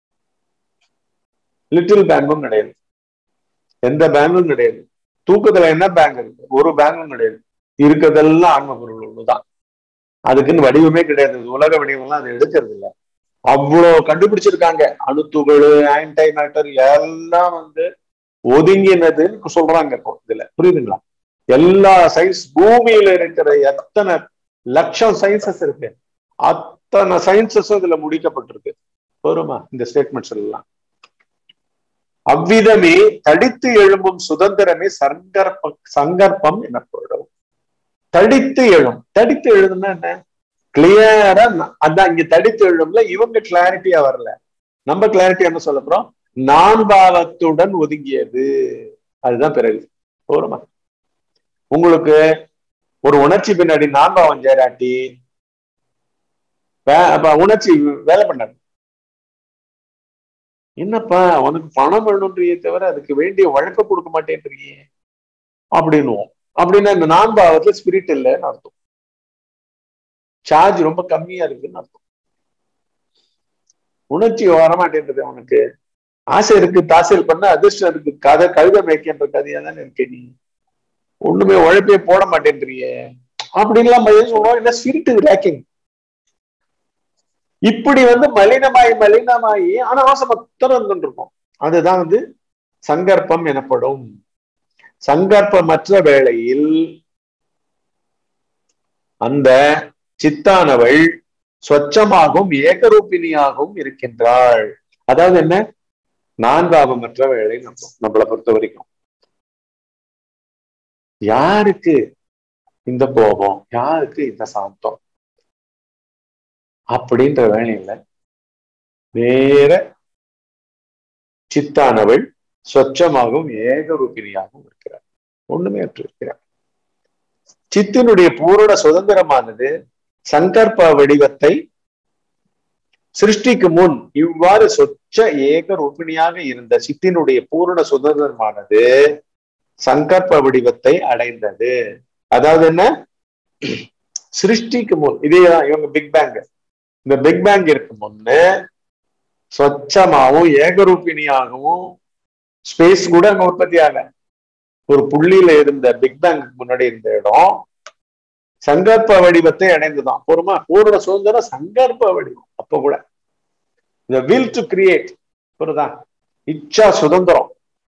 லிட்டில் பேங்கும் கிடையாது, எந்த பேங்கும் கிடையாது. தூக்கத்துல என்ன பேங்க் இருக்கு? ஒரு பேங்கும் கிடையாது. இருக்கிறதெல்லாம் ஆன்ம பொருள் ஒண்ணுதான். அதுக்குன்னு வடிவமே கிடையாது. உலக வடிவம்லாம் அது எடுக்கிறது இல்லை. அவ்வளவு கண்டுபிடிச்சிருக்காங்க. அணுத்துகள், ஆன்டை மேட்டர் எல்லாம் வந்து ஒதுங்கினதுன்னு சொல்றாங்க இப்போ இதுல. புரியுதுங்களா? எல்லா சயின்ஸ், பூமியில இருக்கிற எத்தனை லட்சம் சயின்சஸ் இருக்கு, அத்தனை சயின்சஸும் இதுல முடிக்கப்பட்டிருக்கு. வருமா இந்த ஸ்டேட்மெண்ட்ஸ் எல்லாம்? அவ்விதமே தடித்து எழும்பும் சுதந்திரமே சங்கற்பம் எனப்படும். தடித்து எழுதுன்னா என்ன? கிளியரா அதான் இங்க தடித்து எழும்புல இவங்க கிளாரிட்டியா வரல. நம்ம கிளாரிட்டி என்ன சொல்ல போறோம்? நான் பாவத்துடன் ஒதுங்கியது. அதுதான் பிறகு. போருமா, உங்களுக்கு ஒரு உணர்ச்சி பின்னாடி நான் பாவம் சேராட்டி உணர்ச்சி வேலை பண்ணாது. என்னப்பா உனக்கு பணம் வேணும்ன்றியே தவிர அதுக்கு வேண்டிய உழைப்ப கொடுக்க மாட்டேன்றியே அப்படின்னுவோம். அப்படின்னா இந்த நான் பாவத்துல ஸ்பிரிட் இல்லைன்னு அர்த்தம். சார்ஜ் ரொம்ப கம்மியா இருக்குன்னு அர்த்தம். உணர்ச்சி வரமாட்டேன்றது. அவனுக்கு ஆசை இருக்கு, தாசல் பண்ண அதிர்ஷ்டம் இருக்கு, கழுத மேய்க்கின்ற கதையா தானே இருக்கு. நீ ஒண்ணுமே உழைப்பே போட மாட்டேன்றியே அப்படின்லாம் சொல்லுவோம். என்ன ஸ்பிரிட் லேக்கிங். இப்படி வந்து மலினமாயி ஆனா ஆசை மொத்தம் இருந்துருக்கும். அதுதான் வந்து சங்கற்பம் எனப்படும். சங்கற்பமற்ற வேளையில் அந்த சித்தானவள் சொச்சமாகவும் ஏகரூபிணியாகவும் இருக்கின்றாள். அதாவது என்ன, நான்காவமற்ற வேலை நம்மளை பொறுத்த வரைக்கும். யாருக்கு இந்த கோபம், யாருக்கு இந்த சாந்தம் அப்படின்ற வேலையில வேற சித்தானவள் சொச்சமாகவும் ஏகரூபிணியாகவும் இருக்கிறார். ஒண்ணுமே அற்று இருக்கிறார். சித்தினுடைய பூரண சுதந்திரமானது சங்கற்ப வடிவத்தை சிருஷ்டிக்கு முன் இவ்வாறு சொச்ச ஏக ரூபிணியாக இருந்த சித்தினுடைய பூரண சுதந்திரமானது சங்கற்ப வடிவத்தை அடைந்தது. அதாவது என்ன, சிருஷ்டிக்கு முன் இதேதான் இவங்க பிக் பேங். இந்த பிக் பேங் இருக்கு முன்னு சொச்சமாகவும் ஏகரூபிணியாகவும் ஸ்பேஸ் கூட அங்க உற்பத்தி ஆகல. ஒரு புள்ளியில இருந்த பிக் பேங்குக்கு முன்னாடி இருந்த இடம் சங்கற்ப வடிவத்தை அடைந்துதான். பூர்ண சுதந்திரம் சங்கற்ப வடிவம். அப்ப கூட இந்த வில் டு கிரியேட், புரியுதா, இச்சா சுதந்திரம்,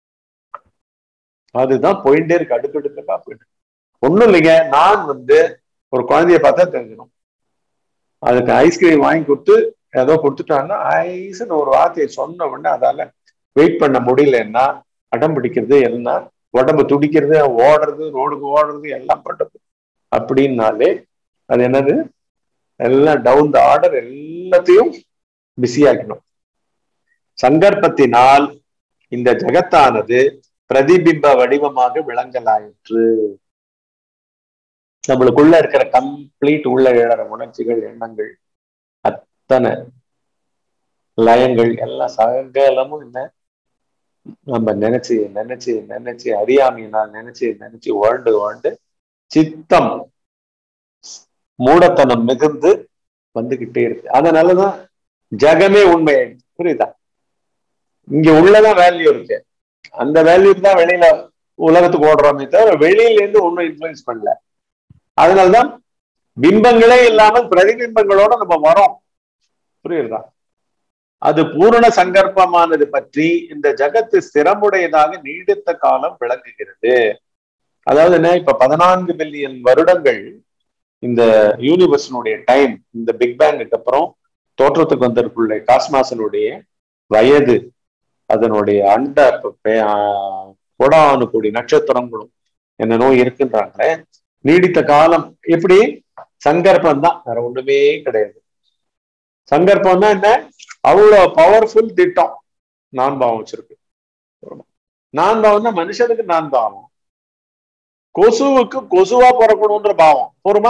அதுதான் போயிட்டே இருக்கு, அடுக்கடுக்கா போயிட்டு. ஒண்ணும் இல்லைங்க, நான் ஒரு குழந்தைய பார்த்தா தெரிஞ்சிடும். அதுக்கு ஐஸ்கிரீம் வாங்கி கொடுத்து ஏதோ கொடுத்துட்டாங்கன்னா ஐஸ்ன்னு ஒரு வார்த்தையை சொன்ன உடனே அதால வெயிட் பண்ண முடியலன்னா அடம் பிடிக்கிறது, எல்லாம் உடம்பு துடிக்கிறது, ஓடுறது, ரோடுக்கு ஓடுறது, எல்லாம் பண்றது. அப்படின்னாலே அது என்னது, எல்லாம் டவுன் த ஆர்டர், எல்லாத்தையும் பிஸியாக்கணும். சங்கற்பத்தினால் இந்த ஜகத்தானது பிரதிபிம்ப வடிவமாக விளங்கலாயிற்று. நம்மளுக்குள்ள இருக்கிற கம்ப்ளீட் உள்ள இழற உணர்ச்சிகள், எண்ணங்கள், அத்தனை லயங்கள் எல்லாம் சகலமும் என்ன நம்ம நினைச்சு நினைச்சு நினைச்சு அறியாமையினால் நினைச்சு வாழ்ந்து சித்தம் மூடத்தனம் மிகுந்து வந்துகிட்டே இருக்கு. அதனாலதான் ஜகமே உண்மையாயிடுச்சு. புரியுதா? இங்க உள்ளதான் வேல்யூ இருக்கு, அந்த வேல்யூக்கு தான் வெளியில உலகத்துக்கு ஓடுறோமே தவிர வெளியில இருந்து ஒன்னும் இன்ஃபுளுன்ஸ் பண்ணல. அதனால்தான் பிம்பங்களே இல்லாமல் பிரதிபிம்பங்களோட நம்ம வரோம். புரியுதா? அது பூரண சங்கற்பமானது பற்றி இந்த ஜகத்து ஸ்திரமுடையதாக நீடித்த காலம் விளங்குகிறது. அதாவது என்ன, இப்ப 14 பில்லியன் வருடங்கள் இந்த யூனிவர்ஸினுடைய டைம், இந்த பிக் பேங்குக்கு அப்புறம் தோற்றத்துக்கு வந்திருக்குள்ள காஸ்மாசனுடைய வயது, அதனுடைய அண்ட கோடானு கோடி நட்சத்திரங்களும் என்னென்னோ இருக்குன்றாங்களே, நீடித்த காலம் எப்படி சங்கற்பம் தான், வேற ஒண்ணுமே கிடையாது. சங்கற்பம் தான் என்ன, அவ்வளவு பவர்ஃபுல் திட்டம். நான் பாவம் வச்சிருக்கு. நான் பாவம்னா மனுஷனுக்கு நான் பாவம், கொசுவுக்கு கொசுவா பிறக்கணும்ன்ற பாவம். போருமா?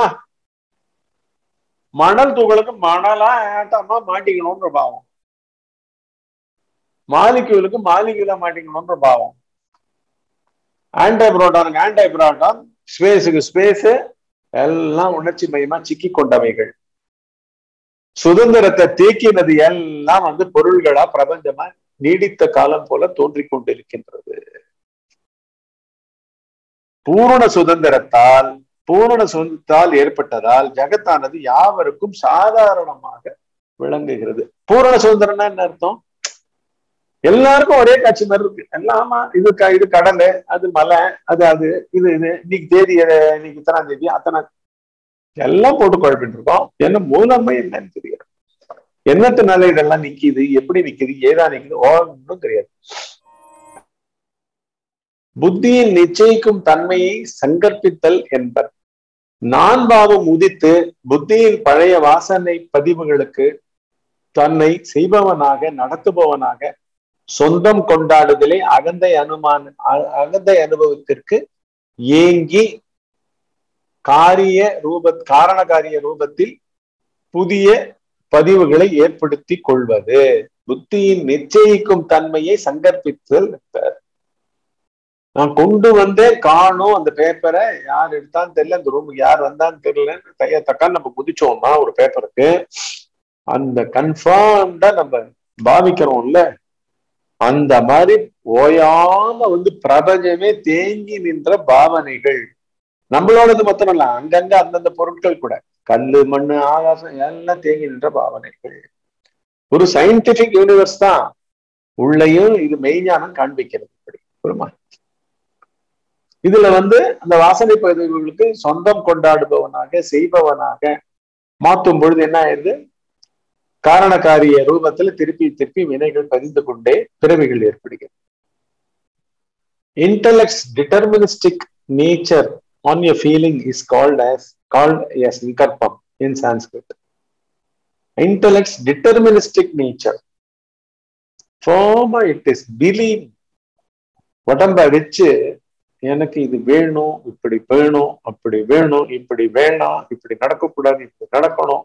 மணல் துகளுக்கு மணலா ஆட்டமா மாட்டிக்கணும்ன்ற பாவம், மாலிக்யூலுக்கு மாலிக்யூலா மாட்டிக்கணும்ன்ற பாவம், ஆன்டை புரோட்டானுக்கு ஆன்டை புரோட்டான், ஸ்பேஸுக்கு ஸ்பேஸ், எல்லாம் உணர்ச்சி மயமா சிக்கி கொண்டவைகள். சுதந்திரத்தை தேக்கினது எல்லாம் பொருள்களா பிரபஞ்சமா நீடித்த காலம் போல தோன்றிக் கொண்டிருக்கின்றது. பூரண சுதந்திரத்தால் ஏற்பட்டதால் ஜகத்தானது யாவருக்கும் சாதாரணமாக விளங்குகிறது. பூரண சுதந்திரம்னா என்ன அர்த்தம்? எல்லாருக்கும் ஒரே காட்சி மாதிரி இருக்கு. எல்லாமா இது கடல், அது மலை, அது இது இன்னைக்கு தேதி, இன்னைக்கு இத்தனாம் தேதி, அத்தனை எல்லாம் போட்டு குழப்பிட்டு இருக்கோம். என்ன மூலமே என்னன்னு தெரியாது. என்னத்தினால இதெல்லாம் நிக்குது, எப்படி நிக்குது, ஏதா நிக்குது, ஒன்றும் தெரியாது. புத்தியின் நிச்சயிக்கும் தன்மையை சங்கற்பித்தல் என்பர். நான் பாவம் உதித்து புத்தியின் பழைய வாசனை பதிவுகளுக்கு தன்னை செய்பவனாக நடத்துபவனாக சொந்தம் கொண்டாடுதலை அகந்தை அனுபவத்திற்கு ஏங்கி காரணகாரிய ரூபத்தில் புதிய பதிவுகளை ஏற்படுத்தி கொள்வது புத்தியின் நிச்சயிக்கும் தன்மையை சங்கற்பித்தல். நான் கொண்டு வந்தேன், காணும் அந்த பேப்பரை, யார் எடுத்தான்னு தெரியல, அந்த ரூமுக்கு யார் வந்தான்னு தெரியல, கைய தக்கான்னு நம்ம குதிச்சோம்னா ஒரு பேப்பருக்கு, அந்த கன்ஃபார்ம்டா நம்ம பாவிக்கிறோம்ல, அந்த மாதிரி ஓயாம பிரபஞ்சமே தேங்கி நின்ற பாவனைகள். நம்மளோடது மொத்தம் இல்ல, அங்கங்க அந்தந்த பொருட்கள் கூட, கல்லு, மண்ணு, ஆகாசம் எல்லாம் தேங்கி நின்ற பாவனைகள். ஒரு சயின்டிபிக் யூனிவர்ஸ் தான் உள்ளேயும் இது மெய்ஞானம் காண்பிக்கிறது. புரியுமா? இதுல அந்த வாசனை பதிவுகளுக்கு சொந்தம் கொண்டாடுபவனாக செய்பவனாக மாற்றும் பொழுது என்ன ஆயிடுது, காரணக்காரிய ரூபத்துல திருப்பி வினைகள் பதிந்து கொண்டே பிறவிகள் ஏற்படுகிறது. Intellect's deterministic nature on your feeling is called as Sankarpam in Sanskrit. Intellect's deterministic nature. Former it is belief. உடம்ப வச்சு எனக்கு இது வேணும், இப்படி வேணும், அப்படி வேணும், இப்படி வேணாம், இப்படி நடக்கக்கூடாது, இப்படி நடக்கணும்,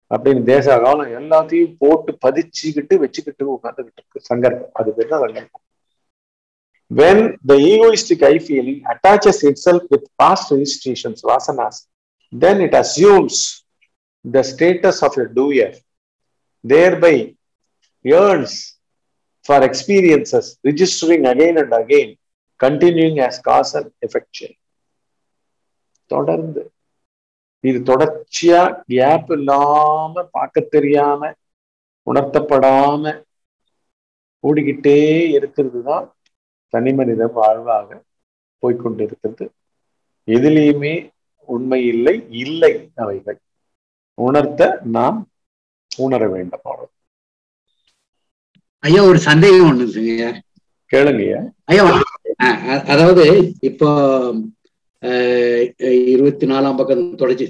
அப்படின்னு தேச காலம் எல்லாத்தையும் போட்டு பதிச்சுக்கிட்டு வச்சுக்கிட்டு உட்காந்துக்கிட்டு இருக்கு சங்கல்பம். அது பேர் தான் சங்கல்பம். When the egoistic I feeling attaches itself with past registrations, vasanas, then it assumes the status of a doer, thereby yearns for experiences, registering again and again, continuing as cause and effect chain. தொடர்ந்து இது தொடர்ச்சியா gap இல்லாம பார்க்க தெரியாம உணர்த்தப்படாம ஓடிக்கிட்டே இருக்கிறது தான் தனி மனித வாழ்வாக போய்கொண்டிருக்கிறது. எதிலையுமே உண்மை இல்லை, இல்லை அவைகள் உணர்த்த நாம் உணர வேண்டும்.
ஐயா ஒரு சந்தேகம் ஒண்ணு
கேளுங்கய்யா.
ஐயா அதாவது இப்போ 24ஆம் பக்கம் தொடர்ச்சி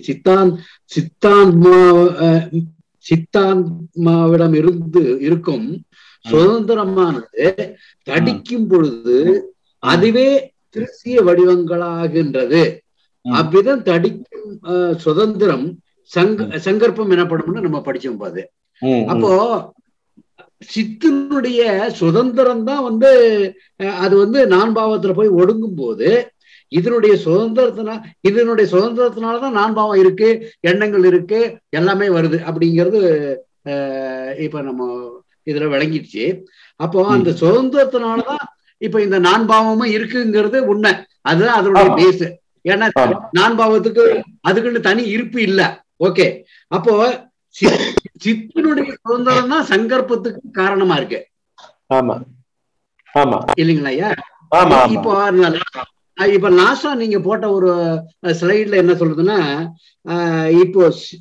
சித்தான்மாவிடம் இருந்து இருக்கும் சுதந்திரமானது தடிக்கும் பொழுது அதுவே திருத்திய வடிவங்களாகின்றது. அவ்விதம் தடிக்கும் சுதந்திரம் சங்கற்பம் எனப்படும்னு நம்ம படிச்சோம் பாது. அப்போ சித்தினுடைய சுதந்திரம் தான் அது நான் பாவத்துல போய் ஒடுங்கும் போது இதனுடைய சுதந்திரத்தினாலதான் நான் பாவம் இருக்கு, எண்ணங்கள் இருக்கு, எல்லாமே வருது அப்படிங்கிறது இப்ப நம்ம இதுல விளங்கிடுச்சு. அப்போ அந்த சுதந்திரத்தினாலதான் இப்ப இந்த நான் பாவமும் இருக்குங்கிறது உண்மை. அதுதான் அதனுடைய பேஸ். ஏன்னா நான் பாவத்துக்கு அதுக்குன்னு தனி இருப்பு இல்ல. ஓகே, அப்போ சித்தினுடைய சுதந்திரம் தான் சங்கற்பத்துக்கு காரணமா இருக்கு.
ஆமா ஆமா
இல்லைங்களா ஐயா? இப்ப லாஸ்டா நீங்க போட்ட ஒரு ஸ்லைட்ல என்ன சொல்றதுன்னா, இப்போ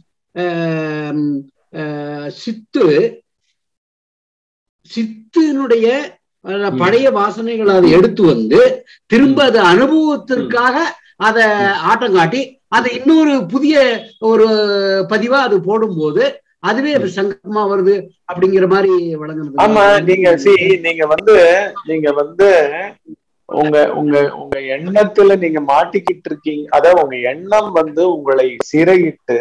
சித்தினுடைய பழைய வாசனைகளை அதை எடுத்து திரும்ப அது அனுபவத்திற்காக அத ஆட்டம் காட்டி அதை இன்னொரு புதிய ஒரு பதிவா அது போடும்போது அதுவே சங்கமா வருது அப்படிங்கிற மாதிரி வழங்குறது.
ஆமா, நீங்க உங்க உங்க உங்க எண்ணத்துல நீங்க மாட்டிக்கிட்டு இருக்கீங்க. அதாவது உங்க எண்ணம் உங்களை சிறையிட்டு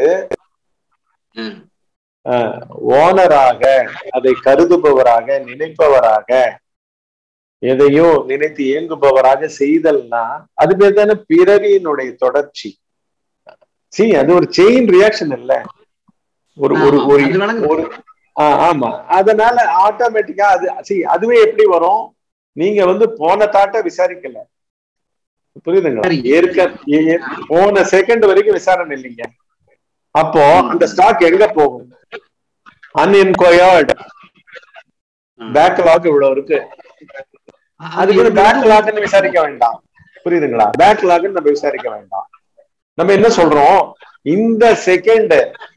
ஓனராக, அதை கருதுபவராக, நினைப்பவராக, எதையோ நினைத்து இயங்குபவராக செய்தல்னா அது பேர் தானே பிறவியினுடைய தொடர்ச்சி. அது ஒரு செயின் ரியாக்ஷன் இல்ல, ஒரு ஒரு ஒரு ஆமா. அதனால ஆட்டோமேட்டிக்கா அதுவே எப்படி வரும்? நீங்க போன தாட்ட விசாரிக்கல, புரியுதுங்களா? போன செகண்ட் வரைக்கும் விசாரணை இல்லைங்க. அப்போ அந்த ஸ்டாக் எங்க போகும்? அன்என்கொயர்டு பேக்லாக் இவ்வளவு இருக்கு. அதுக்கு பேக்லாக்னு விசாரிக்க வேண்டாம், புரியுதுங்களா? பேக்லாக்னு நம்ம விசாரிக்க வேண்டாம். நம்ம என்ன சொல்றோம்? இந்த செகண்ட்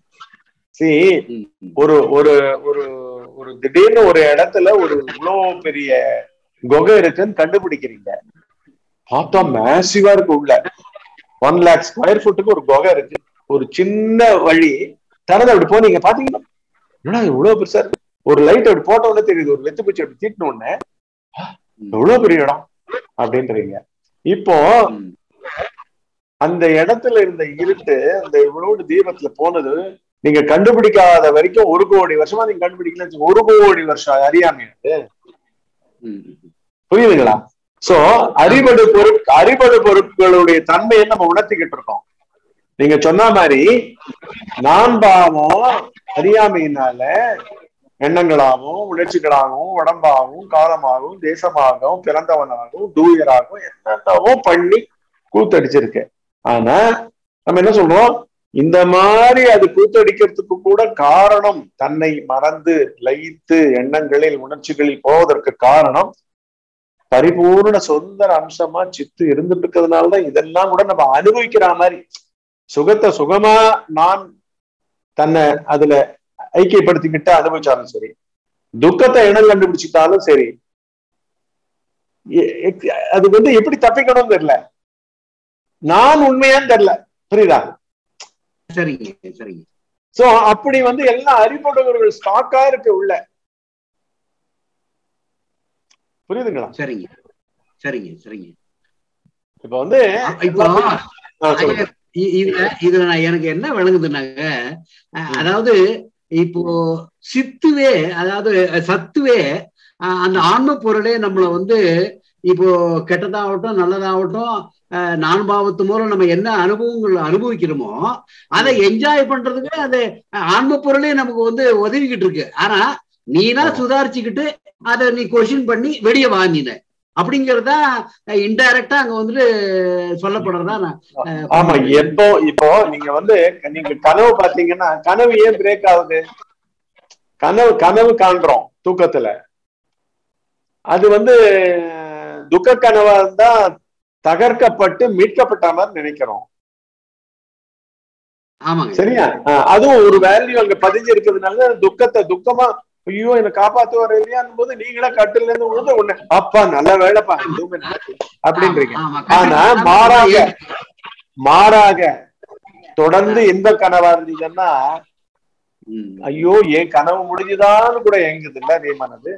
ஒரு ஒரு ஒரு திடீர்னு ஒரு இடத்துல ஒரு இவ்வளவு பெரிய குகை இருக்குன்னு கண்டுபிடிக்கிறீங்க. பார்த்தா மேசிவா இருக்கு. உள்ள 1 lakh ஸ்கொயர் ஃபுட்டுக்கு ஒரு குகை இருக்கு. ஒரு சின்ன வழி திறந்து அப்படி போனீங்க, பாத்தீங்கன்னா என்னடா இவ்வளவு பெருசா இருக்கு. ஒரு லைட் அப்படி போட்ட உடனே தெரியுது, ஒரு வெத்து பூச்சி அப்படி தீட்டின உடனே எவ்வளவு பெரிய இடம் அப்படின்றீங்க. இப்போ அந்த இடத்துல இருந்த இருட்டு அந்த இவ்வளவு தீபத்துல போனது நீங்க கண்டுபிடிக்காத வரைக்கும் 1 கோடி வருஷமா நீங்க கண்டுபிடிக்கல. 1 கோடி வருஷம் அறியாமை. புரியுதுங்களா? சோ அறிபடு பொருட்களுடைய தன்மையை நம்ம உணர்த்திக்கிட்டு இருக்கோம். நீங்க சொன்ன மாதிரி நான் பாவம் அறியாமையினால எண்ணங்களாகவும், உணர்ச்சிகளாகவும், உடம்பாகவும், காலமாகவும், தேசமாகவும், பிறந்தவனாகவும், டூயராகவும் என்னென்னவோ பண்ணி கூத்தடிச்சிருக்கு. ஆனா நம்ம என்ன சொல்றோம்? இந்த மாதிரி அது கூத்தடிக்கிறதுக்கு கூட காரணம் தன்னை மறந்து லயித்து எண்ணங்களில், உணர்ச்சிகளில் போவதற்கு காரணம் பரிபூர்ண சுதந்திர அம்சமா சித்து இருந்துட்டு இருக்கிறதுனாலதான் இதெல்லாம் கூட நம்ம அனுபவிக்கிற மாதிரி சுகத்தை சுகமா நான் தன்னை அதுல ஐக்கியப்படுத்திக்கிட்டு அனுபவிச்சாலும் சரி, துக்கத்தை இனம் கண்டுபிடிச்சிட்டாலும் சரி, அது எப்படி தப்பிக்கணும்னு தெரியல, நான் உண்மையான்னு தெரியல. புரியுதா?
சரிங்க சரிங்க.
சோ அப்படி எல்லாம் அறிபடுவர்கள் ஸ்டாக்கா இருக்கு உள்ள. புரியுதுங்களா?
சரிங்க சரிங்க சரிங்க.
இப்ப
இதுல நான் எனக்கு என்ன விளங்குதுன்னாங்க, அதாவது இப்போ சித்துவே, அதாவது சத்துவே அந்த ஆன்ம பொருளே நம்மள வந்து இப்போ கெட்டதாகட்டும் நல்லதாகட்டும் நான்பாவத்து மூலம் நம்ம என்ன அனுபவங்கள் அனுபவிக்கிறோமோ அதை என்ஜாய் பண்றதுக்கு அது ஆன்ம பொருளே நமக்கு வந்து உதவிக்கிட்டு இருக்கு. ஆனா நீனா சுதாரிச்சுக்கிட்டு அதை நீ கொஸ்டின் பண்ணி வெளியே வாங்கின அப்படிங்கறதா இன்டைரக்டா அங்க வந்துட்டு சொல்லப்படுறதா.
ஆமா, இப்போ நீங்க வந்து நீங்க கனவு பாத்தீங்கன்னா கனவு ஏன் பிரேக் ஆகுது? கனவு காண்றோம் தூக்கத்துல, அது வந்து துக்க கனவா இருந்தா தகர்க்கப்பட்டு மீட்கப்பட்ட மாதிரி நினைக்கிறோம். சரியா? அதுவும் ஒரு வேல்யூ அங்க பதிஞ்சு இருக்கிறதுனால துக்கமா ஐயோ என்ன காப்பாத்து வர இல்லையான்னு போது நீங்களா கட்டுல இருந்து விழுந்து ஒண்ணு அப்பா நல்ல வேலைப்பா அப்படின்றீங்க. ஆனா மாறாக தொடர்ந்து எந்த கனவா இருந்தீங்கன்னா ஐயோ என் கனவு முடிஞ்சுதான்னு கூட எங்குது இல்ல அதே மனது.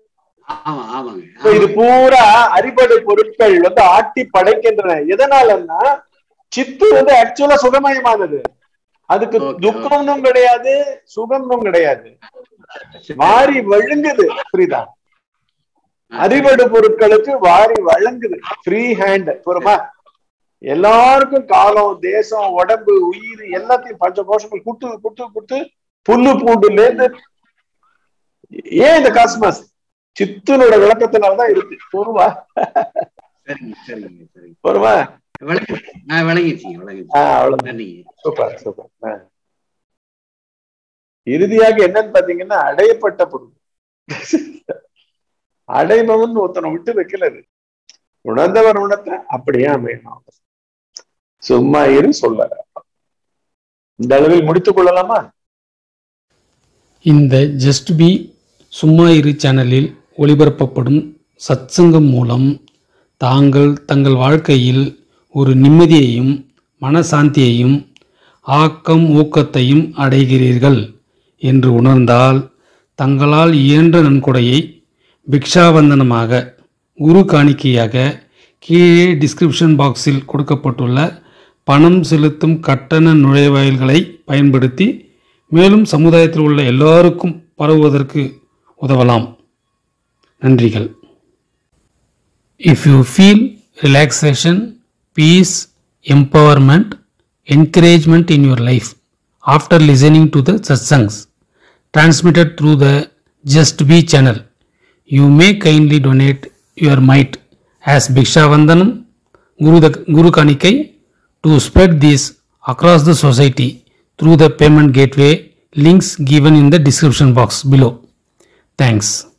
இது பூரா அடிப்படை பொருட்கள் வந்து ஆட்டி படைக்கின்றன. எதனாலன்னா சித்து வந்து ஆக்சுவலா சுகமயமானது, அதுக்கு துக்கம்னும் கிடையாது சுகம்னும் கிடையாது, வாரி வழங்குது. புரியுதா? அடிப்படை பொருட்களுக்கு வாரி வழங்குது, ஃப்ரீ ஹேண்ட். புறமா எல்லாருக்கும் காலம் தேசம் உடம்பு உயிர் எல்லாத்தையும் பஞ்ச கோஷங்கள் குட்டு குட்டு குட்டு புல்லு பூண்டுல இருந்து ஏன் இந்த காஸ்மஸ் சித்தனோட விளக்கத்தினால்தான் இருக்கு. பொறுவா பொறுவா சூப்பர் சூப்பர். இறுதியாக என்னன்னு பாத்தீங்கன்னா அடையப்பட்ட பொருள் அடைபவன் ஒருத்தனை விட்டு வைக்கலது, உணர்ந்தவர் உணர்த்த அப்படியே அமையணும். சும்மா இரு சொல்ல இந்த அளவில் முடித்துக் கொள்ளலாமா?
இந்த ஜஸ்ட் பி சும்மா இரு சேனலில் ஒளிபரப்பப்படும் சத்சங்கம் மூலம் தாங்கள் தங்கள் வாழ்க்கையில் ஒரு நிம்மதியையும் மனசாந்தியையும் ஆக்கம் ஊக்கத்தையும் அடைகிறீர்கள் என்று உணர்ந்தால் தங்களால் இயன்ற நன்கொடையை பிக்ஷாவந்தனமாக குரு காணிக்கையாக கீழே டிஸ்கிரிப்ஷன் பாக்ஸில் கொடுக்கப்பட்டுள்ள பணம் செலுத்தும் கட்டண நுழைவாயில்களை பயன்படுத்தி மேலும் சமுதாயத்தில் உள்ள எல்லோருக்கும் பரவுவதற்கு உதவலாம். நன்றிகள். If you feel relaxation, peace, empowerment, encouragement in your life after listening to the satsangs transmitted through the Just Be channel, you may kindly donate your mite as Bhikshavandanam, Guru Kanikai to spread this across the society through the payment gateway links given in the description box below. Thanks.